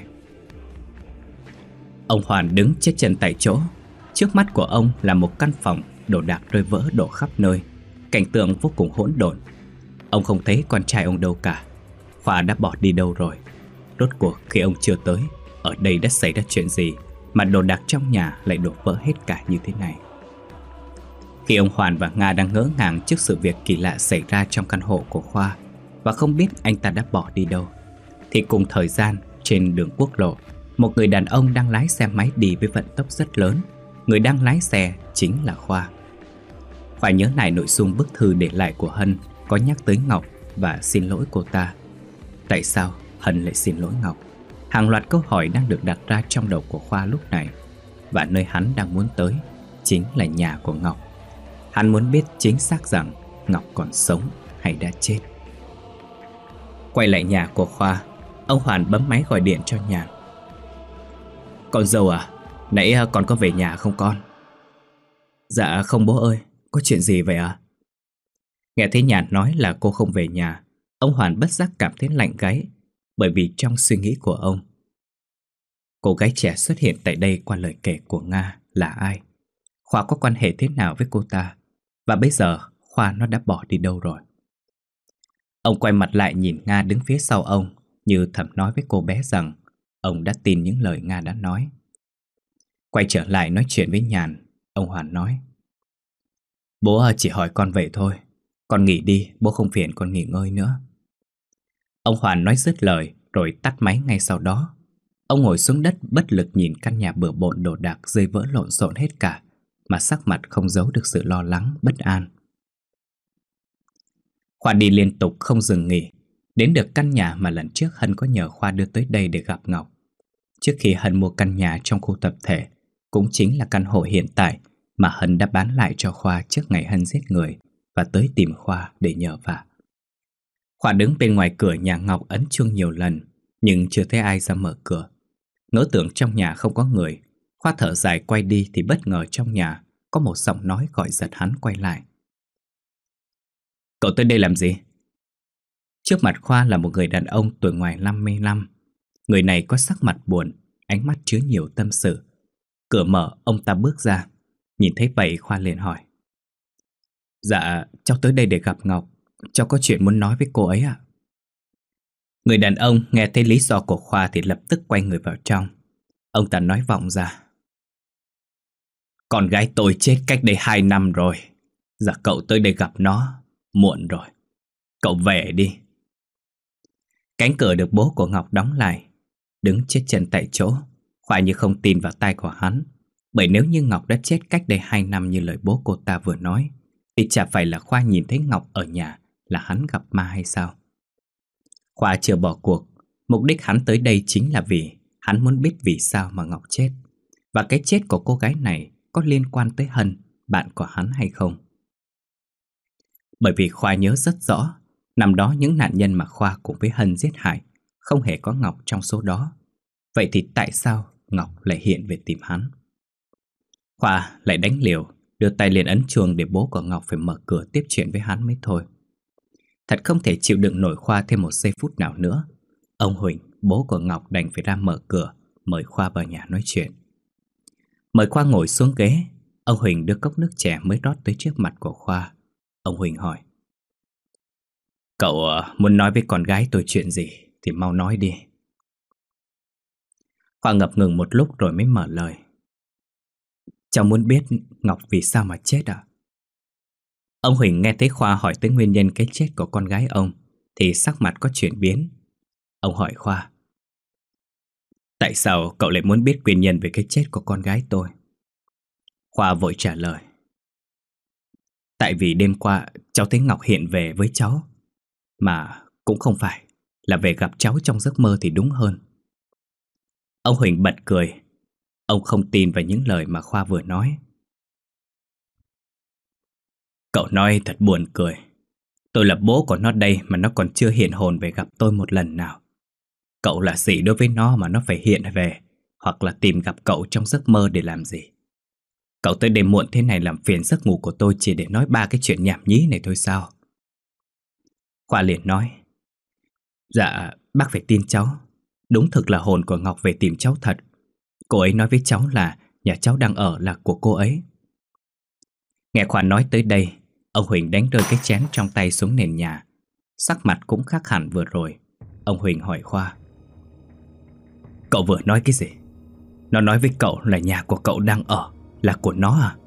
Ông Hoàn đứng chết chân tại chỗ. Trước mắt của ông là một căn phòng, đồ đạc rơi vỡ đổ khắp nơi, cảnh tượng vô cùng hỗn độn. Ông không thấy con trai ông đâu cả. Khoa đã bỏ đi đâu rồi? Rốt cuộc khi ông chưa tới, ở đây đã xảy ra chuyện gì mà đồ đạc trong nhà lại đổ vỡ hết cả như thế này? Khi ông Hoàn và Nga đang ngỡ ngàng trước sự việc kỳ lạ xảy ra trong căn hộ của Khoa và không biết anh ta đã bỏ đi đâu, thì cùng thời gian trên đường quốc lộ, một người đàn ông đang lái xe máy đi với vận tốc rất lớn. Người đang lái xe chính là Khoa. Khoa nhớ lại nội dung bức thư để lại của Hân, có nhắc tới Ngọc và xin lỗi cô ta. Tại sao Hân lại xin lỗi Ngọc? Hàng loạt câu hỏi đang được đặt ra trong đầu của Khoa lúc này. Và nơi hắn đang muốn tới chính là nhà của Ngọc. Hắn muốn biết chính xác rằng Ngọc còn sống hay đã chết. Quay lại nhà của Khoa, ông Hoàn bấm máy gọi điện cho Nhàn. Con dâu à, nãy con có về nhà không con? Dạ không bố ơi, có chuyện gì vậy à? Nghe thấy Nhàn nói là cô không về nhà, ông Hoàn bất giác cảm thấy lạnh gáy. Bởi vì trong suy nghĩ của ông, cô gái trẻ xuất hiện tại đây qua lời kể của Nga là ai? Khoa có quan hệ thế nào với cô ta? Và bây giờ Khoa nó đã bỏ đi đâu rồi? Ông quay mặt lại nhìn Nga đứng phía sau ông, như thầm nói với cô bé rằng ông đã tin những lời Nga đã nói. Quay trở lại nói chuyện với Nhàn, ông Hoàn nói: Bố chỉ hỏi con vậy thôi. Con nghỉ đi, bố không phiền con nghỉ ngơi nữa. Ông Hoàn nói dứt lời rồi tắt máy ngay sau đó. Ông ngồi xuống đất bất lực nhìn căn nhà bừa bộn đồ đạc rơi vỡ lộn xộn hết cả, mà sắc mặt không giấu được sự lo lắng, bất an. Khoa đi liên tục không dừng nghỉ, đến được căn nhà mà lần trước Hân có nhờ Khoa đưa tới đây để gặp Ngọc. Trước khi Hân mua căn nhà trong khu tập thể, cũng chính là căn hộ hiện tại mà Hân đã bán lại cho Khoa trước ngày Hân giết người và tới tìm Khoa để nhờ vả. Khoa đứng bên ngoài cửa nhà Ngọc ấn chuông nhiều lần, nhưng chưa thấy ai ra mở cửa. Ngỡ tưởng trong nhà không có người, Khoa thở dài quay đi thì bất ngờ trong nhà có một giọng nói gọi giật hắn quay lại. Cậu tới đây làm gì? Trước mặt Khoa là một người đàn ông tuổi ngoài năm mươi lăm. Người này có sắc mặt buồn, ánh mắt chứa nhiều tâm sự. Cửa mở, ông ta bước ra. Nhìn thấy vậy Khoa liền hỏi: Dạ, cháu tới đây để gặp Ngọc. Cháu có chuyện muốn nói với cô ấy ạ. Người đàn ông nghe thấy lý do của Khoa thì lập tức quay người vào trong. Ông ta nói vọng ra: Con gái tôi chết cách đây hai năm rồi. Dạ cậu tới đây gặp nó, muộn rồi. Cậu về đi. Cánh cửa được bố của Ngọc đóng lại. Đứng chết chân tại chỗ, Khoa như không tin vào tai của hắn. Bởi nếu như Ngọc đã chết cách đây hai năm như lời bố cô ta vừa nói, thì chả phải là Khoa nhìn thấy Ngọc ở nhà là hắn gặp ma hay sao? Khoa chưa bỏ cuộc. Mục đích hắn tới đây chính là vì hắn muốn biết vì sao mà Ngọc chết, và cái chết của cô gái này có liên quan tới Hân, bạn của hắn hay không. Bởi vì Khoa nhớ rất rõ, năm đó những nạn nhân mà Khoa cùng với Hân giết hại không hề có Ngọc trong số đó. Vậy thì tại sao Ngọc lại hiện về tìm hắn? Khoa lại đánh liều, đưa tay lên ấn chuông để bố của Ngọc phải mở cửa tiếp chuyện với hắn mới thôi. Thật không thể chịu đựng nổi Khoa thêm một giây phút nào nữa. Ông Huỳnh, bố của Ngọc đành phải ra mở cửa, mời Khoa vào nhà nói chuyện. Mời Khoa ngồi xuống ghế, ông Huỳnh đưa cốc nước chè mới rót tới trước mặt của Khoa. Ông Huỳnh hỏi: Cậu uh, muốn nói với con gái tôi chuyện gì thì mau nói đi. Khoa ngập ngừng một lúc rồi mới mở lời: Cháu muốn biết Ngọc vì sao mà chết ạ? Ông Huỳnh nghe thấy Khoa hỏi tới nguyên nhân cái chết của con gái ông thì sắc mặt có chuyển biến. Ông hỏi Khoa: Tại sao cậu lại muốn biết nguyên nhân về cái chết của con gái tôi? Khoa vội trả lời: Tại vì đêm qua cháu thấy Ngọc hiện về với cháu. Mà cũng không phải là về gặp cháu trong giấc mơ thì đúng hơn. Ông Huỳnh bật cười. Ông không tin vào những lời mà Khoa vừa nói. Cậu nói thật buồn cười. Tôi là bố của nó đây mà nó còn chưa hiện hồn về gặp tôi một lần nào. Cậu là gì đối với nó mà nó phải hiện về, hoặc là tìm gặp cậu trong giấc mơ để làm gì? Cậu tới đêm muộn thế này làm phiền giấc ngủ của tôi chỉ để nói ba cái chuyện nhảm nhí này thôi sao? Khoa liền nói: Dạ, bác phải tin cháu. Đúng thực là hồn của Ngọc về tìm cháu thật. Cô ấy nói với cháu là nhà cháu đang ở là của cô ấy. Nghe Khoa nói tới đây, ông Huỳnh đánh rơi cái chén trong tay xuống nền nhà. Sắc mặt cũng khác hẳn vừa rồi. Ông Huỳnh hỏi Khoa: Cậu vừa nói cái gì? Nó nói với cậu là nhà của cậu đang ở là của nó à?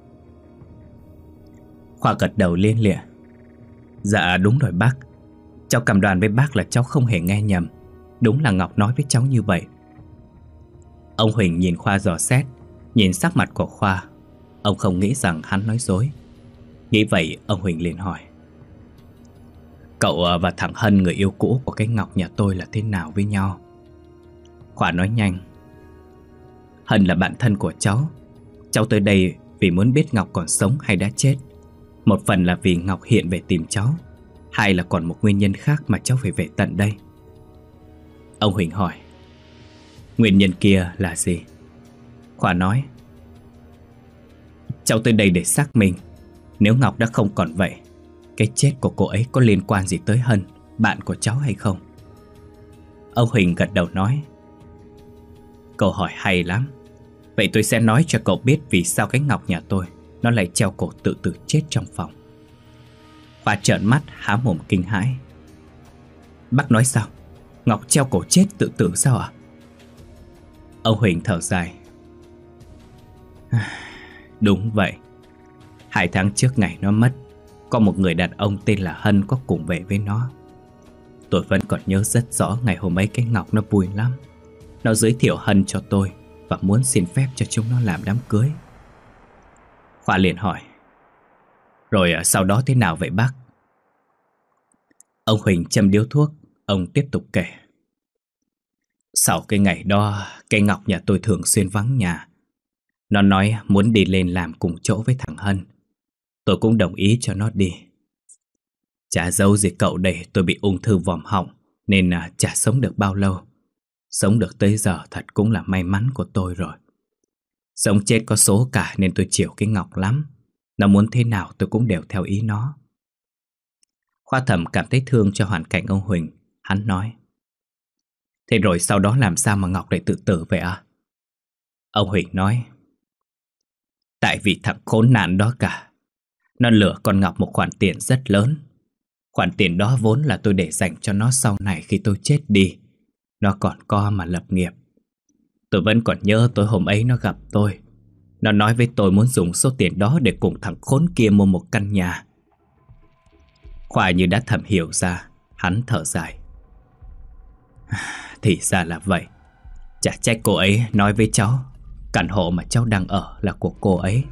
Khoa gật đầu liên lịa: Dạ đúng rồi bác. Cháu cam đoan với bác là cháu không hề nghe nhầm. Đúng là Ngọc nói với cháu như vậy. Ông Huỳnh nhìn Khoa dò xét. Nhìn sắc mặt của Khoa, ông không nghĩ rằng hắn nói dối. Nghĩ vậy ông Huỳnh liền hỏi: Cậu và thằng Hân, người yêu cũ của cái Ngọc nhà tôi, là thế nào với nhau? Khoa nói nhanh: Hân là bạn thân của cháu. Cháu tới đây vì muốn biết Ngọc còn sống hay đã chết. Một phần là vì Ngọc hiện về tìm cháu, hai là còn một nguyên nhân khác mà cháu phải về tận đây. Ông Huỳnh hỏi: Nguyên nhân kia là gì? Khoa nói: Cháu tới đây để xác minh nếu Ngọc đã không còn vậy, cái chết của cô ấy có liên quan gì tới Hân, bạn của cháu hay không? Ông Huỳnh gật đầu nói: Câu hỏi hay lắm. Vậy tôi sẽ nói cho cậu biết vì sao cái Ngọc nhà tôi nó lại treo cổ tự tử chết trong phòng. Khoa trợn mắt há mồm kinh hãi: Bác nói sao? Ngọc treo cổ chết tự tử sao ạ? Ông Huỳnh thở dài: Đúng vậy. Hai tháng trước ngày nó mất, có một người đàn ông tên là Hân có cùng về với nó. Tôi vẫn còn nhớ rất rõ ngày hôm ấy cái Ngọc nó vui lắm. Nó giới thiệu Hân cho tôi và muốn xin phép cho chúng nó làm đám cưới. Khoa liền hỏi: Rồi sau đó thế nào vậy bác? Ông Huỳnh châm điếu thuốc. Ông tiếp tục kể: Sau cái ngày đó, cái Ngọc nhà tôi thường xuyên vắng nhà. Nó nói muốn đi lên làm cùng chỗ với thằng Hân. Tôi cũng đồng ý cho nó đi. Chả giấu gì cậu đây, tôi bị ung thư vòm họng nên là chả sống được bao lâu. Sống được tới giờ thật cũng là may mắn của tôi rồi. Sống chết có số cả nên tôi chiều cái Ngọc lắm. Nó muốn thế nào tôi cũng đều theo ý nó. Khoa thầm cảm thấy thương cho hoàn cảnh ông Huỳnh. Hắn nói: Thế rồi sau đó làm sao mà Ngọc lại tự tử vậy à? Ông Huỳnh nói: Tại vì thằng khốn nạn đó cả. Nó lừa con Ngọc một khoản tiền rất lớn. Khoản tiền đó vốn là tôi để dành cho nó sau này khi tôi chết đi. Nó còn co mà lập nghiệp. Tôi vẫn còn nhớ tối hôm ấy nó gặp tôi. Nó nói với tôi muốn dùng số tiền đó để cùng thằng khốn kia mua một căn nhà. Khoa như đã thầm hiểu ra. Hắn thở dài: Thì ra là vậy. Chả trách cô ấy nói với cháu căn hộ mà cháu đang ở là của cô ấy.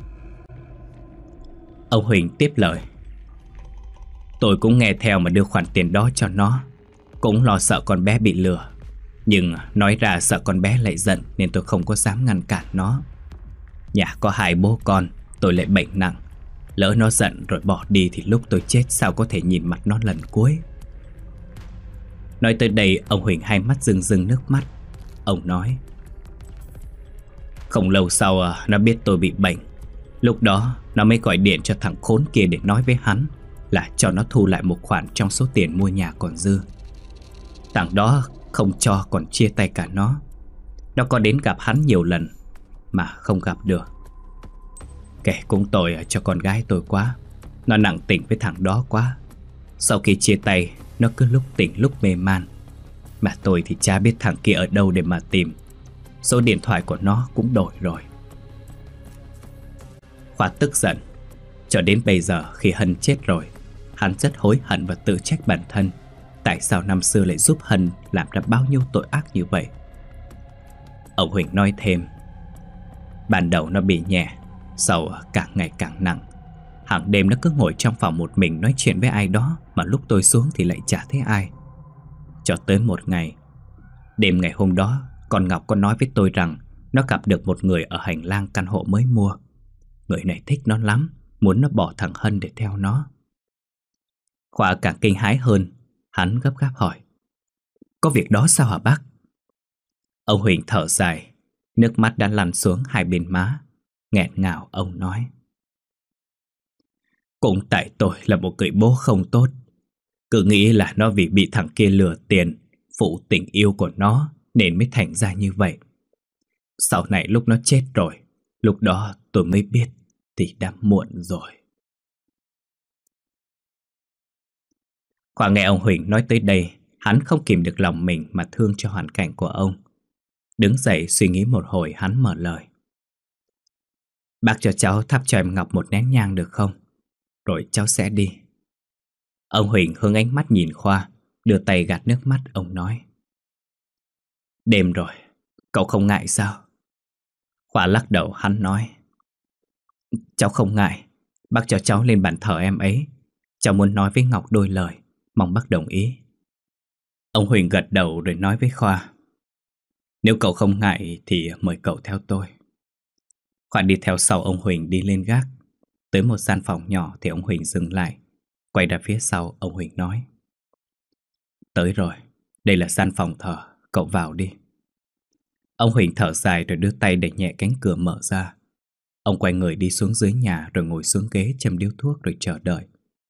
Ông Huỳnh tiếp lời: Tôi cũng nghe theo mà đưa khoản tiền đó cho nó. Cũng lo sợ con bé bị lừa. Nhưng nói ra sợ con bé lại giận nên tôi không có dám ngăn cản nó. Nhà có hai bố con, tôi lại bệnh nặng. Lỡ nó giận rồi bỏ đi thì lúc tôi chết sao có thể nhìn mặt nó lần cuối. Nói tới đây ông Huỳnh hai mắt rưng rưng nước mắt. Ông nói: Không lâu sau nó biết tôi bị bệnh. Lúc đó nó mới gọi điện cho thằng khốn kia để nói với hắn là cho nó thu lại một khoản trong số tiền mua nhà còn dư. Thằng đó không cho còn chia tay cả nó. Nó có đến gặp hắn nhiều lần mà không gặp được. Kể cũng tội cho con gái tôi quá. Nó nặng tình với thằng đó quá. Sau khi chia tay, nó cứ lúc tỉnh lúc mê man. Mà tôi thì chả biết thằng kia ở đâu để mà tìm. Số điện thoại của nó cũng đổi rồi. Khoa tức giận. Cho đến bây giờ khi Hân chết rồi, hắn rất hối hận và tự trách bản thân. Tại sao năm xưa lại giúp Hân làm ra bao nhiêu tội ác như vậy? Ông Huỳnh nói thêm: Ban đầu nó bị nhẹ, sau càng ngày càng nặng. Hàng đêm nó cứ ngồi trong phòng một mình nói chuyện với ai đó, mà lúc tôi xuống thì lại chả thấy ai. Cho tới một ngày, đêm ngày hôm đó, con Ngọc có nói với tôi rằng nó gặp được một người ở hành lang căn hộ mới mua. Người này thích nó lắm, muốn nó bỏ thằng Hân để theo nó. Khoa càng kinh hãi hơn. Hắn gấp gáp hỏi: Có việc đó sao hả bác? Ông Huỳnh thở dài. Nước mắt đã lăn xuống hai bên má. Nghẹn ngào ông nói: Cũng tại tôi là một người bố không tốt. Cứ nghĩ là nó vì bị thằng kia lừa tiền, phụ tình yêu của nó, nên mới thành ra như vậy. Sau này lúc nó chết rồi, lúc đó tôi mới biết thì đã muộn rồi. Khoa nghe ông Huỳnh nói tới đây, hắn không kìm được lòng mình mà thương cho hoàn cảnh của ông. Đứng dậy suy nghĩ một hồi, hắn mở lời: Bác cho cháu thắp cho em Ngọc một nén nhang được không? Rồi cháu sẽ đi. Ông Huỳnh hướng ánh mắt nhìn Khoa, đưa tay gạt nước mắt. Ông nói: Đêm rồi, cậu không ngại sao? Khoa lắc đầu, hắn nói: Cháu không ngại. Bác cho cháu lên bàn thờ em ấy. Cháu muốn nói với Ngọc đôi lời, mong bác đồng ý. Ông Huỳnh gật đầu rồi nói với Khoa: Nếu cậu không ngại thì mời cậu theo tôi. Khoa đi theo sau ông Huỳnh đi lên gác. Tới một gian phòng nhỏ thì ông Huỳnh dừng lại. Quay ra phía sau, ông Huỳnh nói: Tới rồi, đây là gian phòng thờ, cậu vào đi. Ông Huỳnh thở dài rồi đưa tay đẩy nhẹ cánh cửa mở ra. Ông quay người đi xuống dưới nhà rồi ngồi xuống ghế châm điếu thuốc rồi chờ đợi.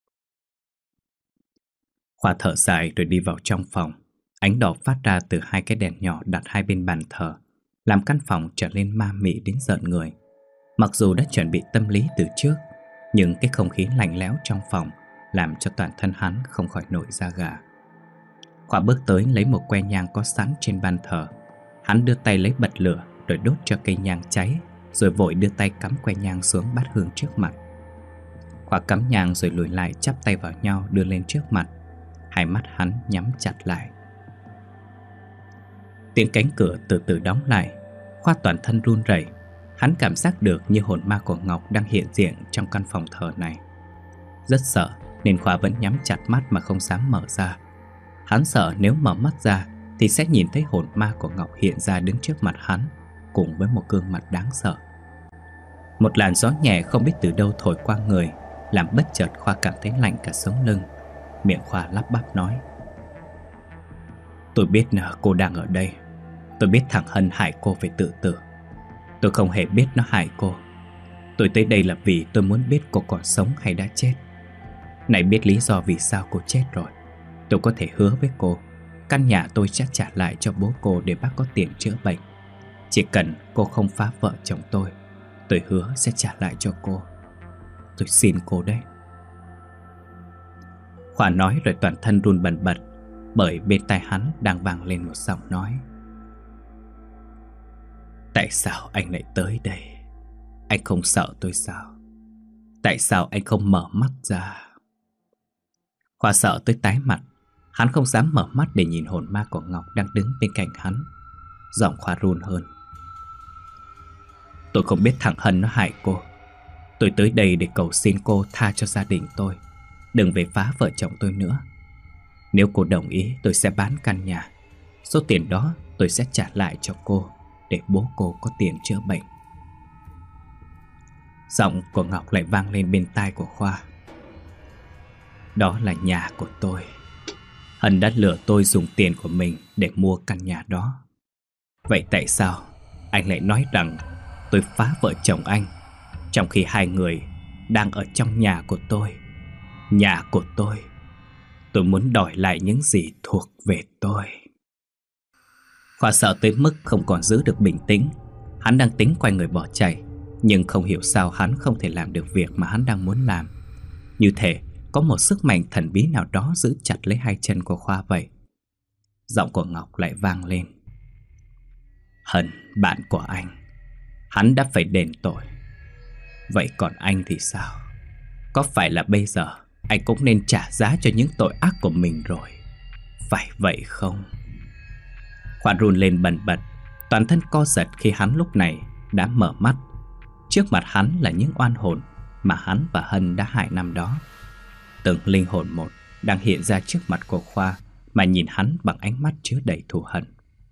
Khoa thở dài rồi đi vào trong phòng. Ánh đỏ phát ra từ hai cái đèn nhỏ đặt hai bên bàn thờ, làm căn phòng trở nên ma mị đến rợn người. Mặc dù đã chuẩn bị tâm lý từ trước, nhưng cái không khí lạnh lẽo trong phòng làm cho toàn thân hắn không khỏi nổi da gà. Khoa bước tới lấy một que nhang có sẵn trên bàn thờ. Hắn đưa tay lấy bật lửa rồi đốt cho cây nhang cháy, rồi vội đưa tay cắm que nhang xuống bát hương trước mặt. Khoa cắm nhang rồi lùi lại, chắp tay vào nhau đưa lên trước mặt. Hai mắt hắn nhắm chặt lại. Tiếng cánh cửa từ từ đóng lại. Khoa toàn thân run rẩy. Hắn cảm giác được như hồn ma của Ngọc đang hiện diện trong căn phòng thờ này. Rất sợ nên Khoa vẫn nhắm chặt mắt mà không dám mở ra. Hắn sợ nếu mở mắt ra thì sẽ nhìn thấy hồn ma của Ngọc hiện ra đứng trước mặt hắn, cùng với một gương mặt đáng sợ. Một làn gió nhẹ không biết từ đâu thổi qua người, làm bất chợt Khoa cảm thấy lạnh cả sống lưng. Miệng Khoa lắp bắp nói: Tôi biết cô đang ở đây. Tôi biết thằng Hân hại cô phải tự tử. Tôi không hề biết nó hại cô. Tôi tới đây là vì tôi muốn biết cô còn sống hay đã chết. Này biết lý do vì sao cô chết rồi, tôi có thể hứa với cô, căn nhà tôi sẽ trả lại cho bố cô để bác có tiền chữa bệnh. Chỉ cần cô không phá vợ chồng tôi, tôi hứa sẽ trả lại cho cô. Tôi xin cô đấy. Khoa nói rồi toàn thân run bần bật, bởi bên tai hắn đang vang lên một giọng nói: Tại sao anh lại tới đây? Anh không sợ tôi sao? Tại sao anh không mở mắt ra? Khoa sợ tới tái mặt. Hắn không dám mở mắt để nhìn hồn ma của Ngọc đang đứng bên cạnh hắn. Giọng Khoa run hơn: Tôi không biết thằng Hân nó hại cô. Tôi tới đây để cầu xin cô tha cho gia đình tôi, đừng về phá vợ chồng tôi nữa. Nếu cô đồng ý, tôi sẽ bán căn nhà. Số tiền đó tôi sẽ trả lại cho cô, để bố cô có tiền chữa bệnh. Giọng của Ngọc lại vang lên bên tai của Khoa: Đó là nhà của tôi. Hân đã lừa tôi dùng tiền của mình để mua căn nhà đó. Vậy tại sao anh lại nói rằng tôi phá vợ chồng anh, trong khi hai người đang ở trong nhà của tôi? Nhà của tôi. Tôi muốn đòi lại những gì thuộc về tôi. Khoa sợ tới mức không còn giữ được bình tĩnh. Hắn đang tính quay người bỏ chạy, nhưng không hiểu sao hắn không thể làm được việc mà hắn đang muốn làm. Như thể có một sức mạnh thần bí nào đó giữ chặt lấy hai chân của Khoa vậy. Giọng của Ngọc lại vang lên: Hân, bạn của anh, hắn đã phải đền tội. Vậy còn anh thì sao? Có phải là bây giờ anh cũng nên trả giá cho những tội ác của mình rồi, phải vậy không? Khoa run lên bần bật, toàn thân co giật khi hắn lúc này đã mở mắt. Trước mặt hắn là những oan hồn mà hắn và Hân đã hại năm đó. Từng linh hồn một đang hiện ra trước mặt của Khoa mà nhìn hắn bằng ánh mắt chứa đầy thù hận.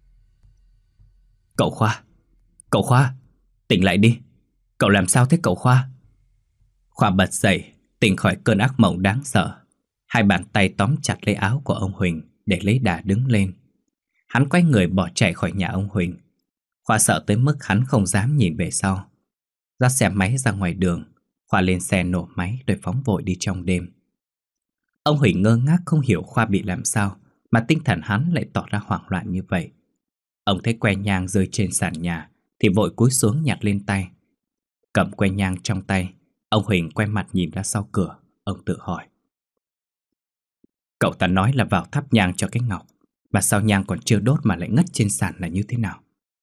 Cậu Khoa! Cậu Khoa! Tỉnh lại đi! Cậu làm sao thế cậu Khoa? Khoa bật dậy, tỉnh khỏi cơn ác mộng đáng sợ. Hai bàn tay tóm chặt lấy áo của ông Huỳnh để lấy đà đứng lên. Hắn quay người bỏ chạy khỏi nhà ông Huỳnh. Khoa sợ tới mức hắn không dám nhìn về sau. Dắt xe máy ra ngoài đường, Khoa lên xe nổ máy rồi phóng vội đi trong đêm. Ông Huỳnh ngơ ngác không hiểu Khoa bị làm sao mà tinh thần hắn lại tỏ ra hoảng loạn như vậy. Ông thấy que nhang rơi trên sàn nhà thì vội cúi xuống nhặt lên tay. Cầm que nhang trong tay, ông Huỳnh quay mặt nhìn ra sau cửa. Ông tự hỏi: cậu ta nói là vào thắp nhang cho cái ngọc, mà sao nhang còn chưa đốt mà lại ngất trên sàn là như thế nào?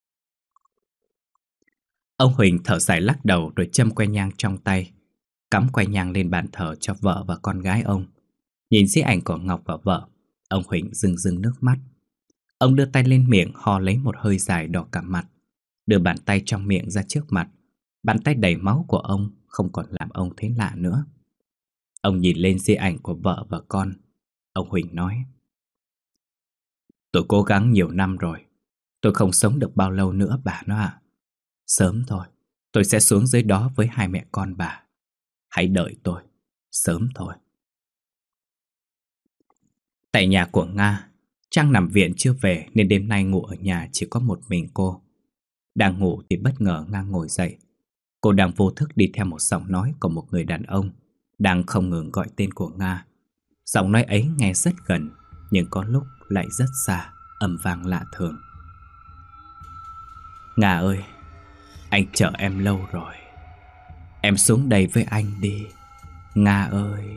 Ông Huỳnh thở dài lắc đầu rồi châm que nhang trong tay, cắm que nhang lên bàn thờ cho vợ và con gái ông. Nhìn di ảnh của Ngọc và vợ, ông Huỳnh rưng rưng nước mắt. Ông đưa tay lên miệng ho lấy một hơi dài đỏ cả mặt, đưa bàn tay trong miệng ra trước mặt. Bàn tay đầy máu của ông không còn làm ông thấy lạ nữa. Ông nhìn lên di ảnh của vợ và con. Ông Huỳnh nói: tôi cố gắng nhiều năm rồi, tôi không sống được bao lâu nữa bà nó ạ. Sớm thôi, tôi sẽ xuống dưới đó với hai mẹ con bà. Hãy đợi tôi, sớm thôi. Tại nhà của Nga, Trang nằm viện chưa về nên đêm nay ngủ ở nhà chỉ có một mình cô. Đang ngủ thì bất ngờ Nga ngồi dậy. Cô đang vô thức đi theo một giọng nói của một người đàn ông đang không ngừng gọi tên của Nga. Giọng nói ấy nghe rất gần, nhưng có lúc lại rất xa, âm vang lạ thường. Nga ơi, anh chờ em lâu rồi. Em xuống đây với anh đi, Nga ơi.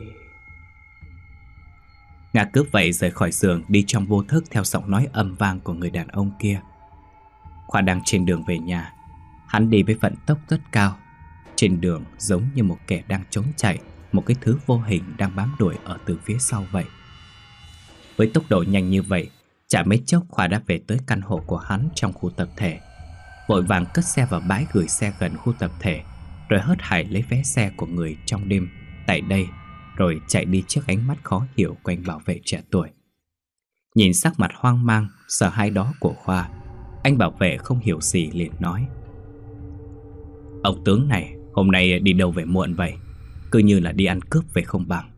Nga cứ vậy rời khỏi giường, đi trong vô thức theo giọng nói âm vang của người đàn ông kia. Khoa đang trên đường về nhà. Hắn đi với vận tốc rất cao. Trên đường giống như một kẻ đang trốn chạy, một cái thứ vô hình đang bám đuổi ở từ phía sau vậy. Với tốc độ nhanh như vậy, chả mấy chốc Khoa đã về tới căn hộ của hắn trong khu tập thể. Vội vàng cất xe vào bãi gửi xe gần khu tập thể, rồi hớt hải lấy vé xe của người trong đêm tại đây, rồi chạy đi trước ánh mắt khó hiểu của anh bảo vệ trẻ tuổi. Nhìn sắc mặt hoang mang, sợ hãi đó của Khoa, anh bảo vệ không hiểu gì liền nói: ông tướng này hôm nay đi đâu về muộn vậy? Cứ như là đi ăn cướp về không bằng.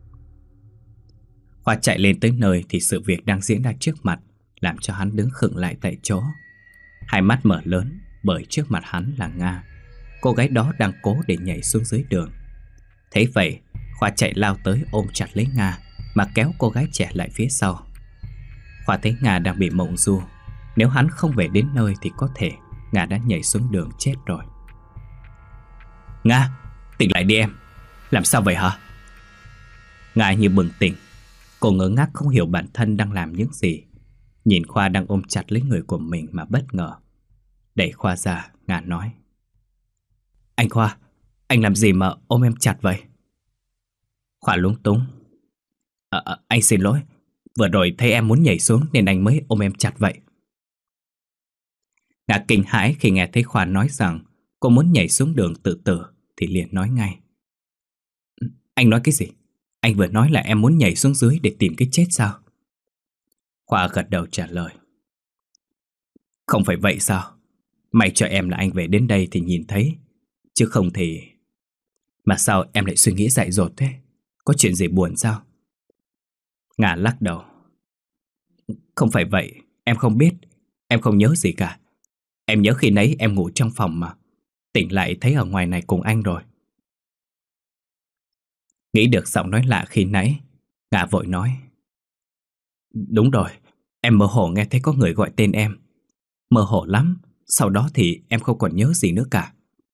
Khoa chạy lên tới nơi thì sự việc đang diễn ra trước mặt làm cho hắn đứng khựng lại tại chỗ. Hai mắt mở lớn bởi trước mặt hắn là Nga. Cô gái đó đang cố để nhảy xuống dưới đường. Thấy vậy, Khoa chạy lao tới ôm chặt lấy Nga mà kéo cô gái trẻ lại phía sau. Khoa thấy Nga đang bị mộng du. Nếu hắn không về đến nơi thì có thể Nga đã nhảy xuống đường chết rồi. Nga, tỉnh lại đi em. Làm sao vậy hả? Nga như bừng tỉnh. Cô ngơ ngác không hiểu bản thân đang làm những gì. Nhìn Khoa đang ôm chặt lấy người của mình mà bất ngờ. Đẩy Khoa ra, Nga nói: anh Khoa, anh làm gì mà ôm em chặt vậy? Khoa lúng túng: à, à, anh xin lỗi. Vừa rồi thấy em muốn nhảy xuống nên anh mới ôm em chặt vậy. Nga kinh hãi khi nghe thấy Khoa nói rằng cô muốn nhảy xuống đường tự tử thì liền nói ngay: anh nói cái gì? Anh vừa nói là em muốn nhảy xuống dưới để tìm cái chết sao? Khoa gật đầu trả lời: không phải vậy sao? May cho em là anh về đến đây thì nhìn thấy, chứ không thì... Mà sao em lại suy nghĩ dại dột thế? Có chuyện gì buồn sao? Nga lắc đầu: không phải vậy, em không biết. Em không nhớ gì cả. Em nhớ khi nấy em ngủ trong phòng mà tỉnh lại thấy ở ngoài này cùng anh rồi. Nghĩ được giọng nói lạ khi nãy, Nga vội nói: đúng rồi, em mơ hồ nghe thấy có người gọi tên em. Mơ hồ lắm. Sau đó thì em không còn nhớ gì nữa cả.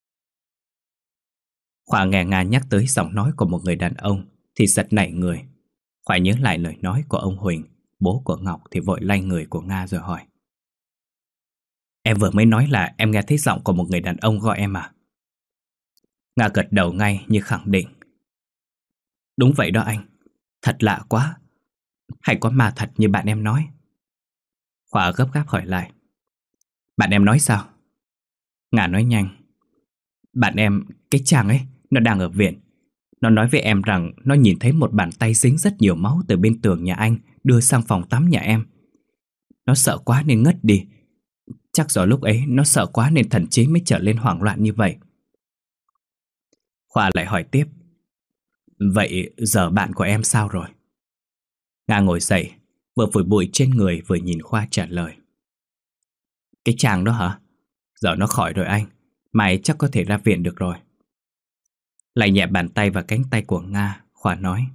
Khoa nghe Nga nhắc tới giọng nói của một người đàn ông thì giật nảy người. Khoa nhớ lại lời nói của ông Huỳnh, bố của Ngọc, thì vội lay người của Nga rồi hỏi: em vừa mới nói là em nghe thấy giọng của một người đàn ông gọi em à? Nga gật đầu ngay như khẳng định: đúng vậy đó anh. Thật lạ quá. Hay có ma thật như bạn em nói? Khoa gấp gáp hỏi lại: bạn em nói sao? Nga nói nhanh: bạn em, cái Trang ấy, nó đang ở viện. Nó nói với em rằng nó nhìn thấy một bàn tay dính rất nhiều máu từ bên tường nhà anh đưa sang phòng tắm nhà em. Nó sợ quá nên ngất đi. Chắc do lúc ấy nó sợ quá nên thần trí mới trở lên hoảng loạn như vậy. Khoa lại hỏi tiếp: vậy giờ bạn của em sao rồi? Nga ngồi dậy, vừa phủi bụi trên người vừa nhìn Khoa trả lời: cái Trang đó hả? Giờ nó khỏi rồi anh, mai chắc có thể ra viện được rồi. Lại nhẹ bàn tay vào cánh tay của Nga, Khoa nói: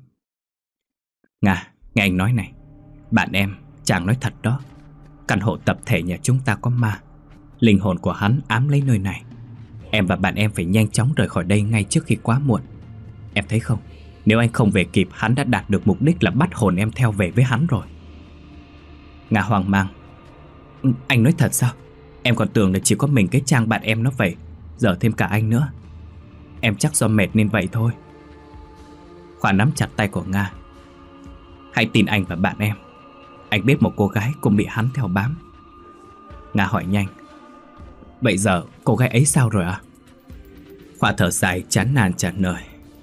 Nga, nghe anh nói này. Bạn em, chàng nói thật đó. Căn hộ tập thể nhà chúng ta có ma. Linh hồn của hắn ám lấy nơi này. Em và bạn em phải nhanh chóng rời khỏi đây ngay trước khi quá muộn. Em thấy không, nếu anh không về kịp, hắn đã đạt được mục đích là bắt hồn em theo về với hắn rồi. Nga hoang mang: Anh nói thật sao? Em còn tưởng là chỉ có mình cái Trang bạn em nó vậy, giờ thêm cả anh nữa. Em chắc do mệt nên vậy thôi. Khoa nắm chặt tay của Nga: Hãy tin anh và bạn em. Anh biết một cô gái cũng bị hắn theo bám. Nga hỏi nhanh: Vậy giờ cô gái ấy sao rồi à? Khoa thở dài chán nản trả lời: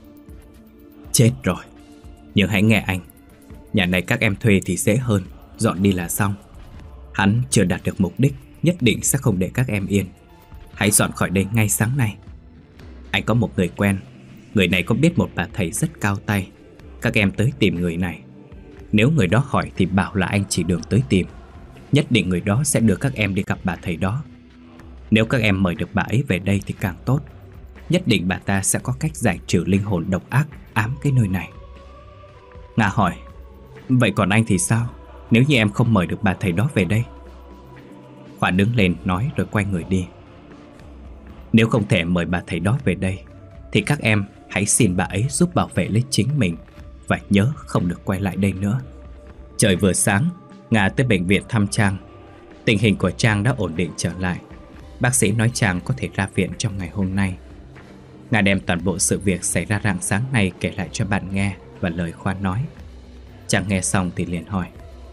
Chết rồi. Nhưng hãy nghe anh, nhà này các em thuê thì dễ hơn, dọn đi là xong. Hắn chưa đạt được mục đích, nhất định sẽ không để các em yên. Hãy dọn khỏi đây ngay sáng nay. Anh có một người quen. Người này có biết một bà thầy rất cao tay. Các em tới tìm người này. Nếu người đó hỏi thì bảo là anh chỉ đường tới tìm. Nhất định người đó sẽ đưa các em đi gặp bà thầy đó. Nếu các em mời được bà ấy về đây thì càng tốt. Nhất định bà ta sẽ có cách giải trừ linh hồn độc ác ám cái nơi này. Nga hỏi: Vậy còn anh thì sao? Nếu như em không mời được bà thầy đó về đây? Khoa đứng lên nói rồi quay người đi. Nếu không thể mời bà thầy đó về đây thì các em hãy xin bà ấy giúp bảo vệ lấy chính mình. Và nhớ không được quay lại đây nữa. Trời vừa sáng, Nga tới bệnh viện thăm Trang. Tình hình của Trang đã ổn định trở lại. Bác sĩ nói Trang có thể ra viện trong ngày hôm nay. Nga đem toàn bộ sự việc xảy ra rạng sáng nay kể lại cho bạn nghe và lời Khoa nói. Trang nghe xong thì liền hỏi: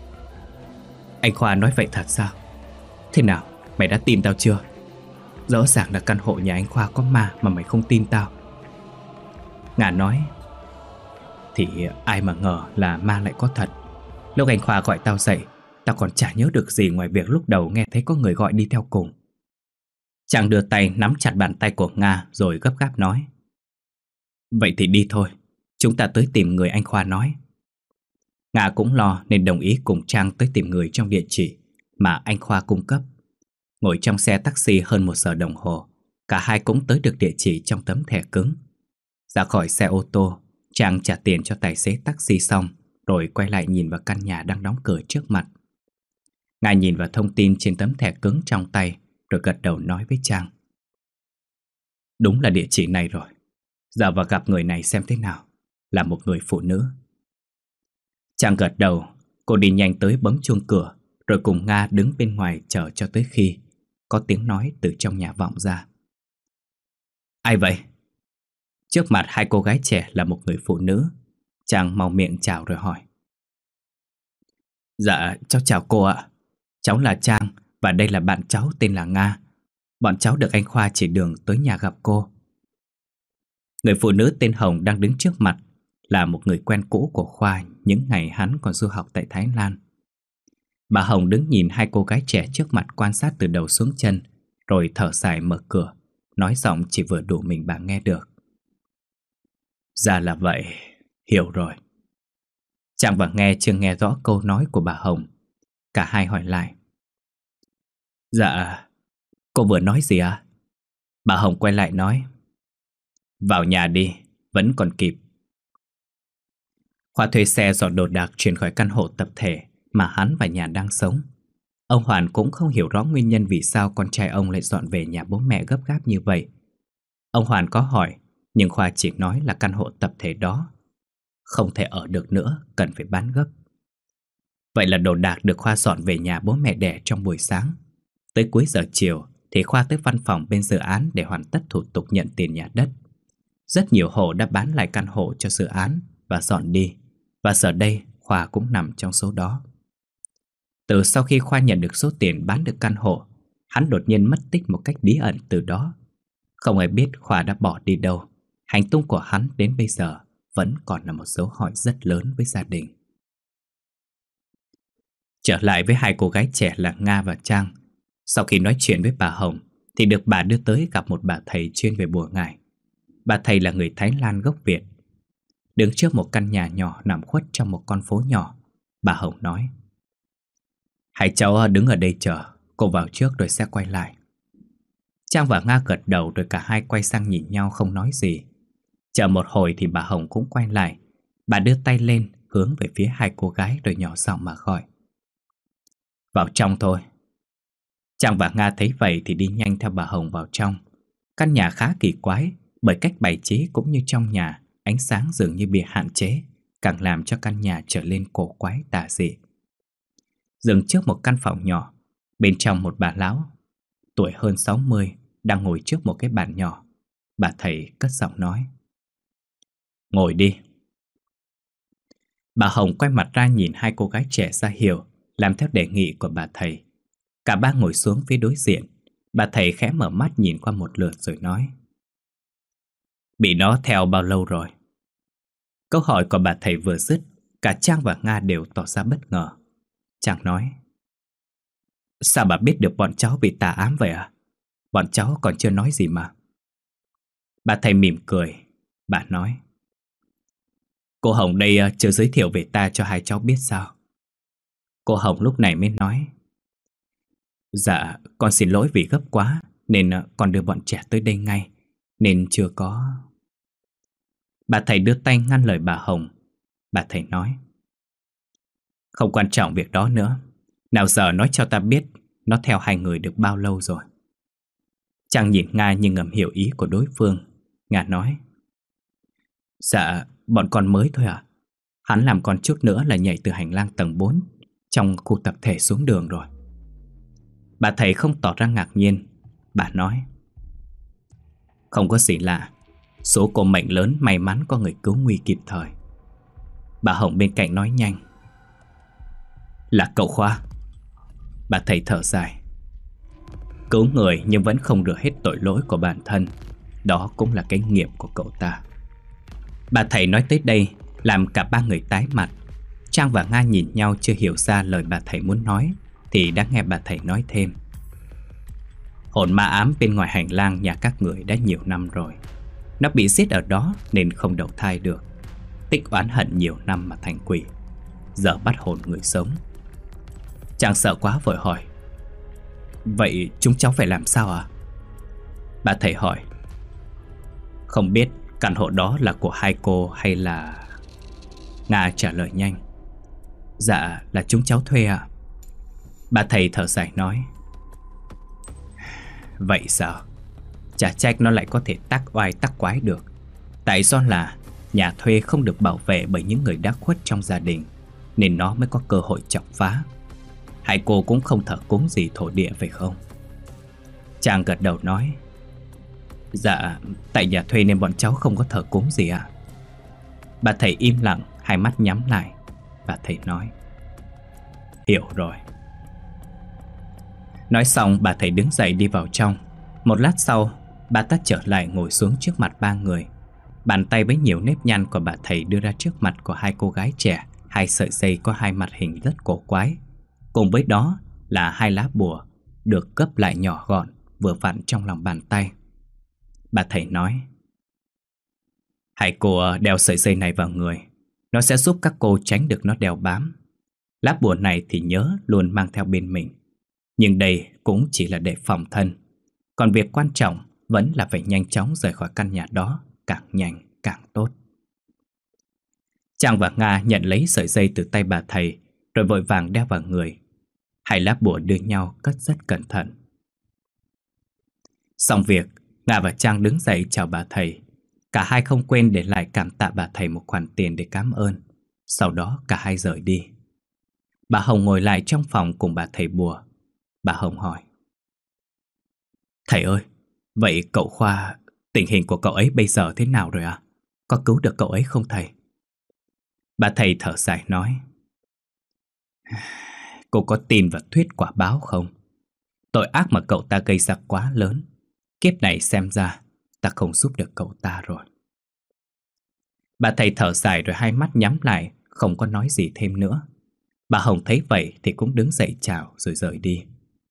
Anh Khoa nói vậy thật sao? Thế nào, mày đã tin tao chưa? Rõ ràng là căn hộ nhà anh Khoa có ma mà mày không tin tao. Nga nói: Thì ai mà ngờ là ma lại có thật. Lúc anh Khoa gọi tao dậy, tao còn chả nhớ được gì ngoài việc lúc đầu nghe thấy có người gọi đi theo cùng. Chàng đưa tay nắm chặt bàn tay của Nga rồi gấp gáp nói: Vậy thì đi thôi, chúng ta tới tìm người anh Khoa nói. Nga cũng lo nên đồng ý cùng Trang tới tìm người trong địa chỉ mà anh Khoa cung cấp. Ngồi trong xe taxi hơn một giờ đồng hồ, cả hai cũng tới được địa chỉ trong tấm thẻ cứng. Ra khỏi xe ô tô, Trang trả tiền cho tài xế taxi xong rồi quay lại nhìn vào căn nhà đang đóng cửa trước mặt. Nga nhìn vào thông tin trên tấm thẻ cứng trong tay rồi gật đầu nói với Trang: Đúng là địa chỉ này rồi. Giờ vào gặp người này xem thế nào. Là một người phụ nữ. Trang gật đầu. Cô đi nhanh tới bấm chuông cửa, rồi cùng Nga đứng bên ngoài chờ cho tới khi có tiếng nói từ trong nhà vọng ra: Ai vậy? Trước mặt hai cô gái trẻ là một người phụ nữ. Trang mau miệng chào rồi hỏi: Dạ, cháu chào cô ạ. Cháu là Trang và đây là bạn cháu tên là Nga. Bọn cháu được anh Khoa chỉ đường tới nhà gặp cô. Người phụ nữ tên Hồng đang đứng trước mặt là một người quen cũ của Khoa những ngày hắn còn du học tại Thái Lan. Bà Hồng đứng nhìn hai cô gái trẻ trước mặt quan sát từ đầu xuống chân, rồi thở dài mở cửa, nói giọng chỉ vừa đủ mình bà nghe được: Ra là vậy, hiểu rồi. Trang và Nghe chưa nghe rõ câu nói của bà Hồng. Cả hai hỏi lại: Dạ, cô vừa nói gì à? Bà Hồng quay lại nói: Vào nhà đi, vẫn còn kịp. Khoa thuê xe dọn đồ đạc chuyển khỏi căn hộ tập thể mà hắn và nhà đang sống. Ông Hoàn cũng không hiểu rõ nguyên nhân vì sao con trai ông lại dọn về nhà bố mẹ gấp gáp như vậy. Ông Hoàn có hỏi, nhưng Khoa chỉ nói là căn hộ tập thể đó không thể ở được nữa, cần phải bán gấp. Vậy là đồ đạc được Khoa dọn về nhà bố mẹ đẻ trong buổi sáng. Tới cuối giờ chiều thì Khoa tới văn phòng bên dự án để hoàn tất thủ tục nhận tiền nhà đất. Rất nhiều hộ đã bán lại căn hộ cho dự án và dọn đi, và giờ đây Khoa cũng nằm trong số đó. Từ sau khi Khoa nhận được số tiền bán được căn hộ, hắn đột nhiên mất tích một cách bí ẩn từ đó. Không ai biết Khoa đã bỏ đi đâu. Hành tung của hắn đến bây giờ vẫn còn là một dấu hỏi rất lớn với gia đình. Trở lại với hai cô gái trẻ là Nga và Trang. Sau khi nói chuyện với bà Hồng thì được bà đưa tới gặp một bà thầy chuyên về bùa ngải. Bà thầy là người Thái Lan gốc Việt. Đứng trước một căn nhà nhỏ nằm khuất trong một con phố nhỏ, bà Hồng nói: Hai cháu đứng ở đây chờ, cô vào trước rồi sẽ quay lại. Trang và Nga gật đầu rồi cả hai quay sang nhìn nhau không nói gì. Chờ một hồi thì bà Hồng cũng quay lại. Bà đưa tay lên hướng về phía hai cô gái rồi nhỏ giọng mà gọi: "Vào trong thôi." Trang và Nga thấy vậy thì đi nhanh theo bà Hồng vào trong. Căn nhà khá kỳ quái, bởi cách bày trí cũng như trong nhà, ánh sáng dường như bị hạn chế, càng làm cho căn nhà trở lên cổ quái tà dị. Dừng trước một căn phòng nhỏ, bên trong một bà lão tuổi hơn sáu mươi đang ngồi trước một cái bàn nhỏ. Bà thầy cất giọng nói: "Ngồi đi." Bà Hồng quay mặt ra nhìn hai cô gái trẻ ra hiệu, làm theo đề nghị của bà thầy. Cả ba ngồi xuống phía đối diện. Bà thầy khẽ mở mắt nhìn qua một lượt rồi nói: "Bị nó theo bao lâu rồi?" Câu hỏi của bà thầy vừa dứt, cả Trang và Nga đều tỏ ra bất ngờ. Trang nói: "Sao bà biết được bọn cháu bị tà ám vậy à? Bọn cháu còn chưa nói gì mà." Bà thầy mỉm cười. Bà nói: "Cô Hồng đây chưa giới thiệu về ta cho hai cháu biết sao?" Cô Hồng lúc này mới nói: "Dạ, con xin lỗi vì gấp quá nên con đưa bọn trẻ tới đây ngay, nên chưa có..." Bà thầy đưa tay ngăn lời bà Hồng. Bà thầy nói: "Không quan trọng việc đó nữa. Nào giờ nói cho ta biết nó theo hai người được bao lâu rồi?" Trang nhìn Nga như ngầm hiểu ý của đối phương. Nga nói: "Dạ, bọn con mới thôi ạ. Hắn làm con chút nữa là nhảy từ hành lang tầng bốn trong khu tập thể xuống đường rồi." Bà thầy không tỏ ra ngạc nhiên. Bà nói: "Không có gì lạ. Số cô mệnh lớn may mắn có người cứu nguy kịp thời." Bà Hồng bên cạnh nói nhanh: "Là cậu Khoa." Bà thầy thở dài: "Cứu người nhưng vẫn không rửa hết tội lỗi của bản thân, đó cũng là cái nghiệp của cậu ta." Bà thầy nói tới đây làm cả ba người tái mặt. Trang và Nga nhìn nhau chưa hiểu ra lời bà thầy muốn nói, thì đã nghe bà thầy nói thêm: "Hồn ma ám bên ngoài hành lang nhà các người đã nhiều năm rồi. Nó bị giết ở đó nên không đầu thai được. Tích oán hận nhiều năm mà thành quỷ. Giờ bắt hồn người sống." Trang sợ quá vội hỏi: "Vậy chúng cháu phải làm sao ạ?" Bà thầy hỏi: "Không biết căn hộ đó là của hai cô hay là..." Nga trả lời nhanh: "Dạ là chúng cháu thuê ạ." Bà thầy thở dài nói: "Vậy sao? Chả trách nó lại có thể tác oai tác quái được. Tại do là nhà thuê không được bảo vệ bởi những người đã khuất trong gia đình, nên nó mới có cơ hội chọc phá. Hai cô cũng không thờ cúng gì thổ địa phải không?" Chàng gật đầu nói: "Dạ, tại nhà thuê nên bọn cháu không có thờ cúng gì ạ." Bà thầy im lặng, hai mắt nhắm lại. Bà thầy nói: "Hiểu rồi." Nói xong bà thầy đứng dậy đi vào trong. Một lát sau, bà ta trở lại ngồi xuống trước mặt ba người. Bàn tay với nhiều nếp nhăn của bà thầy đưa ra trước mặt của hai cô gái trẻ hai sợi dây có hai mặt hình rất cổ quái. Cùng với đó là hai lá bùa được gấp lại nhỏ gọn, vừa vặn trong lòng bàn tay. Bà thầy nói: "Hãy cô đeo sợi dây này vào người. Nó sẽ giúp các cô tránh được nó đeo bám. Lá bùa này thì nhớ luôn mang theo bên mình. Nhưng đây cũng chỉ là để phòng thân. Còn việc quan trọng vẫn là phải nhanh chóng rời khỏi căn nhà đó, càng nhanh càng tốt." Trang và Nga nhận lấy sợi dây từ tay bà thầy, rồi vội vàng đeo vào người. Hai lá bùa đưa nhau cất rất cẩn thận. Xong việc, Nga và Trang đứng dậy chào bà thầy. Cả hai không quên để lại cảm tạ bà thầy một khoản tiền để cảm ơn. Sau đó cả hai rời đi. Bà Hồng ngồi lại trong phòng cùng bà thầy bùa. Bà Hồng hỏi: "Thầy ơi, vậy cậu Khoa, tình hình của cậu ấy bây giờ thế nào rồi ạ? Có cứu được cậu ấy không thầy?" Bà thầy thở dài nói: "Cô có tin vào thuyết quả báo không? Tội ác mà cậu ta gây ra quá lớn. Kiếp này xem ra ta không giúp được cậu ta rồi." Bà thầy thở dài rồi hai mắt nhắm lại, không có nói gì thêm nữa. Bà Hồng thấy vậy thì cũng đứng dậy chào rồi rời đi.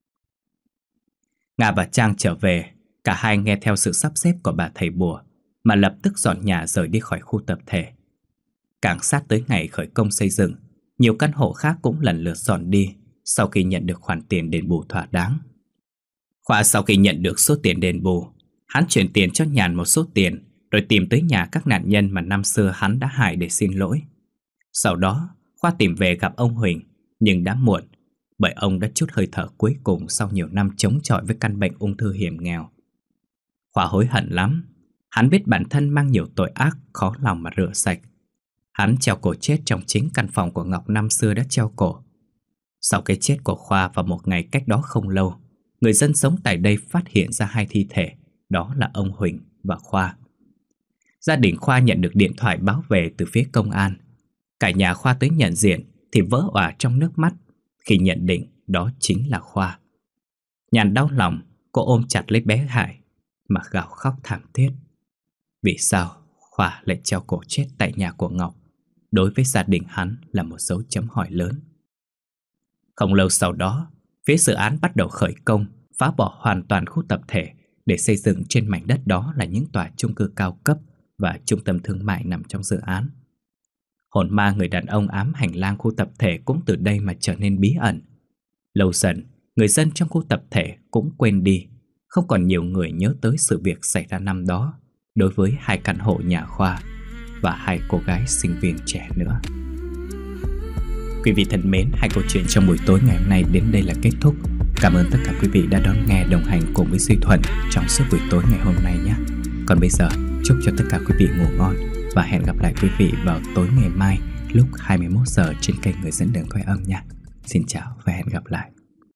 Nga và Trang trở về. Cả hai nghe theo sự sắp xếp của bà thầy bùa mà lập tức dọn nhà rời đi khỏi khu tập thể. Càng sát tới ngày khởi công xây dựng, nhiều căn hộ khác cũng lần lượt dọn đi sau khi nhận được khoản tiền đền bù thỏa đáng. Khoa sau khi nhận được số tiền đền bù, hắn chuyển tiền cho Nhàn một số tiền, rồi tìm tới nhà các nạn nhân mà năm xưa hắn đã hại để xin lỗi. Sau đó, Khoa tìm về gặp ông Huỳnh, nhưng đã muộn, bởi ông đã trút hơi thở cuối cùng sau nhiều năm chống chọi với căn bệnh ung thư hiểm nghèo. Khoa hối hận lắm. Hắn biết bản thân mang nhiều tội ác, khó lòng mà rửa sạch. Hắn treo cổ chết trong chính căn phòng của Ngọc năm xưa đã treo cổ. Sau cái chết của Khoa vào một ngày cách đó không lâu, người dân sống tại đây phát hiện ra hai thi thể, đó là ông Huỳnh và Khoa. Gia đình Khoa nhận được điện thoại báo về từ phía công an. Cả nhà Khoa tới nhận diện thì vỡ òa trong nước mắt khi nhận định đó chính là Khoa. Nhàn đau lòng, cô ôm chặt lấy bé Hải mà gào khóc thảm thiết. Vì sao Khoa lại treo cổ chết tại nhà của Ngọc, đối với gia đình hắn là một dấu chấm hỏi lớn. Không lâu sau đó, phía dự án bắt đầu khởi công, phá bỏ hoàn toàn khu tập thể để xây dựng trên mảnh đất đó là những tòa chung cư cao cấp và trung tâm thương mại nằm trong dự án. Hồn ma người đàn ông ám hành lang khu tập thể cũng từ đây mà trở nên bí ẩn. Lâu dần, người dân trong khu tập thể cũng quên đi, không còn nhiều người nhớ tới sự việc xảy ra năm đó đối với hai căn hộ nhà Khoa và hai cô gái sinh viên trẻ nữa. Quý vị thân mến, hai câu chuyện trong buổi tối ngày hôm nay đến đây là kết thúc. Cảm ơn tất cả quý vị đã đón nghe đồng hành cùng với Duy Thuận trong suốt buổi tối ngày hôm nay nhé. Còn bây giờ, chúc cho tất cả quý vị ngủ ngon và hẹn gặp lại quý vị vào tối ngày mai lúc hai mươi mốt giờ trên kênh Người Dẫn Đường Quay Âm nha. Xin chào và hẹn gặp lại.